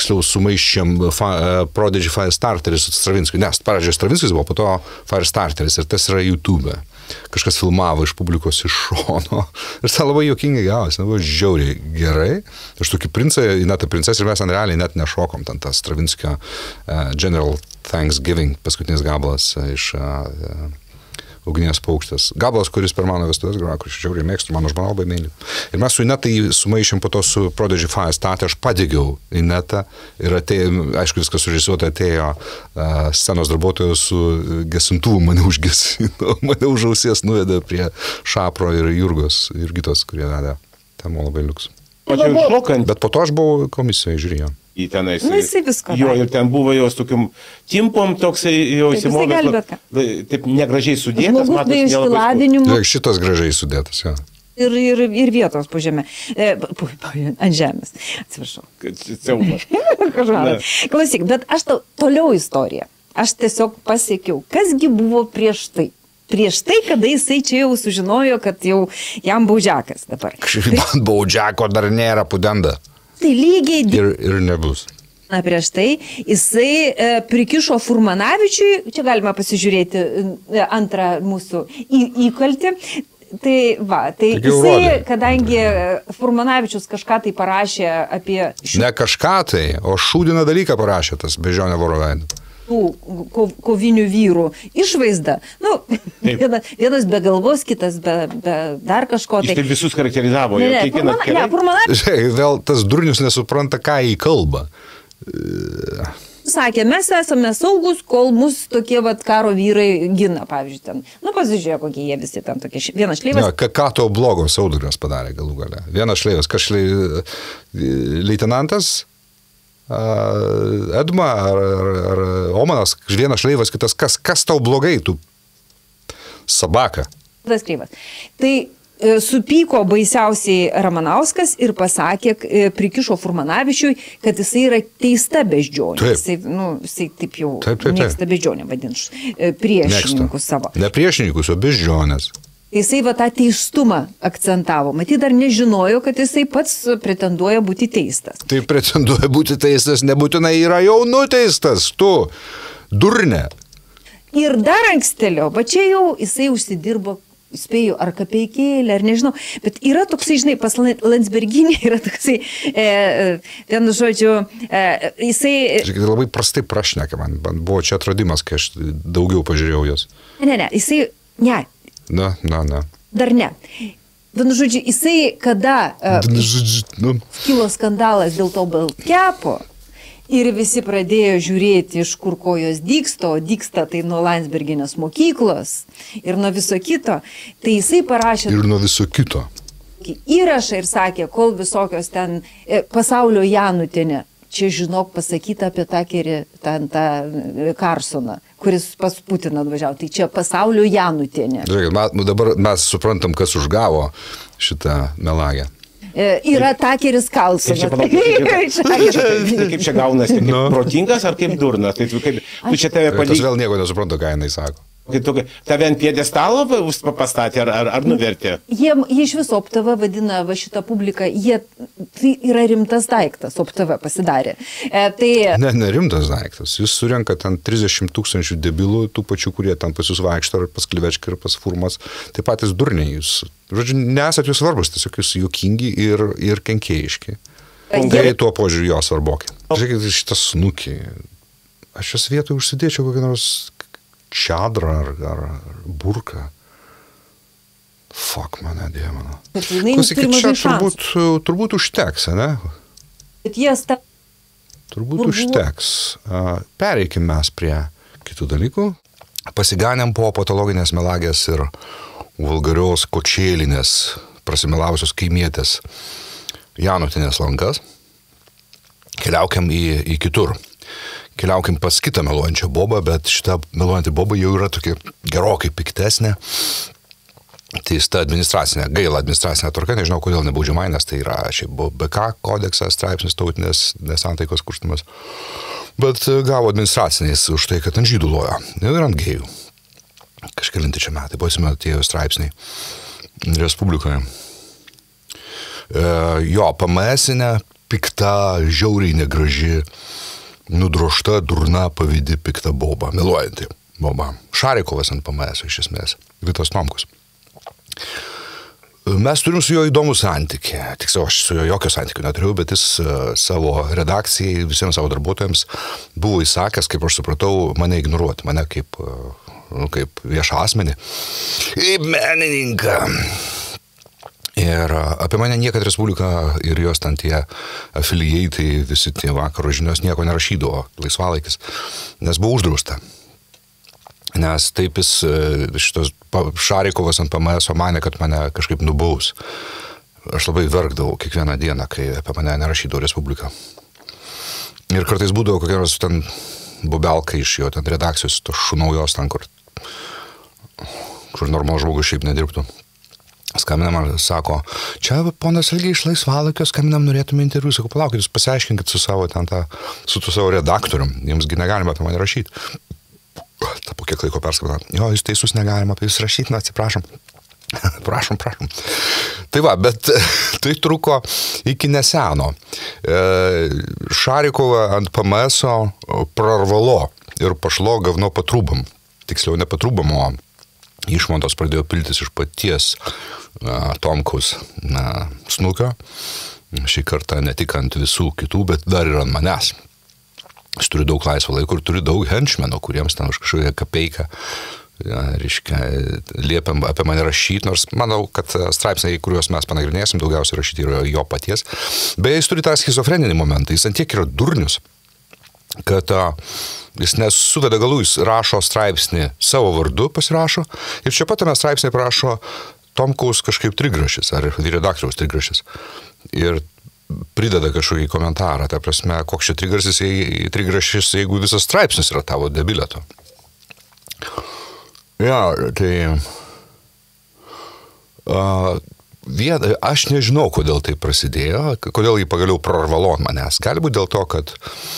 Prodigy Firestarteris su Stravinskiu, nes pradžioje Stravinskis buvo, po to Firestarteris ir tas yra YouTube. Kažkas filmavo iš publikos iš šono ir tai labai juokingai gavosi, buvo žiauriai gerai. Aš tokį princą, Ineta princesė ir mes ant realiai net nešokom, ten tas Stravinskio General Thanksgiving, paskutinis gabalas iš Ugnies paukštės. Gabalas, kuris per mano vestuvės groja, kuris žiauriai mėgstu, mano žmona labai myli. Ir mes su Ineta sumaišėm po to su Prodigy Firestarter, aš padegiau Inetą ir atėjo, aišku, viskas surežisuota, atėjo scenos darbuotojų su gesintuvu, mane užgesino, mane už ausies nuvedė prie Šapro ir Jurgitos, kurie vedė. Ten buvo labai liuks. Bet po to aš buvau komisijoje, žiūrėjau. Į tenais. Jisai visko. Jo, ir ten buvo jos tokium timpom toksai jau įsimovęs. Taip negražiai sudėtas. Žmogus be išsilavinimo. Šitas gražiai sudėtas, jo. Ir vietos po žemė. Ant žemės. Atsiprašau. Klausyk, bet aš toliau istoriją. Aš tiesiog pasiekiau, kasgi buvo prieš tai. Prieš tai, kada jisai čia jau sužinojo, kad jau jam baudžiakas dabar. Baudžiako dar nėra pudenda. Tai lygiai... Ir nebus. Prieš tai jisai prikišo Furmanavičiui, čia galima pasižiūrėti antrą mūsų įkaltį. Tai va, tai jisai, kadangi Furmanavičius kažką tai parašė apie... Ne kažką tai, o šūdiną dalyką parašė tas Bežionio Voroveido. Kovinių vyrų išvaizda. Nu, vienas be galvos, kitas be dar kažko. Jis tai visus charakterizavo. Vėl tas durnius nesupranta, ką jį kalba. Sakė, mes esame saugus, kol mus tokie karo vyrai gina, pavyzdžiui, ten. Nu, pasižiūrėjo, kokie jie visi ten tokie. Vienas šleivas. Ja, ką to blogo Saudargas padarė galų gale? Vienas šleivas, leitenantas Edma ar Omanas, vienas šleivas, kitas, kas tau blogai, tu sabaka. Tas kreivas. Tai supyko baisiausiai Ramanauskas ir pasakė, prikišo Furmanavičiui, kad jisai yra teista beždžionė. Jisai taip jau mėgsta beždžionę vadinš, priešininkus savo. Ne priešininkus, o beždžionės. Jisai tą teistumą akcentavo. Matyt, dar nežinojo, kad jisai pats pretenduoja būti teistas. Tai pretenduoja būti teistas, nebūtinai yra jau nuteistas, tu, durnė. Ir dar ankstėliau, bet čia jau jisai užsidirbo, spėjau, ar kapeikėlė, ar nežinau, bet yra toksai, žinai, pas Landsberginė yra toksai, vienu žodžiu, jisai... Žiūrėkit, labai prastai prašnekė, man buvo čia atradimas, kai aš daugiau pažiūrėjau jos. Ne, jisai, ne. Na. Dar ne. Vienu žodžiu, jisai, kada kilo skandalas dėl to Baltkepo ir visi pradėjo žiūrėti, iš kur kojos dygsta, o dygsta tai nuo Landsberginės mokyklos ir nuo viso kito, tai jisai parašė... Ir nuo viso kito. Įrašą ir sakė, kol visokios ten pasaulio Janutienė čia žinok pasakyti apie Takerį, tą Karsoną, kuris pas Putiną atvažiavo. Tai čia pasaulio Janutienė. Žiūrėkit, dabar mes suprantam, kas užgavo šitą melagę. Yra Takeris Karlsonas. Kaip čia gaunasi, kaip protingas ar kaip durnas? Tai tu čia tave Tas vėl nieko nesuprantu, ką jinai sako. Tave ant piedestalo pastatė ar nuvertė? Jie iš viso OPTV vadina va šitą publiką, tai yra rimtas daiktas, OPTV pasidarė. Ne rimtas daiktas. Jis surenka ten 30 000 debilų, tų pačių, kurie ten pas jūs vaikšto, ar pas Klivečką, ir pas Furmas. Tai patys durniai jūs. Žodžiu, nesat jūs svarbus, tiesiog jūs juokingi ir kenkėjiški. Tai tuo požiūriu jo svarbokai. Žiūrėkit, šitas snukį. Aš šios vietoj užsidėčiau kokią nors čadrą ar burką. Fuck mane, dievano. Klausykit, čia turbūt užteks, ne? Turbūt užteks. Pereikim mes prie kitų dalykų. Pasiganėm po patologinės melagės ir vulgarios kočėlinės prasimelavusios kaimietės Janutienės lankas. Keliaukiam į kitur. Keliaukim pas kitą meluojančią bobą, bet šitą meluojantį bobą jau yra tokia gerokai piktesnė. Teista administracinė, gaila administracinė tvarka, nežinau kodėl nebaudžiamai, nes tai yra šiaip BK kodeksas, straipsnis tautinės nesantaikos kurstymas. Bet gavo administraciniais už tai, kad ant žydų lojo ir ant gėjų. Kažkelinti čia metai, buvo tie straipsniai Respublikoje. Jo, PMS-inė, pikta, žiauriai negraži, nudrošta, durna, pavydi, pikta boba, meluojanti boba. Šarikovas ant PMS iš esmės, Vitas Tomkus. Mes turim su juo įdomų santykį. Tiksliau, aš su juo jokio santykio neturiu, bet jis savo redakcijai, visiems savo darbuotojams buvo įsakęs, kaip aš supratau, mane ignoruoti, mane kaip viešą asmenį, kaip menininką. Ir apie mane niekad Respublika ir jos ten tie afilieitai, visi tie vakaro žinios nieko nerašydavo, laisvalaikis, nes buvo uždrausta. Nes taip jis, šitas Šarikovas ant PMS-o manė, kad mane kažkaip nubaus. Aš labai verkdavau kiekvieną dieną, kai apie mane nerašydavo Respublika. Ir kartais būdavo kokia nors ten bubelka iš jo, ten redakcijos, to šunaujos ten, kur normalus žmogus šiaip nedirbtų. Skambinam ir sako, čia ponas Ilgiai iš laisvalaikio, skambinam, norėtume interviu. Sakau, palaukit, jūs pasiaiškinkit su savo redaktorium, jiems negalima apie mane rašyti. Ta po kiek laiko perskambina, jo, jūs teisus negalima apie jūs rašyti, atsiprašom. Prašom. Tai va, bet tai truko iki neseno. Šarikovą ant PMS-o prarvalo ir pašlo gavno patrūbam. Tiksliau, ne patrūbam, o išmontos pradėjo piltis iš paties Tomkaus snukio. Šį kartą ne tik ant visų kitų, bet dar ir ant manęs. Aš turiu daug laisvo laiko ir turiu daug henchmenų, kuriems ten už kažkokią kapeiką liepiam apie mane rašyti, nors manau, kad straipsniai, kuriuos mes panagrinėsim, daugiausiai rašyti yra jo paties. Beje, jis turi tą schizofreninį momentą, jis ant tiek yra durnius, kad jis nesuveda galų, jis rašo straipsnį savo vardu, pasirašo, ir čia pat tame straipsnį prašo Tomkaus kažkaip trigrašis, ar redaktoriaus trigrašis. Ir prideda kažkokį komentarą, ta prasme, koks čia trigrašis, jeigu visas straipsnis yra tavo debileto. Ja, tai aš nežinau, kodėl tai prasidėjo, kodėl jį pagaliau prarvalo ant manęs. Gali būti dėl to, kad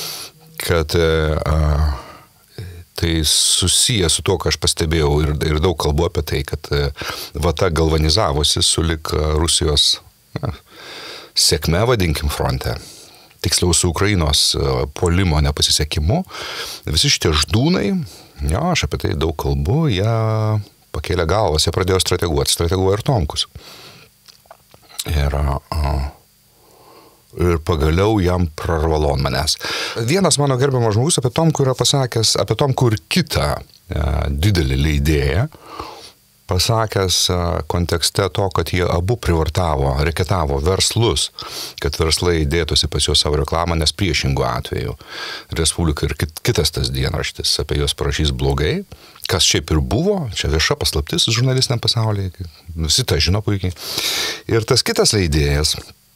tai susiję su tuo, ką aš pastebėjau ir daug kalbu apie tai, kad vata galvanizavosi sulig Rusijos sėkme, vadinkim, fronte. Tiksliau su Ukrainos puolimo nepasisekimu. Visi šitie ždūnai, jo, aš apie tai daug kalbu, jie pakėlė galvas, jie pradėjo strateguoja ir Tomkus. Ir pagaliau jam prarvalo ant manęs. Vienas mano gerbiamas žmogus apie Tomkų yra pasakęs, apie Tomkų ir kitą didelį leidėją, pasakęs kontekste to, kad jie abu reketavo verslus, kad verslai dėtųsi pas juos savo reklamą, nes priešingų atveju Respublika ir kitas tas dienraštis apie juos parašys blogai, kas šiaip ir buvo, čia vieša paslaptis žurnalistiniam pasaulyje, visi tą žino puikiai. Ir tas kitas leidėjas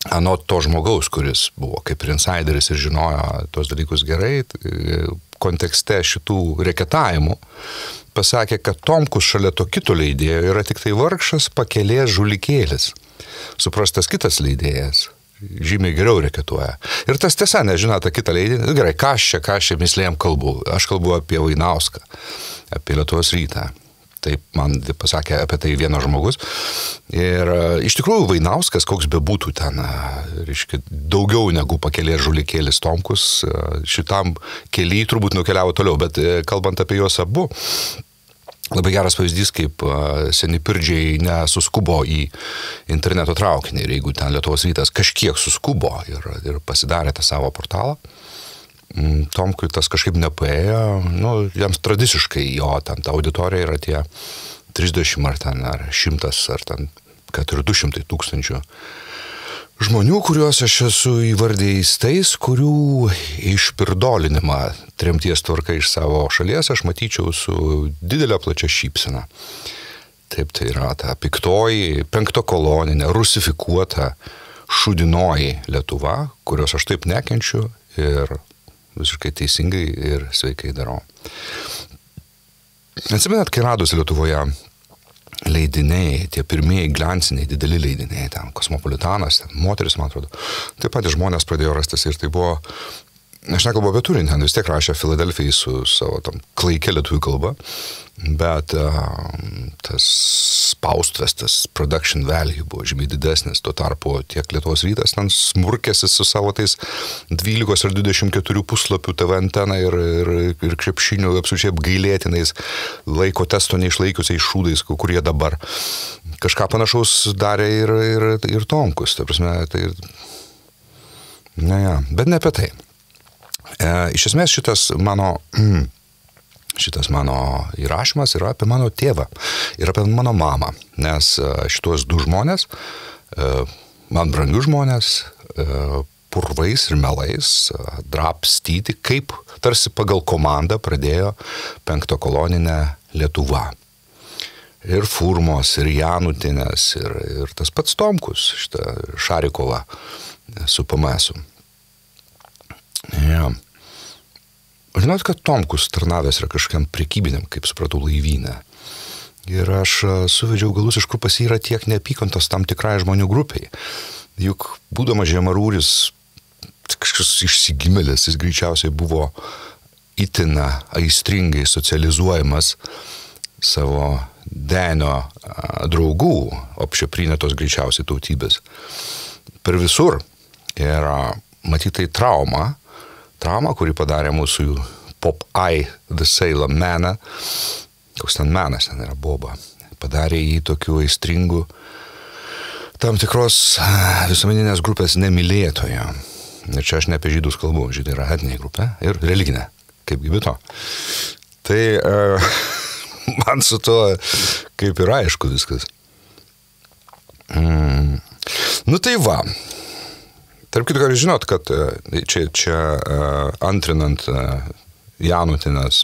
anot to žmogaus, kuris buvo kaip ir insideris ir žinojo tos dalykus gerai, kontekste šitų reketavimų, pasakė, kad Tomkus šalia to kito leidėjo yra tik tai vargšas pakelės žulikėlis. Suprastas kitas leidėjas žymiai geriau reketuoja. Ir tas tiesa, nežinau, tą kitą leidinį. Gerai, ką aš čia mislėjom kalbu? Aš kalbu apie Vainauską, apie Lietuvos rytą. Taip man pasakė apie tai vienas žmogus. Ir iš tikrųjų Vainauskas, koks bebūtų ten, reiškia, daugiau negu pakelės žulikėlis Tomkus, šitam keliai turbūt nukeliavo toliau, bet kalbant apie juos abu, labai geras pavyzdys, kaip seni pirdžiai nesuskubo į interneto traukinį. Ir jeigu ten Lietuvos rytas kažkiek suskubo ir pasidarė tą savo portalą, Tomkui tas kažkaip nepaėjo, jiems tradiciškai jo, ten ta auditorija yra tie 30 ar ten, ar 100, ar ten, kad ir 200 tūkstančių žmonių, kuriuos aš esu įvardėjęs tais, kurių išpirdolinimą tremties tvarka iš savo šalies aš matyčiau su didelė plačia šypsena. Taip, tai yra ta piktoji, penktokoloninė, rusifikuota, šudinoji Lietuva, kurios aš taip nekenčiu ir visiškai teisingai ir sveikai darau. Atsimenat, kai radosi Lietuvoje leidiniai, tie pirmieji glansiniai dideli leidiniai, ten Kosmopolitanas, ten Moteris, man atrodo, taip pat žmonės pradėjo rastis ir tai buvo, aš nekalbu apie turinį, ten vis tiek rašė Filadelfijai su savo tam klaikia lietuvių kalba, bet tas spaustuvės, tas production value buvo žymiai didesnis, tuo tarpu tiek Lietuvos rytas ten smurkėsi su savo tais 12 ar 24 puslapių TV antena ir krepšinių absoliučiai apgailėtinais laiko testo neišlaikiusiais šūdais, kurie dabar kažką panašaus darė ir Tomkus, ta prasme, tai bet ne apie tai. Iš esmės šitas mano įrašymas yra apie mano tėvą ir apie mano mamą, nes šitos du žmonės, man brangių žmonės, purvais ir melais drapstyti, kaip tarsi pagal komandą pradėjo penktokoloninę Lietuva. Ir Furmos, ir Janutinės, ir tas pats Tomkus, šitą Šarikovą su PMS-u. Ja. Žinot, kad Tomkus tarnavęs yra kažkam prekybiniam, kaip supratau, laivyne. Ir aš suvedžiau galus, iš kur pas jį yra tiek neapykantos tam tikrai žmonių grupiai. Juk būdamas žemarūris, kažkas išsigimėlis, jis greičiausiai buvo itin aistringai socializuojamas savo denio draugų, apšeprynetos greičiausiai tautybės. Per visur. Ir matytai trauma, kurį padarė mūsų Popeye the Sailor meną, koks ten menas, ten yra boba, padarė jį tokių aistringų tam tikros visuomeninės grupės nemylėtojo. Ir čia aš ne apie žydus kalbu, žydai yra etninė grupė ir religinė, kaip be to. Tai man su to kaip ir aišku viskas. Tai va. Tarp kitko, žinot, kad čia antrinant Janutinas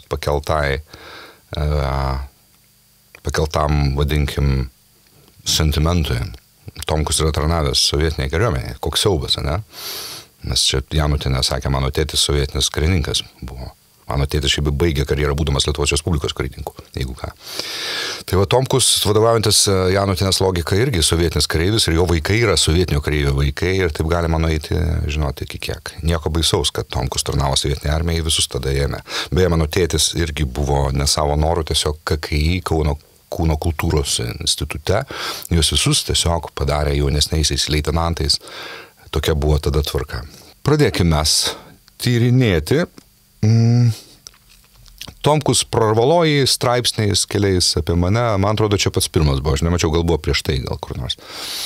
pakeltam, vadinkim, sentimentui. Tomkus yra tarnavęs sovietiniai kariuomeniai. Koks siaubas, ne? Nes čia Janutinas sakė, mano tėtis sovietinis karininkas buvo. Mano tėtis šiaip baigė karjerą būdamas Lietuvos Respublikos karininku, jeigu ką. Tai va Tomkus, vadovaujantis Janutinės logika, irgi sovietinis kareivis ir jo vaikai yra sovietinio kareivio vaikai ir taip galima nueiti, žinoti, iki kiek. Nieko baisaus, kad Tomkus tarnavo sovietinė armija, visus tada ėmė. Beje, mano tėtis irgi buvo ne savo norų, tiesiog KKI, Kauno kūno kultūros institute, juos visus tiesiog padarė jaunesniaisiais leitenantais. Tokia buvo tada tvarka. Pradėkime mes tyrinėti. Tomkus prarvaloji straipsniais keliais apie mane, man atrodo, čia pats pirmas buvo, aš nemačiau, gal buvo prieš tai, gal kur nors.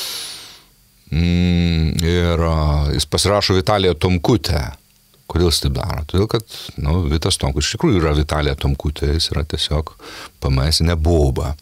Ir jis pasirašo Vitalija Tomkutė. Kodėl jis taip daro? Todėl, kad Vitas Tomkus iš tikrųjų yra Vitalija Tomkutė, jis yra tiesiog pamėsinė boba.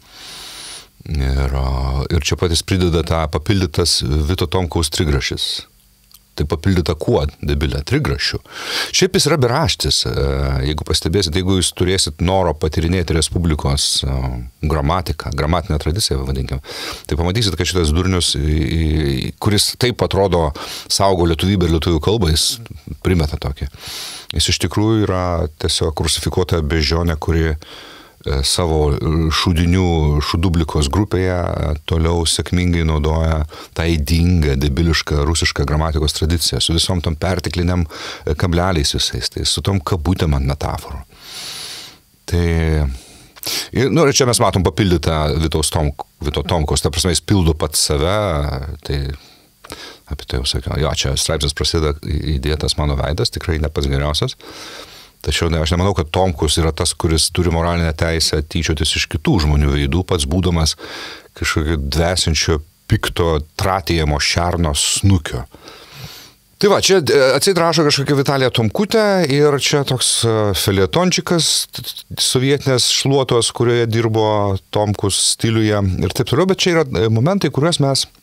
Ir čia patys prideda tą papildytas Vito Tomkaus trigrašis. tai papildyta kuo debilė, trigrašių. Šiaip jis yra beraštis, jeigu pastebėsit, jeigu jūs turėsit noro patirinėti Respublikos gramatiką, gramatinę tradiciją, vadinkim, tai pamatysit, kad šitas durnius, kuris taip atrodo saugo lietuvybę ir lietuvių kalbą, jis primeta tokį. Jis iš tikrųjų yra tiesiog rusifikuota bežionė, kuri savo šudublikos grupėje toliau sėkmingai naudoja tą ydingą, debilišką rusišką gramatikos tradiciją, su visom tom pertekliniam kableliais visais, tai su tom kabutėm ant metaforų. Tai, ir čia mes matom papildytą Vito Tomkaus, ta prasme, jis pildo pats save, tai apie tai jau sakiau, jo, čia straipsnis prasideda įdėtas mano veidas, tikrai ne pats geriausias. Tačiau aš nemanau, kad Tomkus yra tas, kuris turi moralinę teisę tyčiotis iš kitų žmonių veidų, pats būdamas kažkokio dvesinčio, pikto, tratėjimo šerno snukio. Tai va, čia atseit rašo kažkokia Vitalija Tomkutė ir čia toks felietončikas sovietinės šluotos, kurioje dirbo Tomkus stiliuje ir taip toliau, bet čia yra momentai, kuriuos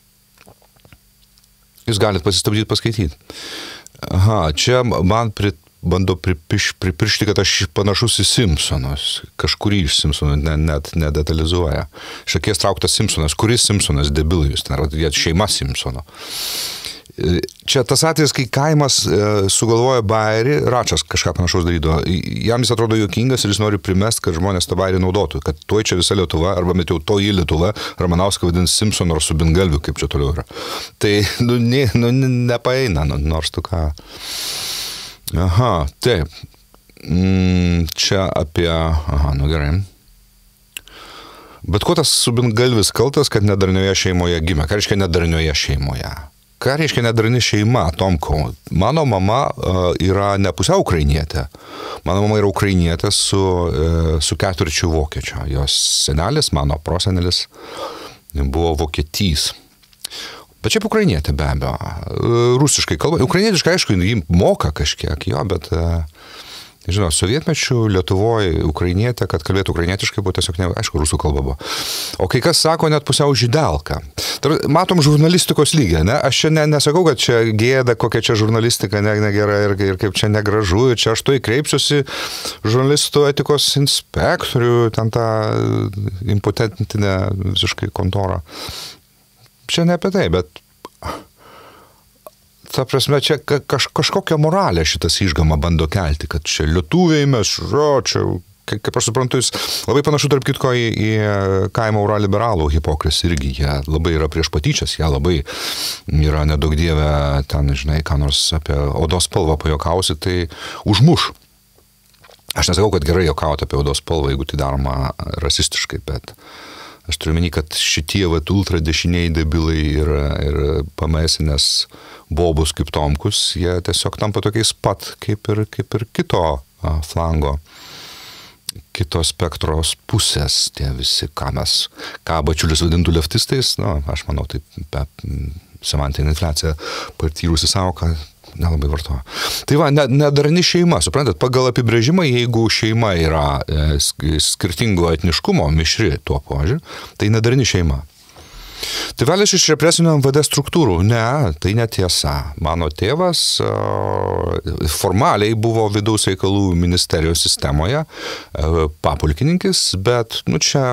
jūs galite pasistabdyti, paskaityti. Aha, čia man bando pripiršti, kad aš panašus į Simpsonus. Kažkurį iš Simpsonų net nedetalizuoja. Šakies trauktas Simpsonas. Kuris Simpsonas, debilai jūs? Šeima Simpsono. Čia tas atvejis, kai kaimas sugalvoja bairį, Račas kažką panašaus darydavo. Jam jis atrodo juokingas ir jis nori primest, kad žmonės tą bairį naudotų. Kad tuoj čia visa Lietuva, arba met jau toji Lietuva, Ramanauską vadins Simpsono ar Subingalviu, kaip čia toliau yra. Tai nepaeina, nors tu ką... Aha, taip. Čia apie... Aha, nu gerai. Bet kuo tas Subingalvis kaltas, kad nedarnioje šeimoje gimė? Ką reiškia nedarnioje šeimoje? Ką reiškia nedarni šeima, Tomkau? Mano mama yra ne pusiau ukrainietė. Mano mama yra ukrainietė su ketvirčiu vokiečio. Jos senelis, mano prosenelis, buvo vokietys. Bet šiaip ukrainietė be abejo. Rusiškai kalba. Ukrainietiškai, aišku, jį moka kažkiek, jo, bet, žinau, sovietmečių Lietuvoje ukrainietė, kad kalbėtų ukrainietiškai, buvo tiesiog, aišku, rusų kalba buvo. O kai kas sako net pusiau žydelka. Matom žurnalistikos lygį, ne? Aš čia nesakau, kad čia gėda, kokia čia žurnalistika negera ir kaip čia negražu. Ir čia aš to įkreipsiuosi žurnalistų etikos inspektorių, ten tą impotentinę visiškai kontorą. Čia ne apie tai, bet ta prasme, čia kažkokią moralę šitas išgama bando kelti, kad čia lietuviai mes, čia, kaip aš suprantu, jis labai panašu tarp kitko į kaimo uraliberalų hipokrisį irgi, jie labai yra prieš patyčias, jie labai yra nedaug dievę ten, žinai, ką nors apie odos spalvą pajokausi, tai užmuš. Aš nesakau, kad gerai jokauti apie odos spalvą, jeigu tai daroma rasistiškai, bet aš turiu meni, kad šitie ultradešiniai debilai ir pamesinės bobus kaip Tomkus, jie tiesiog tampa tokiais pat, kaip ir kito flango, kito spektros pusės, tie visi, ką Bačiulis vadintų leftistais, aš manau, taip semantinė infliacija patyrusi sąvoką nelabai vartoja. Tai va, nedarni šeima, suprantat, pagal apibrėžimą, jeigu šeima yra skirtingo etniškumo, mišri tuo požiūriu, tai nedarni šeima. Tai vėliau iš represinių NVD struktūrų. Ne, tai netiesa. Mano tėvas formaliai buvo vidaus reikalų ministerijos sistemoje, papulkininkis, bet, čia...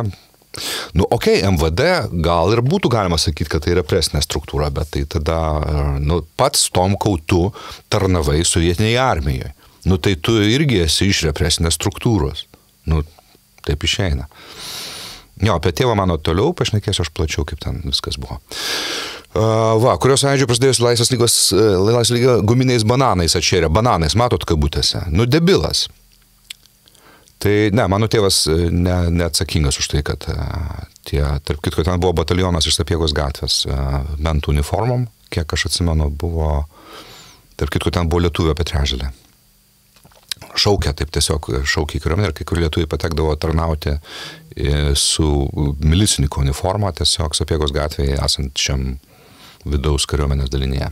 MVD gal ir būtų galima sakyti, kad tai represinė struktūra, bet tai tada, pats Tomkau tu tarnavai sovietinėje armijoje. Tai tu irgi esi iš represinės struktūros. Taip išeina. Jo, apie tėvą mano toliau pašnekėsiu aš plačiau, kaip ten viskas buvo. Kurios sąjūdžio prasidėjus Laisvės lyga guminiais bananais atšėrė. Bananais, matot kabutėse. Debilas. Tai ne, mano tėvas neatsakingas už tai, kad tarp kitko ten buvo batalionas iš Sapiegos gatvės mentų uniformom, kiek aš atsimenu, buvo, tarp kitko ten buvo lietuvio apie trečdalį. Šaukia, taip tiesiog šaukia į kariuomenę ir kai kur lietuviai patekdavo tarnauti su milicininko uniforma, tiesiog Sapiegos gatvėje esančiam vidaus kariuomenės dalinėje.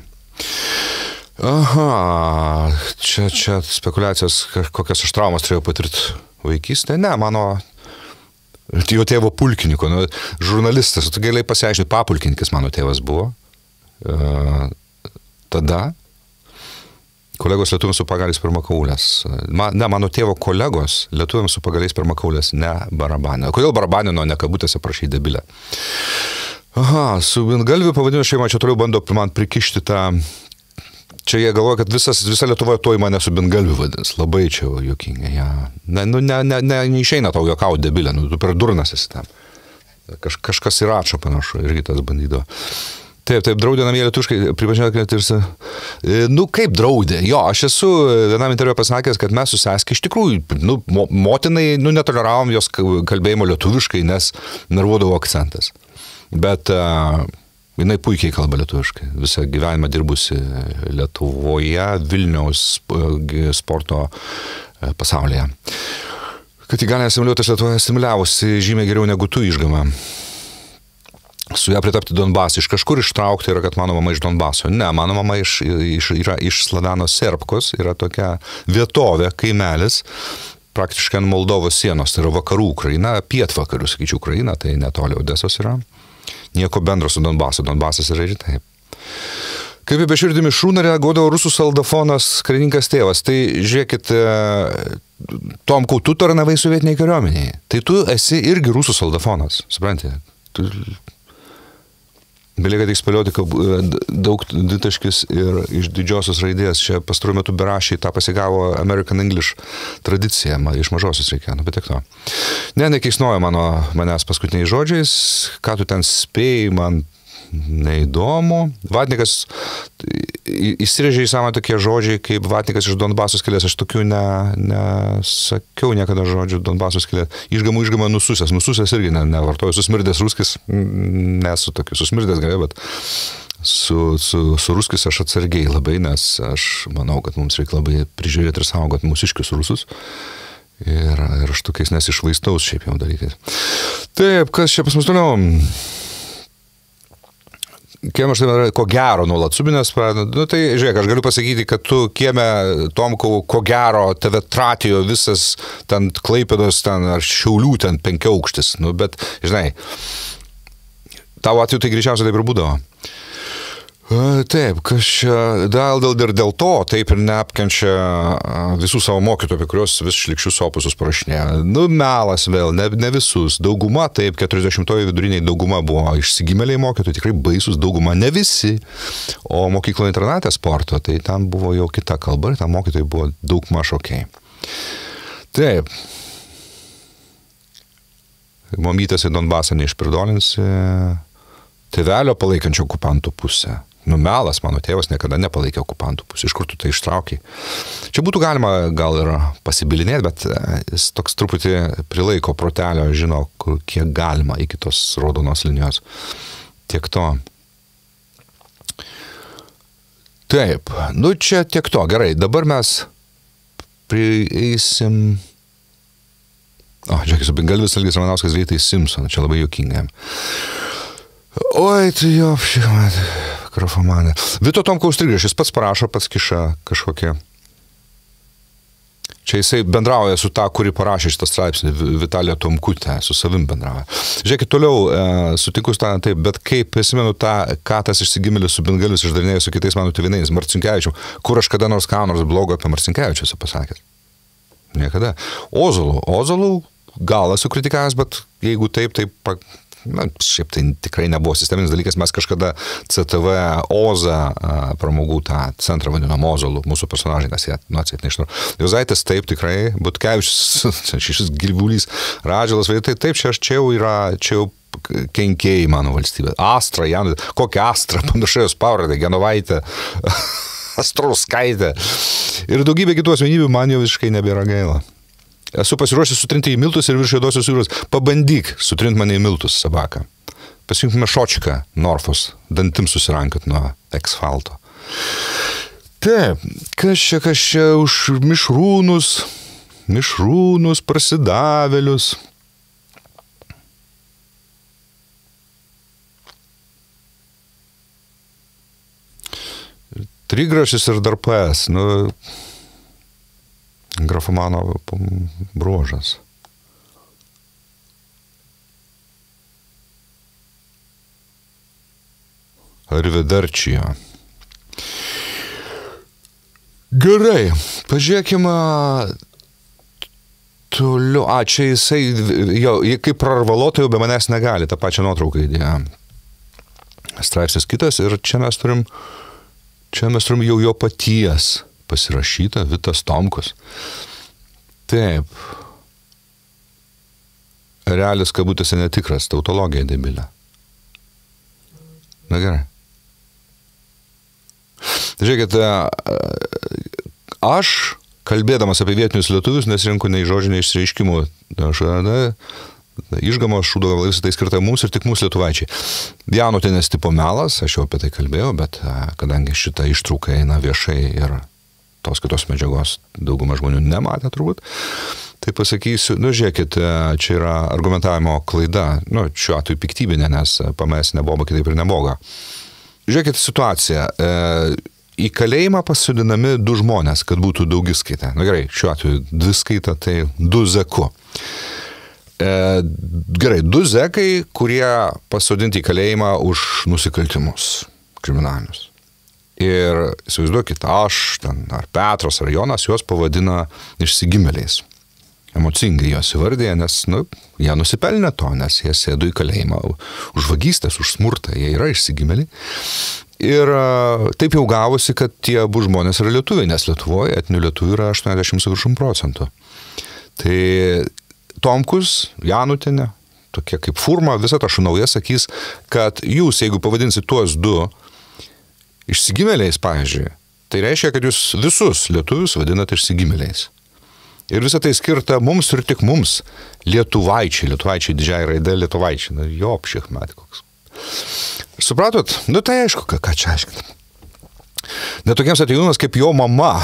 Aha, čia spekulacijos, kokias aš traumas turėjau patirti vaikystėje. Ne, mano jo tėvo pulkininko, žurnalistas, tu galiai pasiaiškinti, papulkininkis mano tėvas buvo. Tada, Kolegos lietuviams su pagaliais per makaulės. Mano tėvo kolegos lietuviams su pagaliais per makaulės, ne barabanino. Kodėl barabanino, ne kabutėse prašai debilę? Aha, su viengalviu pavadinimu šeima čia toliau bando man prikišti tą... Čia jie galvoja, kad visa Lietuvoje toj mane su bengalviu vadins. Labai čia juokingai. Ja. Neišeina tau juokauti debilę, tu per durnas esi tam. Kažkas į račą panašu, irgi tas bandydo. Taip, draudė namie lietuviškai, pripažinė, kad ir... kaip draudė? Jo, aš esu vienam interviu pasakęs, kad mes su seske iš tikrųjų, motinai, netoleravom jos kalbėjimo lietuviškai, nes nervuodavo akcentas. Bet... jinai puikiai kalba lietuviškai. Visą gyvenimą dirbusi Lietuvoje, Vilniaus sporto pasaulyje. Kad jį gali asimiluotis Lietuvoje, asimiliavusi žymiai geriau negu tu Išgama. Su ją pritapti Donbasą. Iš kažkur ištraukti yra, kad mano mama iš Donbaso. Ne, mano mama yra iš Slaveno Serbkos, yra tokia vietovė, kaimelis, praktiškai ant Moldovos sienos. Tai yra vakarų Ukraina, pietvakarių, sakyčiau, Ukraina, tai netoli Odesos yra. Nieko bendro su Donbasu. Donbasas yra ir taip. Kaip į beširdį mišrūną reaguodavo rusų soldafonas, karininkas tėvas. Tai žiūrėkit, Tomkau, tu tarnavai sovietiniai kariuomeniai. Tai tu esi irgi rusų soldafonas. Supranti? Belieka tik spėlioti, kad daug dvitaškis ir iš didžiosios raidės. Čia pastaruoju metu berašiai tą pasigavo American English tradiciją, iš mažosios reikia, bet tiek to. Nekeiksnoja manęs paskutiniais žodžiais, ką tu ten spėjai, man neįdomu. Vatnikas, įsirėžė į samą tokie žodžiai, kaip Vatnikas iš Donbasos kilęs. Aš tokių nesakiau niekada žodžių Donbasos kilęs. Išgama nususęs. Nususęs irgi nevartoju. Susmirdęs ruskis, nesu tokiu. Susmirdęs gerai, bet su ruskis aš atsargiai labai, nes aš manau, kad mums reikia labai prižiūrėti ir saugoti mūsiškius rusus. Ir aš tokiais nesišvaistaus šiaip jau dalykais. Taip, kas čia pas mus toliau? Kieme aš tai ko gero nuolat subinės, tai žiūrėk, aš galiu pasakyti, kad tu kieme, Tomkau, ko gero tave tratijo visas ten Klaipėdos, ten ar Šiaulių ten 5 aukštis, bet, žinai, tavo atveju tai greičiausiai taip ir būdavo. Taip, kas čia, dėl to taip ir neapkenčia visų savo mokytojų, apie kurios vis šlikščius opusus parašinėjo. Melas vėl, ne visus. Dauguma, taip, 40-oji viduriniai dauguma buvo išsigimėliai mokytojai, tikrai baisus dauguma, ne visi. O mokyklo internatė sporto, tai ten buvo jau kita kalba ir ten mokytojai buvo daug maž okei. Taip. Mamytės į Donbasą neišpirdolinsi. Tėvelio palaikančio okupantų pusę. Melas, mano tėvas niekada nepalaikė okupantų pusę. Iš kur tu tai ištraukiai? Čia būtų galima gal ir pasibilinėti, bet jis toks truputį prilaiko protelio, žino, kiek galima iki tos raudonos linijos. Tiek to. Taip, čia tiek to. Gerai, dabar mes prieisim... Žiūrėk, su bengalvis Algis Ramanauskas greitai Simpson. Čia labai juokinga. Oi, tai jo, grafomanė. Vito Tomkaus trigrašys pats parašo, pats kiša kažkokie. Čia jisai bendrauja su ta, kuri parašė šitą straipsnį, Vitalija Tomkutė, su savim bendrauja. Žiūrėkit, toliau sutikus tą, taip, bet kaip prisimenu tą, ką tas išsigimėlis su bengalis išdarinėjo su kitais mano tėvynais, Marcinkevičium, kur aš kada nors ką nors blogo apie Marcinkevičių esu pasakęs. Niekada. Ozolų gal esu kritikavęs, bet jeigu taip, šiaip tai tikrai nebuvo sisteminis dalykas, mes kažkada CTV Oza pramogų tą centrą vadinom Ozolų, mūsų personažai, nes jie, nežinau. Jozaitis taip tikrai, Butkevičius, šis Gilvulys, Radžilas, taip, čia jau kenkėjai mano valstybė. Astra, kokia Astra, panašios pavardė, Genovaitė, Astrauskaitė ir daugybė kitų asmenybių man jau visiškai nebėra gaila. Esu pasiruošęs sutrinti į miltus ir virš Juodosios jūros. Pabandyk sutrinti mane į miltus, sabaka. Pasijungtume šočiką, Norfos, dantim susirankat nuo eksfalto. Taip, kas čia už mišrūnus, prasidavėlius. Trigrašis ir dar PS, grafomano bruožas. Arrivederčio. Gerai, pažiūrėkime toliau. Čia jisai, jo, kaip prarvalotojų be manęs negali, tą pačią nuotrauką įdėjo. Straipsnis kitas ir čia mes turim jau jo paties pasirašytą Vitas Tomkus. Taip. Realis kabutėse netikras, tautologija debilė. Na gerai. Žiūrėkit, aš, kalbėdamas apie vietinius lietuvius, nesirinku nei žodžių, nei išsireiškimų. Išgamo šūdo visą tai skirta mums ir tik mūsų lietuvaičiai. Janutienės tipo melas, aš jau apie tai kalbėjau, bet kadangi šita ištrauka eina viešai ir tos kitos medžiagos dauguma žmonių nematė turbūt, tai pasakysiu, žiūrėkit, čia yra argumentavimo klaida, šiuo atveju piktybinė, nes PMS neboba, kitaip ir neboga. Žiūrėkit situaciją. Į kalėjimą pasodinami 2 žmonės, kad būtų daugiskaita. Na gerai, šiuo atveju 2 skaita, tai 2 zeku. Gerai, 2 zekai, kurie pasodinti į kalėjimą už nusikaltimus kriminalinius. Ir įsivaizduokit, aš, ar Petras, ar Jonas juos pavadina išsigimėliais. Emocingai juos įvardėja, nes, jie nusipelnė to, nes jie sėdo į kalėjimą už vagystes, už smurtą, jie yra išsigimėliai. Ir taip jau gavosi, kad tie abu žmonės yra lietuviai, nes Lietuvoje etinių lietuvių yra 80%. Tai Tomkus, Janutienė, tokie kaip Furma, visą tą šunaują sakys, kad jūs, jeigu pavadinsit tuos 2 išsigimėliais, pavyzdžiui, tai reiškia, kad jūs visus lietuvius vadinate išsigimėliais. Ir visą tai skirta mums ir tik mums, lietuvaičiai didžiai raidė lietuvaičiai, jopšich met koks. Supratot? Tai aišku, ką čia aiškinti. Netokiems atėjūnas kaip jo mama.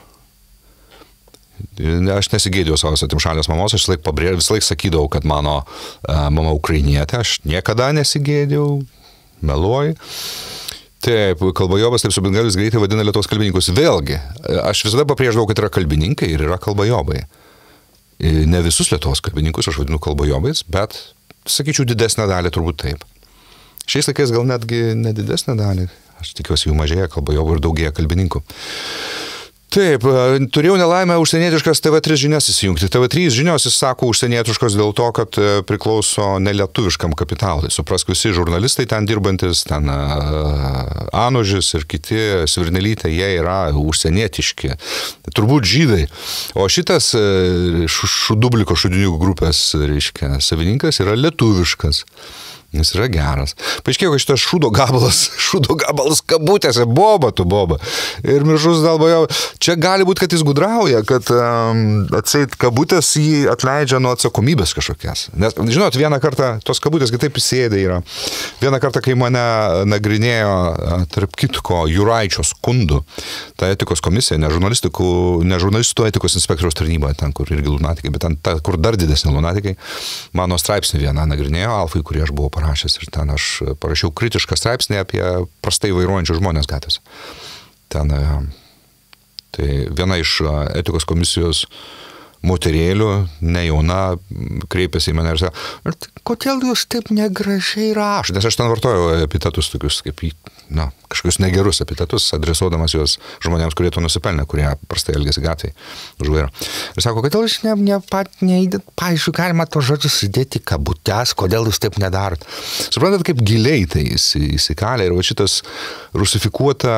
Aš nesigėdėjau savo svetimšalės mamos, aš visą laik sakydavau, kad mano mama ukrainietė, aš niekada nesigėdėjau, meluoju. Taip, kalbajobas, taip subingalis greitai vadina Lietuvos kalbininkus. Vėlgi, aš visada pabrėždavau, kad yra kalbininkai ir yra kalbajobai. Ne visus Lietuvos kalbininkus aš vadinu kalbajobais, bet, sakyčiau, didesnę dalį turbūt taip. Šiais laikais gal netgi nedidesnę dalį. Aš tikiuosi, jų mažėja kalbajobų ir daugėja kalbininkų. Taip, turėjau nelaimę užsienietiškas TV3 žinias įsijungti. TV3 žinios, jis sako, užsienietiškos dėl to, kad priklauso nelietuviškam kapitalui. Suprask, visi žurnalistai ten dirbantis, ten Anužis ir kiti, Svirnelytė, jie yra užsienietiški. Turbūt žydai. O šitas Šudubliko šudinių grupės, reiškia, savininkas yra lietuviškas. Jis yra geras. Paaiškėjo, kad šitas šūdo gabalas kabutėse, boba. Ir miržus dalbajo. Čia gali būti, kad jis gudrauja, kad atseit kabutės jį atleidžia nuo atsakomybės kažkokias. Nes, žinot, vieną kartą, tos kabutės kitaip įsėdė yra. Vieną kartą, kai mane nagrinėjo, tarp kitko, Juraičio skundų, ta etikos komisija, ne žurnalistų etikos inspektoriaus tarnyba, ten, kur irgi lunatikai, bet ten, kur dar didesni lunatikai, mano straipsnį vieną nagrinėjo, Alfai, kurį aš buvau parašęs ir ten aš parašiau kritišką straipsnį apie prastai vairuojančius žmonės gatvėse. Ten, tai viena iš etikos komisijos moterėlių, nejauna, kreipėsi į mane ir sako, kodėl jūs taip negražiai rašote? Nes aš ten vartojau epitetus tokius, kaip, kažkokius negerus epitetus, adresuodamas juos žmonėms, kurie to nusipelnė, kurie prastai elgėsi gatvėje už vairo. Ir sako, kodėl jūs pavyzdžiui, galima to žodžius įdėti kabutes, kodėl jūs taip nedarot? Suprantat, kaip giliai tai įsikalė ir va šitas rusifikuota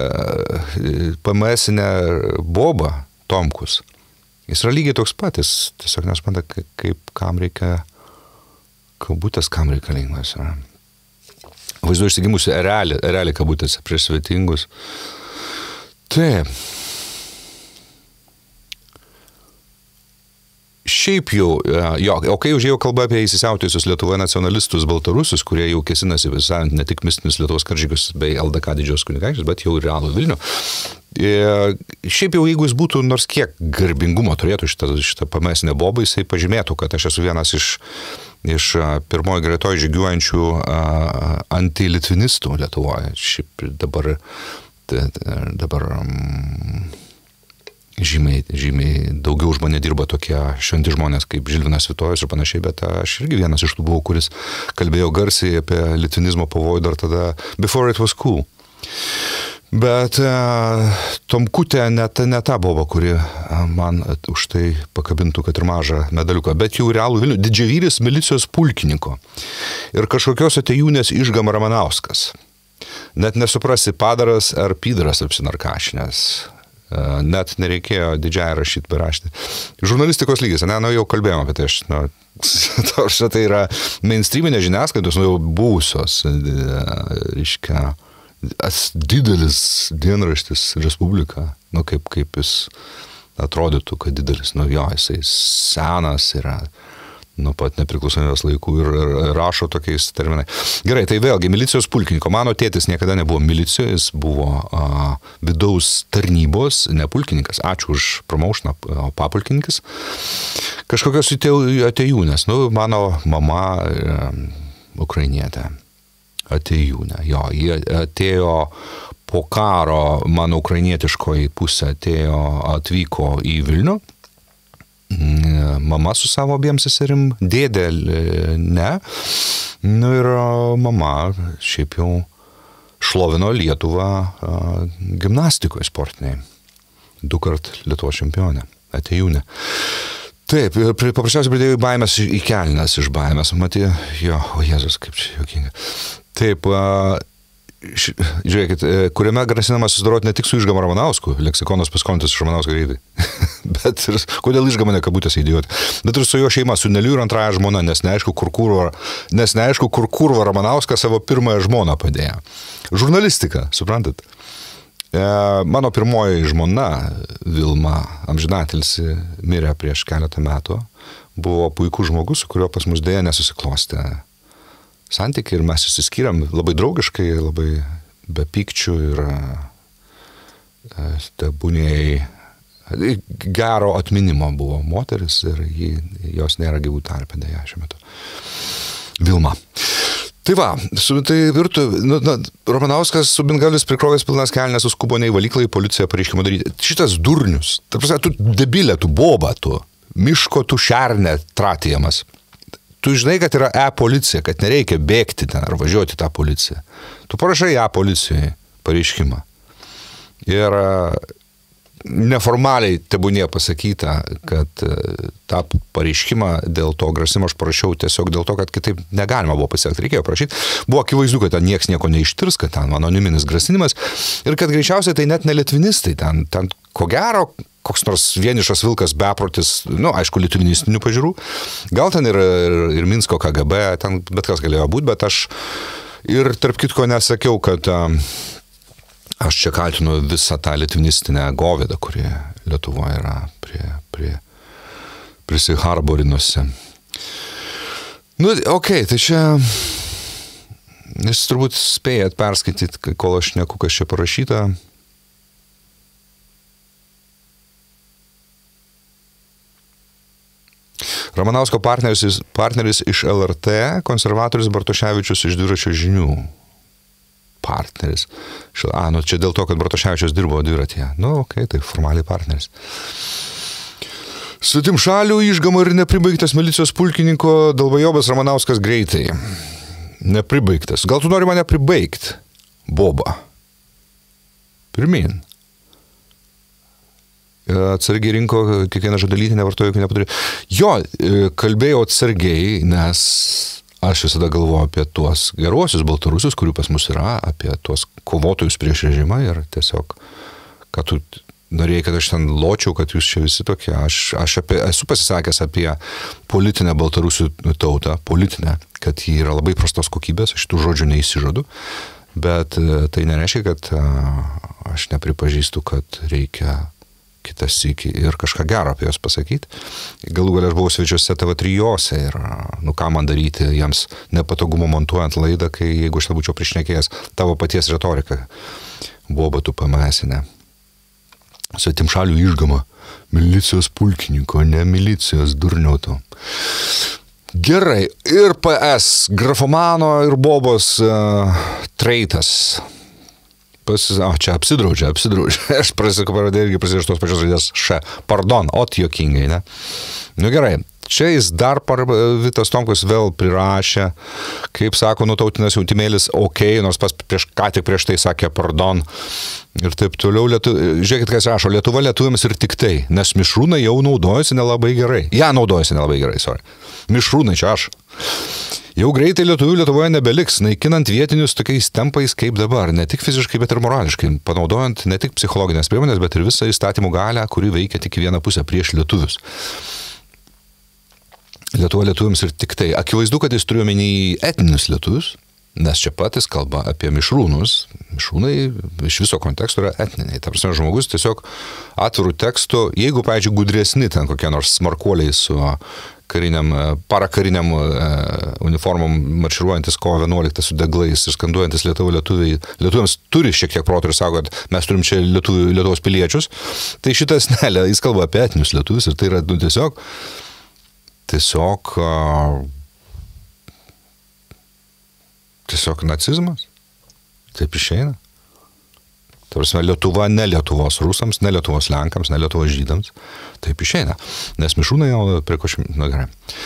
PMS-inė boba Tomkus. Jis yra lygiai toks patys, tiesiog nesupanta, kaip kam reikia kabutės, kam reikalingas. Vaizduoju išsigimusi erelį kabutėse prieš svetingus. Taip. Šiaip jau, o kai užėjau kalba apie įsisiautėjusius Lietuvoje nacionalistus baltarusius, kurie jau kesinasi visai ne tik mistinius Lietuvos karžygius bei LDK didžios kunigaikščius, bet jau ir realų Vilnių. Šiaip jau, jeigu jis būtų nors kiek garbingumo turėtų šitą PMS-inę bobą, jisai pažymėtų, kad aš esu vienas iš pirmoji greitoje žygiuojančių antilitvinistų Lietuvoje. Šiaip dabar žymiai daugiau už mane dirba tokie šventi žmonės kaip Žilvinas Vitojus ir panašiai, bet aš irgi vienas iš tų buvau, kuris kalbėjo garsiai apie litvinizmo pavojų dar tada, before it was cool. Bet Tomkutė ne ta boba, kuri man už tai pakabintų, kad ir mažą medaliuką, bet jau realų Vilnių, didžiavyris milicijos pulkininko ir kažkokios atėjūnės Išgama Ramanauskas. Net nesuprasi padaras ar pydaras apsinarkašinės. Net nereikėjo didžiai rašyti, berašti. Žurnalistikos lygis, jau kalbėjome apie tai, tai yra mainstreaminė žiniasklaidos, jau buvusios, reiškia, didelis dienraštis Respublika, kaip jis atrodytų, kad didelis, jisai senas yra, nuo pat nepriklausomybės laikų ir rašo tokiais terminai. Gerai, tai vėlgi, milicijos pulkininko. Mano tėtis niekada nebuvo milicijoje, jis buvo vidaus tarnybos, ne pulkininkas, ačiū už promotioną, papulkininkas. Kažkokios atėjūnės, mano mama ukrainietė. Atėjūnė. Jie atėjo po karo, mano ukrainietiškoji pusė atvyko į Vilnių. Mama su savo abiem seserim, dėdė ne. Ir mama šiaip jau šlovino Lietuvą gimnastikoje sportiniai. 2 kart Lietuvos čempionė. Atėjūnė. Taip, ir paprasčiausiai pridėjau baimės į kelnes iš baimės. Matė, o Jėzus, kaip čia juokinga. Taip, žiūrėkit, kuriame grasinama susidoroti ne tik su Išgama Ramanausku, leksikonas paskolintas iš Ramanausko greitai, bet ir kodėl Išgama ne kabutėse idiotė, bet ir su jo šeima, su Neliu ir antrąją žmoną, nes neaišku, kur Kurva Ramanauskas savo pirmąją žmoną padėjo. Žurnalistika, suprantat? Mano pirmoji žmona, Vilma, amžinatilsi, mirė prieš keletą metų, buvo puikus žmogus, su kuriuo pas mus dėja nesusiklostė santykiai ir mes susiskyrėm labai draugiškai, labai be pykčių ir tebūniai gero atminimo buvo moteris ir jos nėra gyvų tarpe dėja šiuo metu. Vilma. Tai va, Ramanauskas su Bengalis prikrovęs pilnas kelnes, suskubo nei valyklai, policija pareiškimo daryti. Šitas durnius, ta prasme, tu debilė, tu boba, tu miško, tu šernė tratijamas. Tu žinai, kad yra e-policija, kad nereikia bėgti ten ar važiuoti tą policiją. Tu parašai e-policijai pareiškimą. Ir neformaliai tebūnė pasakyta, kad tą pareiškimą dėl to grasimo aš parašiau tiesiog dėl to, kad kitaip negalima buvo pasiekti, reikėjo parašyti. Buvo akivaizdu, kad ten nieks nieko neištirs, kad ten anoniminis grasinimas ir kad greičiausiai tai net ne litvinistai, ten ko gero koks nors vienišas vilkas beprotis, aišku, litvinistinių pažiūrų, gal ten ir Minsko KGB, ten bet kas galėjo būti, bet aš ir tarp kitko nesakiau, kad aš čia kaltinu visą tą litvinistinę govidą, kuri Lietuvoje yra prie prisiharborinusi. Tai čia jūs turbūt spėjat perskaityti, kol aš neku, kas čia parašyta. Ramanausko partneris iš LRT, konservatorius Bartoševičius iš Dviračio žinių. Partneris. Čia dėl to, kad Bartoševičius dirbo dviratyje. Tai formaliai partneris. Svetimšalių Išgama ir nepribaigtas milicijos pulkininko Dalbajobas Ramanauskas greitai. Nepribaigtas. Gal tu nori mane pribaigti? Boba. Pirmin. Atsargiai rinko, kiekvieną žadalytį nevartojo, kai nepadarė. Kalbėjau atsargiai, nes aš visada galvoju apie tuos geruosius baltarusius, kurių pas mus yra, apie tuos kovotojus prieš režimą ir tiesiog, kad tu norėjai, kad aš ten ločiau, kad jūs čia visi tokie. Aš esu pasisakęs apie politinę baltarusių tautą, politinę, kad ji yra labai prastos kokybės, aš tų žodžių neįsižadu, bet tai nereiškia, kad aš nepripažįstu, kad reikia kitas sykį ir kažką gero apie jos pasakyti. Galų galia aš buvau svečiuose TV3 ir ką man daryti jiems nepatogumo montuojant laidą, kai jeigu aš būčiau prišnekėjęs tavo paties retoriką, boba tu pamėsinę. Svetimšalių Išgama, milicijos pulkininko, ne milicijos durniauto. Gerai, ir PS, grafomano ir bobos treitas. Čia apsidraudžia. Aš pradėjau irgi prasidėjau tos pačios raidės š. Pardon, juokingai, ne? Gerai. čia jis dar Vitas Tomkus vėl prirašė, kaip sako, tautinis jautimėlis, nors ką tik prieš tai sakė pardon. Ir taip toliau, žiūrėkit, kas rašo, Lietuva lietuviams ir tik tai, nes mišrūnai jau naudojasi nelabai gerai. Naudojasi nelabai gerai, sorry. Mišrūnai, čia aš. Jau greitai Lietuvoje nebeliks, naikinant vietinius tokiais tempais kaip dabar, ne tik fiziškai, bet ir morališkai, panaudojant ne tik psichologinės priemonės, bet ir visą įstatymų galią, kuri veikia tik į vieną pusę prieš lietuvius. Lietuva lietuviams ir tik tai. Akivaizdu, kad jis turiu omeny etninius lietuvius, nes čia patys kalba apie mišrūnus. Mišrūnai iš viso konteksto yra etniniai. Ta prasme, žmogus tiesiog atvirų tekstų, jeigu, pavyzdžiui, gudresni ten kokie nors smarkuoliai su parakariniam uniformom marširuojantis kovo 11 su deglais ir skanduojantis lietuviams turi šiek tiek proto ir sako, kad mes turim čia Lietuvos piliečius. Tai šitas jis kalba apie etninius lietuvius ir tai yra tiesiog nacizmas. Taip išeina. Tarsi Lietuva ne Lietuvos rusams, ne Lietuvos lenkams, ne Lietuvos žydams. Taip išeina. Nes mišrūnai jau prie gerai.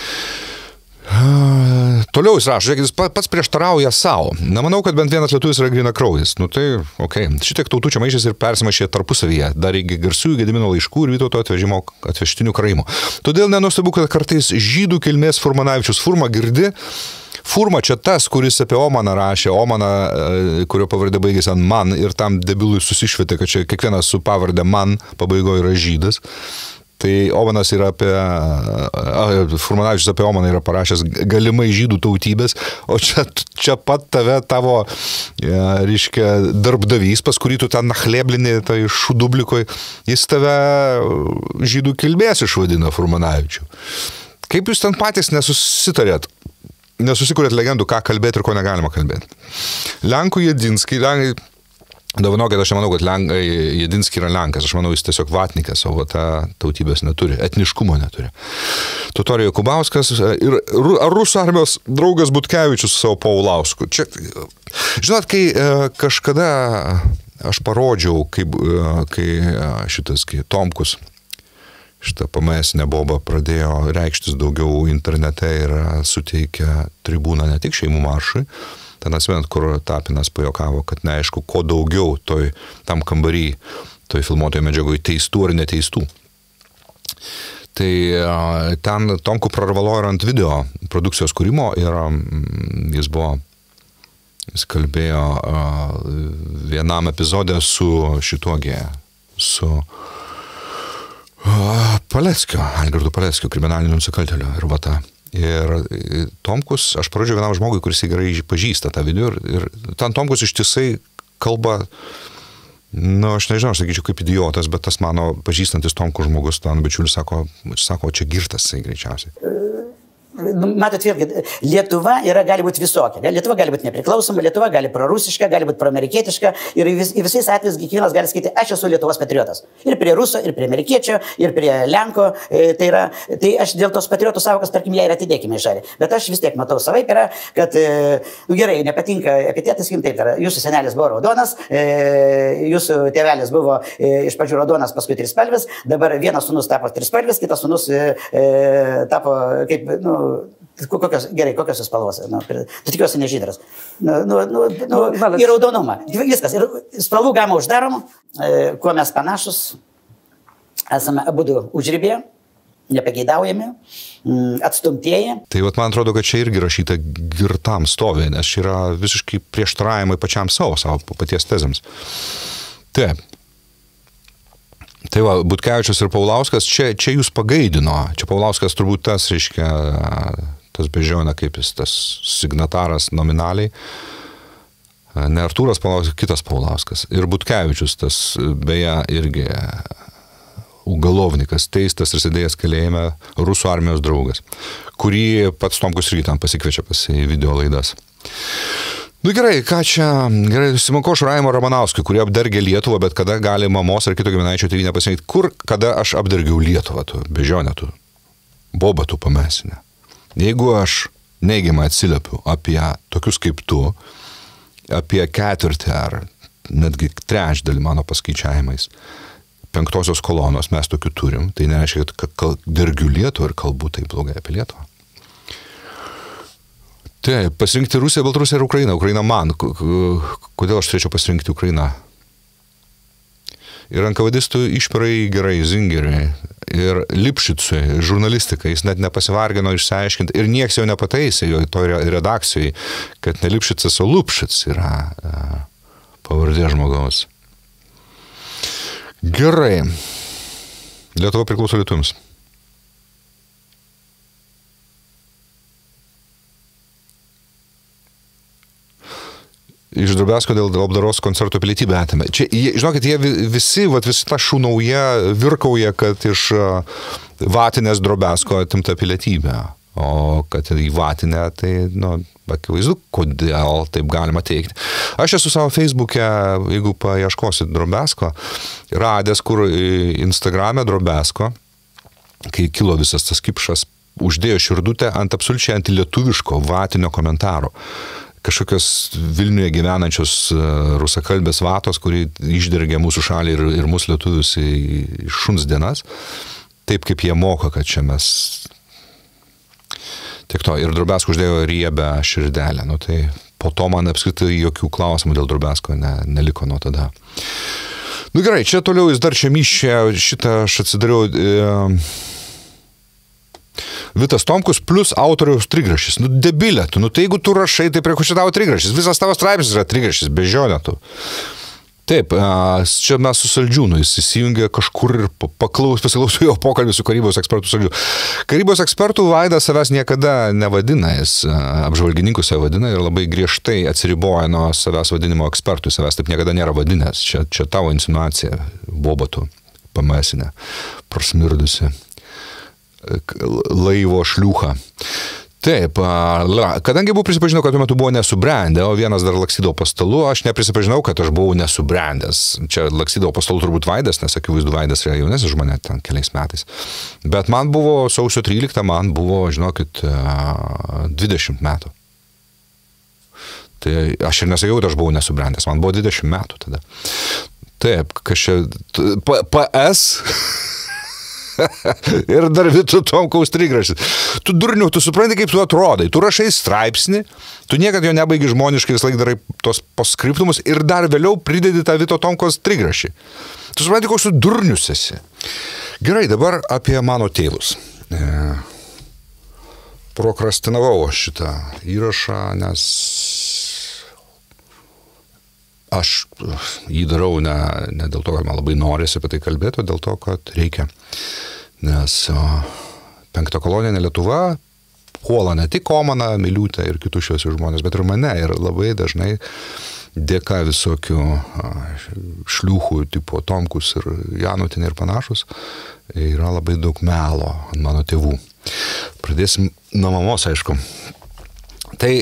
Toliau jis rašo, žiūrėk, jis pats prieštarauja savo. Nemanau, kad bent vienas lietuvis yra grynakraujis. Šitiek tautų čia maišės ir persimaišė tarpusavyje. Dar iki garsiųjų Gedimino laiškų ir Vytauto atvežtinių karaimų. Todėl nenuostabu, kad kartais žydų kilmės Furmanavičius girdi. Furma čia tas, kuris apie Omaną rašė, kurio pavardė baigėsi ant man ir tam debilui susišvietė, kad čia kiekvienas su pavardė man pabaigoje yra žydas. Tai Omanas yra Furmanavičius apie Omaną yra parašęs galimai žydų tautybės, o čia pat tavo darbdavys, pas kurį tu ten nachleblini, tai šudublikoje, jis tave žydų kilmės išvadina Furmanavičių. Kaip jūs ten patys nesusitarėt? Nesusikūrėt legendų, ką kalbėti ir ko negalima kalbėti. Lenkų Jedinskį, dovanokit, aš nemanau, kad Jedinskį yra Lenkas, aš manau, jis tiesiog vatnikas, o ta tautybės neturi, etniškumo neturi. Totorijo Kubauskas ir rusų armijos draugas Butkevičius su savo Paulausku. Čia, žinot, kai kažkada aš parodžiau, kai Tomkus šitą pamėsinę bobą pradėjo reikštis daugiau internete ir suteikė tribūną ne tik šeimų maršui. Ten atsimint, kur Tapinas pajokavo, kad neaišku, ko daugiau tam kambarį, toj filmuotoje medžiagoje teistų ar neteistų. Tai ten Tomku prarvalo ir ant video produkcijos kūrimo ir jis kalbėjo vienam epizode su Algirdu Paleckio, kriminaliniu nusikaltėliu ir vata. Ir Tomkus, aš parodžiau vienam žmogui, kuris gerai pažįsta tą video ir ten Tomkus ištisai kalba, aš nežinau, aš sakyčiau kaip idiotas, bet tas mano pažįstantis Tomkus žmogus, ten bičiulis sako, čia girtas greičiausiai. Matot, vėlgi, Lietuva gali būti visokia. Lietuva gali būti nepriklausoma, Lietuva gali prorusiška, gali būti proamerikietiška ir visais atvejais kiekvienas gali sakyti, aš esu Lietuvos patriotas. Ir prie ruso, ir prie amerikiečio, ir prie lenko. Tai aš dėl tos patriotų sąvokos, tarkim, ją ir atidėkime į šalį. Bet aš vis tiek matau savaip kad, gerai, nepatinka epitetas, taip yra. Jūsų senelis buvo raudonas, jūsų tėvelis buvo iš pradžių raudonas, paskui trispalvis, dabar vienas sūnus tapo trispalvis, kitas sūnus tapo kaip, kokios spalvos, tikiuosi nežydras. Ir raudonumą. Viskas. Ir spalvų gamą uždarom, kuo mes panašus, esame abudu užribėje, nepageidaujami, atstumtieji. Tai man atrodo, kad čia irgi rašyta girtam stovi, nes čia yra visiškai prieštaravimai pačiam savo paties tezėms. Taip. Tai va, Butkevičius ir Paulauskas, čia jūs pagaidino. Čia Paulauskas turbūt tas, reiškia, tas bežionė, kaip jis, tas signataras nominaliai. Ne Artūras Paulauskas, kitas Paulauskas. Ir Butkevičius, tas beje irgi ugalovnikas, teistas ir sėdėjęs kalėjime, rusų armijos draugas, kurį pats Tomkus irgi tam pasikviečia pas į video laidas. Gerai, ką čia, Simonko Šuraimo Ramanauskui, kurie apdergė Lietuvą, bet kada gali mamos ar kito giminaičio tėvynę pasirinkti, kada aš apdergiau Lietuvą, tu bežionė, tu boba, tu pamėsinė. Jeigu aš neigiamai atsiliepiu apie tokius kaip tu, apie ketvirtį ar netgi trečdalį mano paskaičiavimais 5 kolonos mes tokių turim, tai nereiškia, kad dergiu Lietuvą ir kalbu taip blogai apie Lietuvą. Taip, pasirinkti Rusiją, Baltarusiją ir Ukrainą. Ukraina man. Kodėl aš turėčiau pasirinkti Ukrainą? Ir NKVDistų išpirai gerai, Zingeriui ir Lipšicui, žurnalistikai, jis net nepasivargino išsiaiškinti ir nieks jau nepataisė jo to redakcijai, kad ne Lipšicas, o Lupšic yra pavardė žmogaus. Gerai. Lietuva priklauso lietuviams. Iš Drobesko dėl labdaros koncerto pilietybę atėmė. Čia, žinokit, jie visi ta šūnauja virkauja, kad iš Vatinės Drobesko atimta pilietybė. O kad į Vatinę, tai, akivaizdu, kodėl taip galima teikti. Aš esu savo Facebook'e, jeigu paieškosit Drobesko, radęs, kur Instagram'e Drobesko, kai kilo visas tas kipšas, uždėjo širdutę ant absoliučiai antilietuviško Vatinio komentaro. Kažkokios Vilniuje gyvenančios rusakalbės vatos, kuri išdergia mūsų šalį ir mūsų lietuvius į šuns dienas, taip kaip jie moka, kad čia mes tiek to. Ir Drobesko uždėjo riebę širdelę. Tai po to man apskritai jokių klausimų dėl Drobesko neliko nuo tada. Gerai, čia toliau jis dar čia myšė, šitą aš atsidariau Vitas Tomkus plus autoriaus trigrašys. Debilė tu, tai jeigu tu rašai, tai prie ko čia tavo trigrašys? Visas tavo straipsnis yra trigrašys, bežionė tu. Taip, čia mes su Saldžiūnu, jis įsijungė kažkur ir pasiklausė jo pokalbį su karybos ekspertų Saldžiūnu. Karybos ekspertų Vaidas savęs niekada nevadina, jis apžvalgininkų save vadina ir labai griežtai atsiriboja nuo savęs vadinimo ekspertų, savęs taip niekada nėra vadinęs. Čia tavo insinuacija, bobatų, pamėsinė, prasmirdusi. Laivo šliūcha. Taip, kadangi buvau prisipažinau, kad tuo metu buvo nesubrendę, o vienas dar lakstydavo po stalu, aš neprisipažinau, kad aš buvau nesubrendęs. Čia lakstydavo po stalu turbūt Vaidas, nes akivaizdu Vaidas yra jaunesnis už mane ten keliais metais. Bet man buvo sausio 13, man buvo, žinokit, 20 metų. Tai aš ir nesakiau, kad aš buvau nesubrendęs, man buvo 20 metų tada. Taip, kažkaip PS... ir dar Vito Tomkaus trigrašys. Tu durniu, tu supranti, kaip tu atrodai. Tu rašai straipsnį, tu niekad jo nebaigi žmoniškai, vis laik darai tos postskriptumus ir dar vėliau pridedi tą Vito Tomkaus trigrašį. Tu supranti, koks tu durnius esi. Gerai, dabar apie mano tėvus. Prokrastinavau šitą įrašą, nes aš jį darau ne dėl to, kad man labai norisi apie tai kalbėti, o dėl to, kad reikia. Nes 5 koloninė Lietuva puola ne tik Omaną, Miliūtę ir kitus šios žmonės, bet ir mane. Ir labai dažnai dėka visokių šliūchų tipo Tomkus ir Janutinė ir panašus yra labai daug melo ant mano tėvų. Pradėsim nuo mamos, aišku. Tai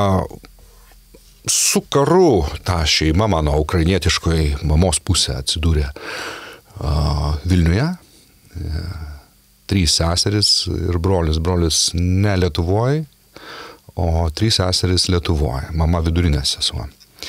su karu ta šeima mano ukrainietiškoji mamos pusė atsidūrė Vilniuje. 3 seseris ir brolis. Brolis ne Lietuvoje, o 3 seseris Lietuvoje. Mama vidurinė sesuo.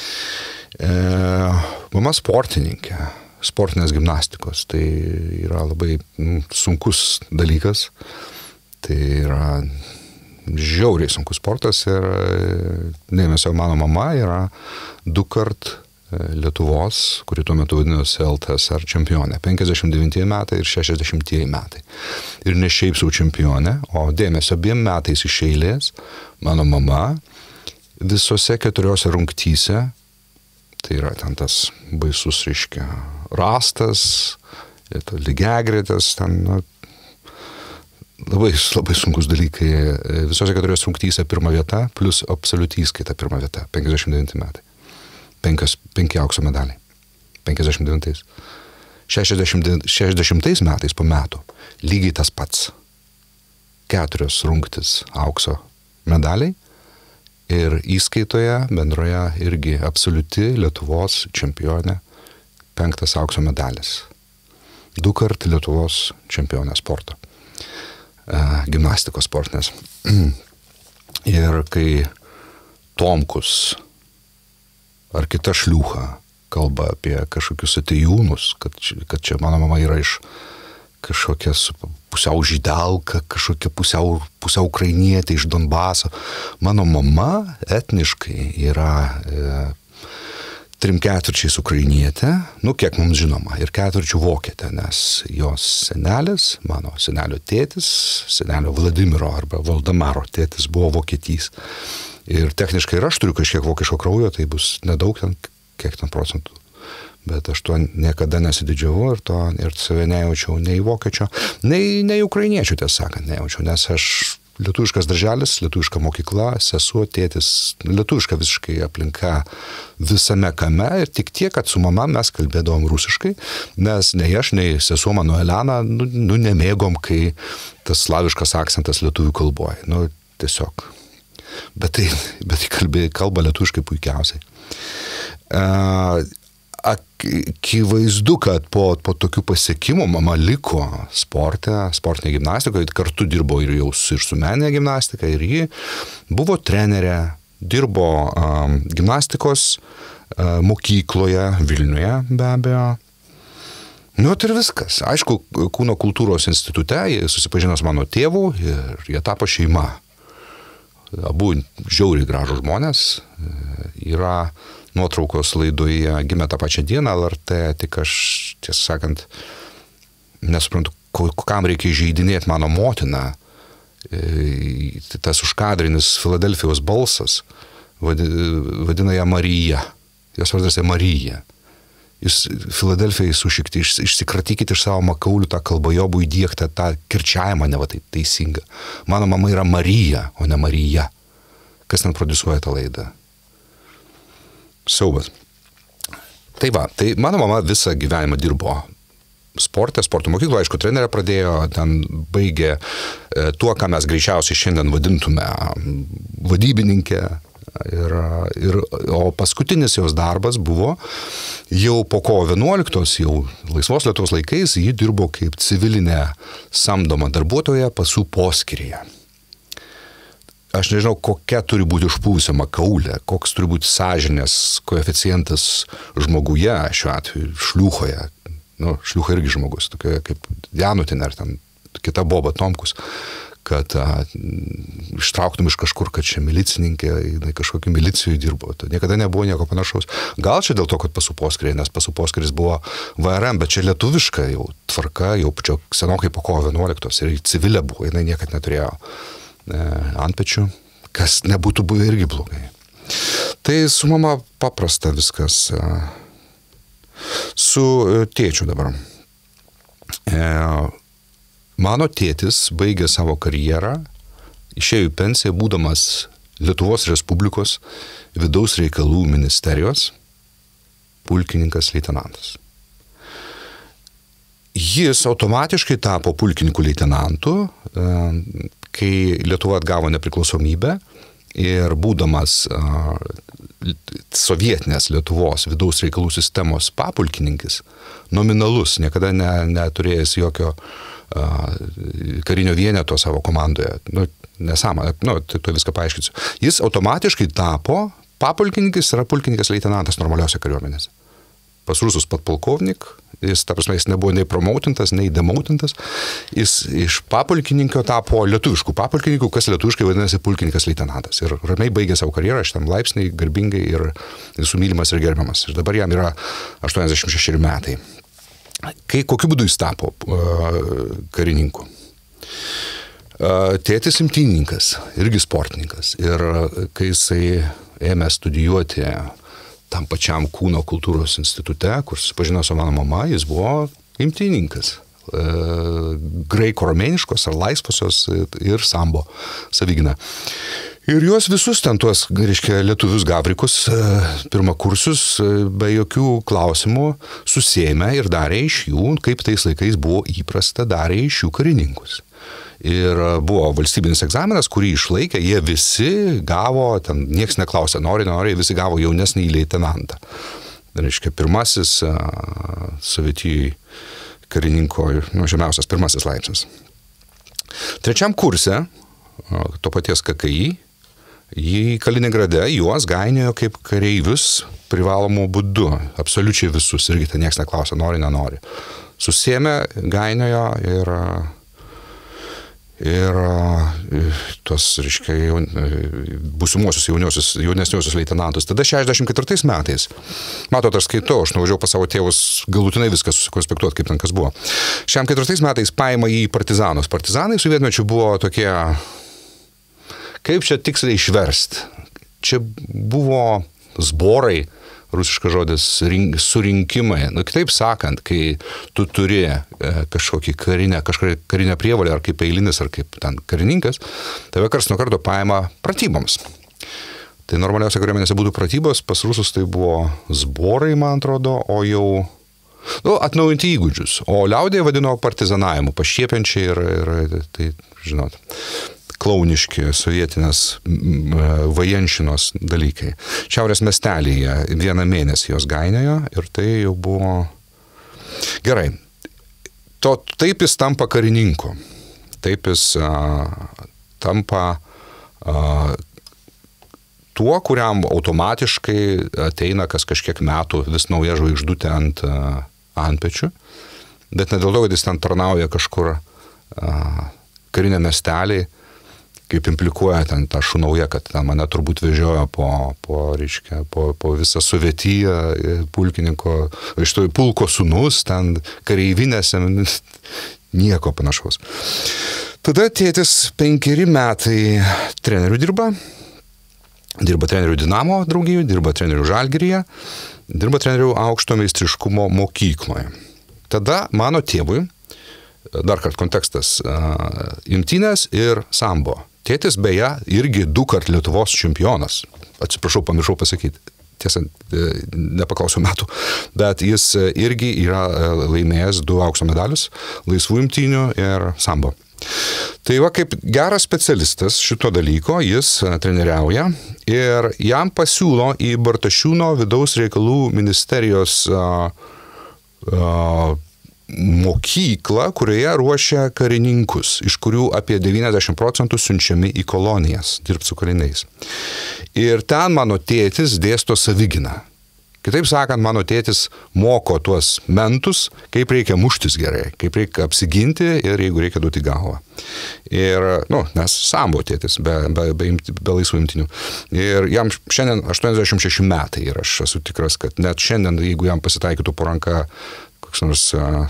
Mama sportininkė, sportinės gimnastikos. Tai yra labai sunkus dalykas. Tai yra žiauriai sunkus sportas ir dėmesio mano mama yra 2 kart Lietuvos, kuri tuo metu vadinosi LTSR čempionė, 59 metai ir 60 metai. Ir ne šiaip sau čempionė, o dėmesio 2 metais iš eilės mano mama visose 4 rungtyse, tai yra ten tas baisus, reiškia, rastas, lygiagretes, ten labai sunkus dalykai. Visose 4 rungtyse 1 vieta, plus absoliuti įskaita 1 vieta, 59 metai. 5 aukso medaliai. 59. 60 metais po metų lygiai tas pats. 4 rungtys aukso medaliai ir įskaitoje bendroje irgi absoliuti Lietuvos čempionė 5 aukso medalis. 2 kart Lietuvos čempionė sporto. Gimnastikos sportinės. Ir kai Tomkus ar kita šliūcha kalba apie kažkokius atėjūnus, kad čia mano mama yra iš kažkokia pusiau žydalka, kažkokia pusiau ukrainietė iš Donbaso. Mano mama etniškai yra 3/4 ukrainietė, kiek mums žinoma, ir 4 vokietė, nes jos senelis, mano senelio tėtis, senelio Vladimiro arba Valdemaro tėtis buvo vokietys. Ir techniškai ir aš turiu kažkiek vokiško kraujo, tai bus nedaug ten, kiek ten procentų. Bet aš tuo niekada nesididžiavau ir save nejaučiau nei vokiečio, nei ukrainiečių, tiesą sakant, nejaučiau, nes aš lietuviškas darželis, lietuviška mokykla, sesuo, tėtis, lietuviška visiškai aplinka visame kame ir tik tiek, kad su mama mes kalbėdavom rusiškai, nes nei aš, nei sesuo mano Elena, nemėgom, kai tas slaviškas akcentas lietuvių kalboje. Tiesiog. Bet tai kalba lietuviškai puikiausiai. Akivaizdu, kad po tokių pasiekimų mama liko sportinė gimnastikoje, kartu dirbo ir su meninė gimnastika, ir ji buvo trenerė, dirbo gimnastikos mokykloje Vilniuje be abejo. Ir viskas. Aišku, kūno kultūros institute jie susipažino su mano tėvu ir jie tapo šeima. Abu žiauriai gražūs žmonės, yra nuotraukos laidoje Gimė tą pačią dieną LRT, tik aš, tiesą sakant, nesuprantu, kam reikia įžeidinėti mano motiną. Tas užkadrinis Filadelfijos balsas vadina ją Marija. Jos vardas Marija. Jūs Filadelfijai sušikti, išsikratykite iš savo makaulių tą kalbojobų įdėktą, tą kirčiavimą, ne va tai teisinga. Mano mama yra Marija, o ne Marija. Kas ten produsuoja tą laidą? Siaubas. Tai mano mama visą gyvenimą dirbo sporto mokykloje, aišku, trenerė pradėjo, ten baigė tuo, ką mes greičiausiai šiandien vadintume vadybininkė. O paskutinis jos darbas buvo jau po kovo 11, jau laisvos Lietuvos laikais, ji dirbo kaip civilinė samdoma darbuotoja pasų poskyryje. Aš nežinau, kokia turi būti užpūvusi makaulė, koks turi būti sąžinės koeficientas žmoguje, šiuo atveju šliūchoje. Šliūcha irgi žmogus, tokia kaip Janutin ar ten kita Boba Tomkus, kad ištrauktum iš kažkur, kad čia milicininkė, kažkokiu milicijoje dirbo. Niekada nebuvo nieko panašaus. Gal čia dėl to, kad pasų poskyriai, nes pasų poskyris buvo VRM, bet čia lietuviška jau tvarka, jau čia senokai po kovo 11 ir civilė buvo, jinai niekad neturėjo antpečių, kas nebūtų buvę irgi blogai. Tai su mama paprasta viskas. Su tėčiu dabar. Mano tėtis baigė savo karjerą, išėjo į pensiją, būdamas Lietuvos Respublikos vidaus reikalų ministerijos pulkininkas leitenantas. Jis automatiškai tapo pulkininku leitenantu, kai Lietuva atgavo nepriklausomybę ir būdamas sovietinės Lietuvos vidaus reikalų sistemos papulkininkis, nominalus, niekada neturėjęs jokio karinio vieneto savo komandoje, nesąmonė, tai viską paaiškinsiu. Jis automatiškai tapo papulkininkas, yra pulkininkas leitenantas normaliausia kariuomenės. Pas rusus podpolkovnik, jis nebuvo nei promautintas, nei demautintas, jis iš papulkininko tapo lietuviškų papulkininkų, kas lietuviškai vadinasi pulkininkas leitenantas. Ir ramiai baigė savo karjerą šitam laipsniai, garbingai ir visų mylimas ir gerbiamas. Ir dabar jam yra 86 metai. Kokiu būdu jis tapo karininku? Tėtis imtynininkas, irgi sportininkas. Ir kai jisai ėmė studijuoti tam pačiam kūno kultūros institute, kur susipažino su mano mama, jis buvo imtynininkas. Graiko-romėniškos ar laisvosios ir sambo savigina. Ir juos visus ten tuos, lietuvius gavrikus, pirmakursius, be jokių klausimų susėmė ir darė iš jų, kaip tais laikais buvo įprasta, darė iš jų karininkus. Ir buvo valstybinis egzaminas, kurį išlaikė, jie visi gavo, ten nieks neklausė, nori, visi gavo jaunesnį leitenantą. Pirmasis Sovietijai karininko, žemiausias pirmasis laipsnis. Trečiam kurse, to paties KKI, Į Kaliningrade juos gainiojo kaip kareivius privalomų būdu, absoliučiai visus, irgi tai niekas neklausia, nori, nenori. Susėmė, gainiojo ir tuos, reiškia, būsimuosius jaunesniuosius leitenantus. Tada 64 metais, matot, aš skaitau, aš nuvažiavau pas savo tėvus galutinai viską susikonspektuoti, kaip ten kas buvo. 64 metais paima į partizanus. Partizanai sovietmečiu buvo tokie, kaip čia tiksliai išversti. Čia buvo zborai, rusiškas žodis, surinkimai. Nu, kitaip sakant, kai tu turi kažkokią karinę prievolę, ar kaip eilinis, ar kaip ten karininkas, tave karts nuo karto paima pratyboms. Tai normaliausia kariuomenėse būtų pratybos, pas rusus tai buvo zborai, man atrodo, o jau atnaujinti įgūdžius. O liaudėje vadino partizanavimu, pašiepiančiai ir tai, žinot, klauniški sovietinės vajenšinos dalykai. Šiaurės miestelyje 1 mėnesį jos gainiojo ir tai jau buvo gerai. Taip jis tampa karininku. Taip jis tampa tuo, kuriam automatiškai ateina kas kažkiek metų vis nauja žvaigždutė ant antpečių, bet ne dėl to, kad jis ten tarnauja kažkur karinė miestelį, kaip implikuoja ten tą šunaują, kad ten mane turbūt vežiojo po visą Sovietiją, pulko sūnus, ten kareivinėse, nieko panašaus. Tada tėtis 5 metai trenerių dirba trenerių Dinamo draugijų, dirba trenerių Žalgiryje, dirba trenerių aukšto meistriškumo mokykloje. Tada mano tėvui, dar kart kontekstas, imtynės ir sambo. Tėtis beje irgi 2 kart Lietuvos čempionas. Atsiprašau, pamiršau pasakyti. Tiesa, nepaklausiau metų. Bet jis irgi yra laimėjęs 2 aukso medalius, laisvų imtynių ir sambo. Tai va, kaip geras specialistas šito dalyko, jis treneriauja ir jam pasiūlo į Bartašiūno vidaus reikalų ministerijos mokyklą, kurioje ruošia karininkus, iš kurių apie 90% siunčiami į kolonijas, dirbti su kariniais. Ir ten mano tėtis dėsto savigyną. Kitaip sakant, mano tėtis moko tuos mentus, kaip reikia muštis gerai, kaip reikia apsiginti ir jeigu reikia duoti galvą. Ir, nes sambo tėtis, be laisvų imtinių. Ir jam šiandien 86 metai ir aš esu tikras, kad net šiandien, jeigu jam pasitaikytų po ranka koks nors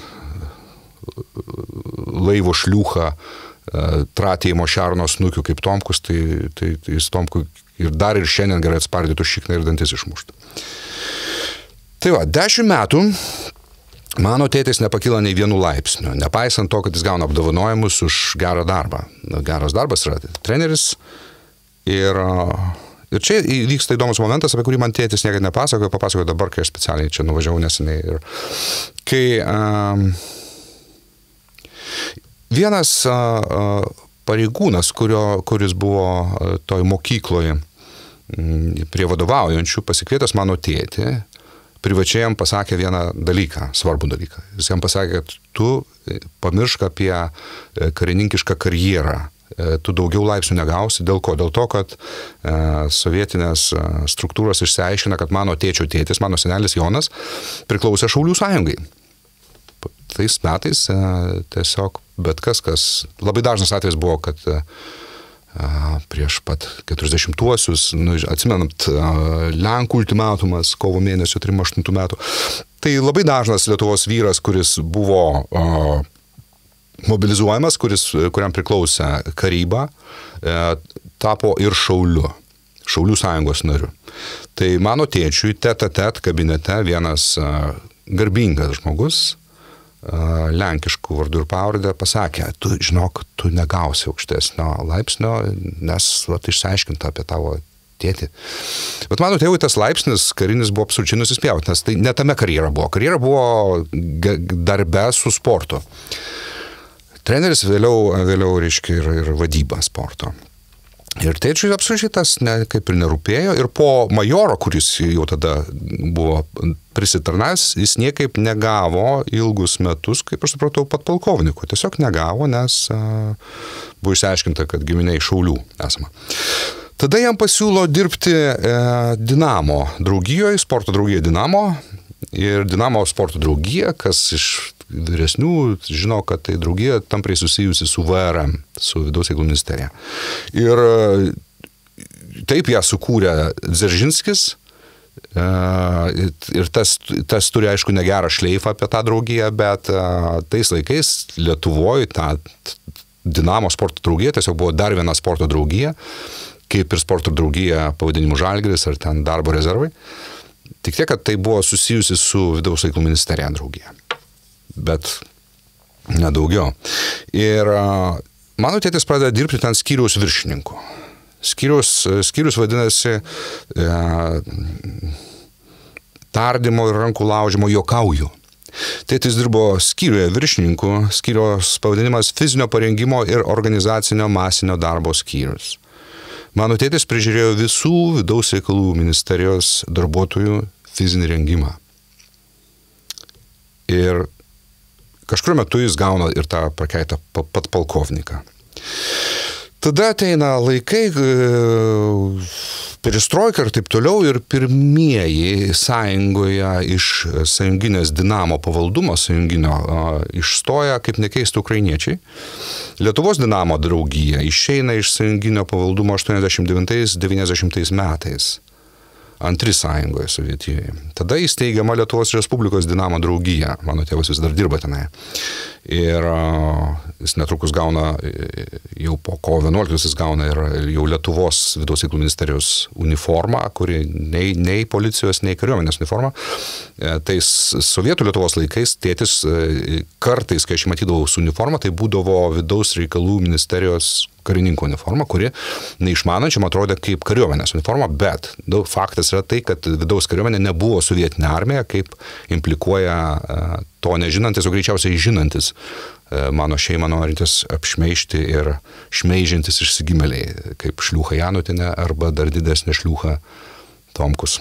laivo šliūcha, tratėjimo šerno snukių kaip Tomkus, tai jis Tomkui ir dar ir šiandien gerai atspardytų šikną ir dantis išmuštų. Tai va, 10 metų mano tėtis nepakyla nei 1 laipsnio, nepaisant to, kad jis gauna apdovanojimus už gerą darbą. Geras darbas yra treneris ir čia vyksta įdomus momentas, apie kurį man tėtis niekada nepasakojo, papasakojo dabar, kai aš specialiai čia nuvažiavau neseniai. Ir kai vienas pareigūnas, kuris buvo toj mokykloje prie vadovaujančių, pasikvietęs mano tėtį, privačiai jam pasakė vieną dalyką, svarbų dalyką. Jis jam pasakė, kad tu pamiršk apie karininkišką karjerą. Tu daugiau laipsnių negausi. Dėl ko? Dėl to, kad sovietinės struktūros išsiaiškina, kad mano tėčio tėtis, mano senelis Jonas, priklausė Šaulių sąjungai. Tais metais tiesiog bet kas, labai dažnas atvejis buvo, kad prieš pat 40-uosius, atsimenant, Lenkų ultimatumas kovo mėnesio 38 metų. Tai labai dažnas Lietuvos vyras, kuris buvo mobilizuojamas, kuriam priklausė karyba, tapo ir Šaulių sąjungos nariu. Tai mano tėčiui tet kabinete vienas garbingas žmogus, lenkiškų vardų ir pavardę, pasakė, tu žinok, tu negausi aukštesnio laipsnio, nes išsiaiškinta apie tavo tėtį. Bet mano tėvui tas laipsnis karinis buvo absoliučiai nusispjauti, nes tai ne tame karjera buvo. Karjera buvo darbe su sportu. Treneris vėliau reiškia ir vadyba sporto. Ir tėčiui absoliučiai tas kaip ir nerūpėjo. Ir po majoro, kuris jau tada buvo prisitarnavęs, jis niekaip negavo ilgus metus, kaip aš supratau, podpolkovniku. Tiesiog negavo, nes buvo išsiaiškinta, kad giminiai Šaulių esama. Tada jam pasiūlo dirbti Dinamo draugijoje, sporto draugijoje Dinamo. Ir Dinamo sporto draugija, kas iš vyresnių žino, kad tai draugija tampriai susijusi su VRM, su Vidaus reikalų ministerija. Ir taip ją sukūrė Dzeržinskis. Ir tas turi, aišku, negerą šleifą apie tą draugiją, bet tais laikais Lietuvoje ta Dinamo sporto draugija tiesiog buvo dar viena sporto draugija, kaip ir sporto draugija pavadinimu Žalgiris ar ten darbo rezervai. Tik tiek, kad tai buvo susijusi su Vidaus reikalų ministerija draugija. Bet nedaugiau. Ir mano tėtis pradeda dirbti ten skyriaus viršininku. Skyrius vadinasi tardymo ir rankų laužimo juokauju. Tėtis dirbo skyriuje viršininku, skyriaus pavadinimas fizinio parengimo ir organizacinio masinio darbo skyrius. Mano tėtis prižiūrėjo visų Vidaus reikalų ministerijos darbuotojų fizinį rengimą. Ir kažkuriuo metu jis gauna ir tą prakeitą podpolkovniką. Tada ateina laikai, perestroika ir taip toliau, ir pirmieji sąjungoje iš sąjunginės Dinamo pavaldumo sąjunginio išstoja, kaip nekeista, ukrainiečiai. Lietuvos Dinamo draugija išeina iš sąjunginio pavaldumo 89-90 metais. Antri sąjungoje Sovietijoje. Tada įsteigiama Lietuvos Respublikos Dinamo draugija. Mano tėvas vis dar dirba tenai. Ir jis netrukus gauna, jau po kovo 11 jis gauna ir jau Lietuvos Vidaus reikalų ministerijos uniformą, kuri nei policijos, nei kariuomenės uniforma. Tais sovietų Lietuvos laikais tėtis kartais, kai aš matydavau su uniforma, tai būdavo Vidaus reikalų ministerijos karininko uniforma, kuri neišmanančiam atrodė kaip kariuomenės uniforma, bet faktas yra tai, kad vidaus kariuomenė nebuvo sovietinė armija, kaip implikuoja to nežinantis, o greičiausiai žinantis mano šeimą norintis apšmeižti ir šmeižiantis išsigimėliai, kaip šliūcha Janutinė arba dar didesnė šliūcha Tomkus.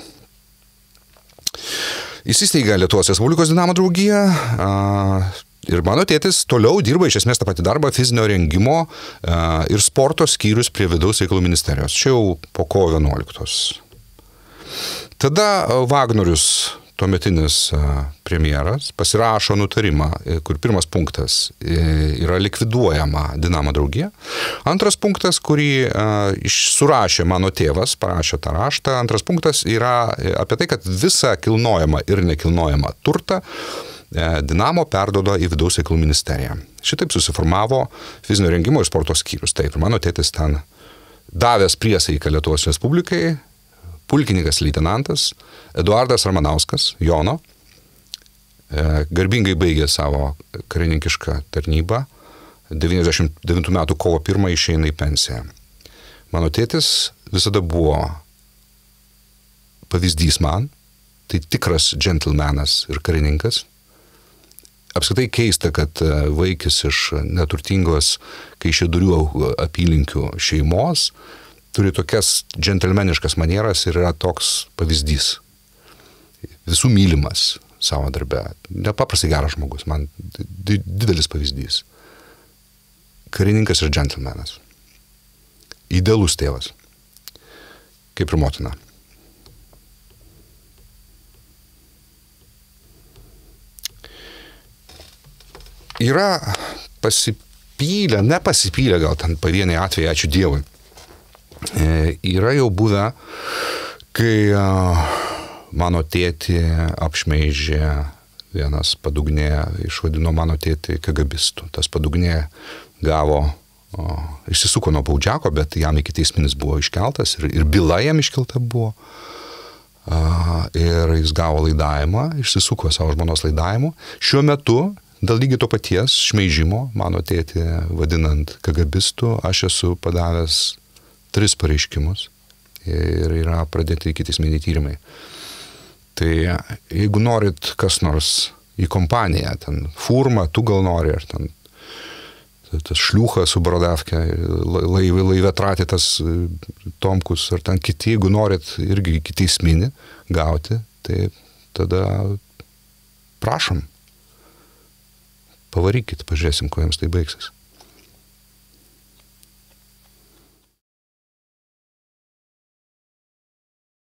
Įsisteigia Lietuvos Respublikos Dinamo draugija. Ir mano tėtis toliau dirba iš esmės tą patį darbą fizinio rengimo ir sporto skyrius prie Vidaus reikalų ministerijos. Čia jau po kovo 11. Tada Vagnorius, tuometinis premjeras, pasirašo nutarimą, kur pirmas punktas yra likviduojama Dinamo draugija. Antras punktas, kurį surašė mano tėvas, parašė tą raštą. Antras punktas yra apie tai, kad visą kilnojamą ir nekilnojamą turtą Dinamo perdodo į Vidaus reikalų ministeriją. Šitaip susiformavo fizinio rengimo ir sporto skyrius. Taip, mano tėtis ten davęs priesaiką Lietuvos Respublikai, pulkininkas leitenantas Eduardas Ramanauskas, Jono, garbingai baigė savo karininkišką tarnybą, 99 metų kovo 1 išeina į pensiją. Mano tėtis visada buvo pavyzdys man, tai tikras džentelmenas ir karininkas. Apskritai keista, kad vaikis iš neturtingos Kaišiadorių apylinkių šeimos turi tokias džentelmeniškas manieras ir yra toks pavyzdys. Visų mylimas savo darbe. Nepaprastai geras žmogus, man didelis pavyzdys. Karininkas ir džentelmenas. Idealus tėvas. Kaip ir motina. Yra pasipylę, nepasipylę gal ten pavieniai atvejai, ačiū Dievui. Yra jau buvę, kai mano tėtį apšmeižė vienas padugnė, išvadino mano tėtį kagabistu. Tas padugnė gavo, išsisuko nuo baudžiako, bet jam ikiteisminis buvo iškeltas ir byla jam iškelta buvo. Ir jis gavo laidavimą, išsisuko savo žmonos laidavimu. Šiuo metu dėl lygiai to paties šmeižimo, mano tėtį vadinant kagabistu, aš esu padavęs 3 pareiškimus ir yra pradėti ikiteisminiai tyrimai. Tai jeigu norit kas nors į kompaniją, ten Furma, tu gal nori, ar ten tas šliūcha su Brodavke, laive tratytas Tomkus, ar ten kiti, jeigu norit irgi ikiteisminį gauti, tai tada prašom. Pavarykit, pažiūrėsim, kuo jums tai baigsis.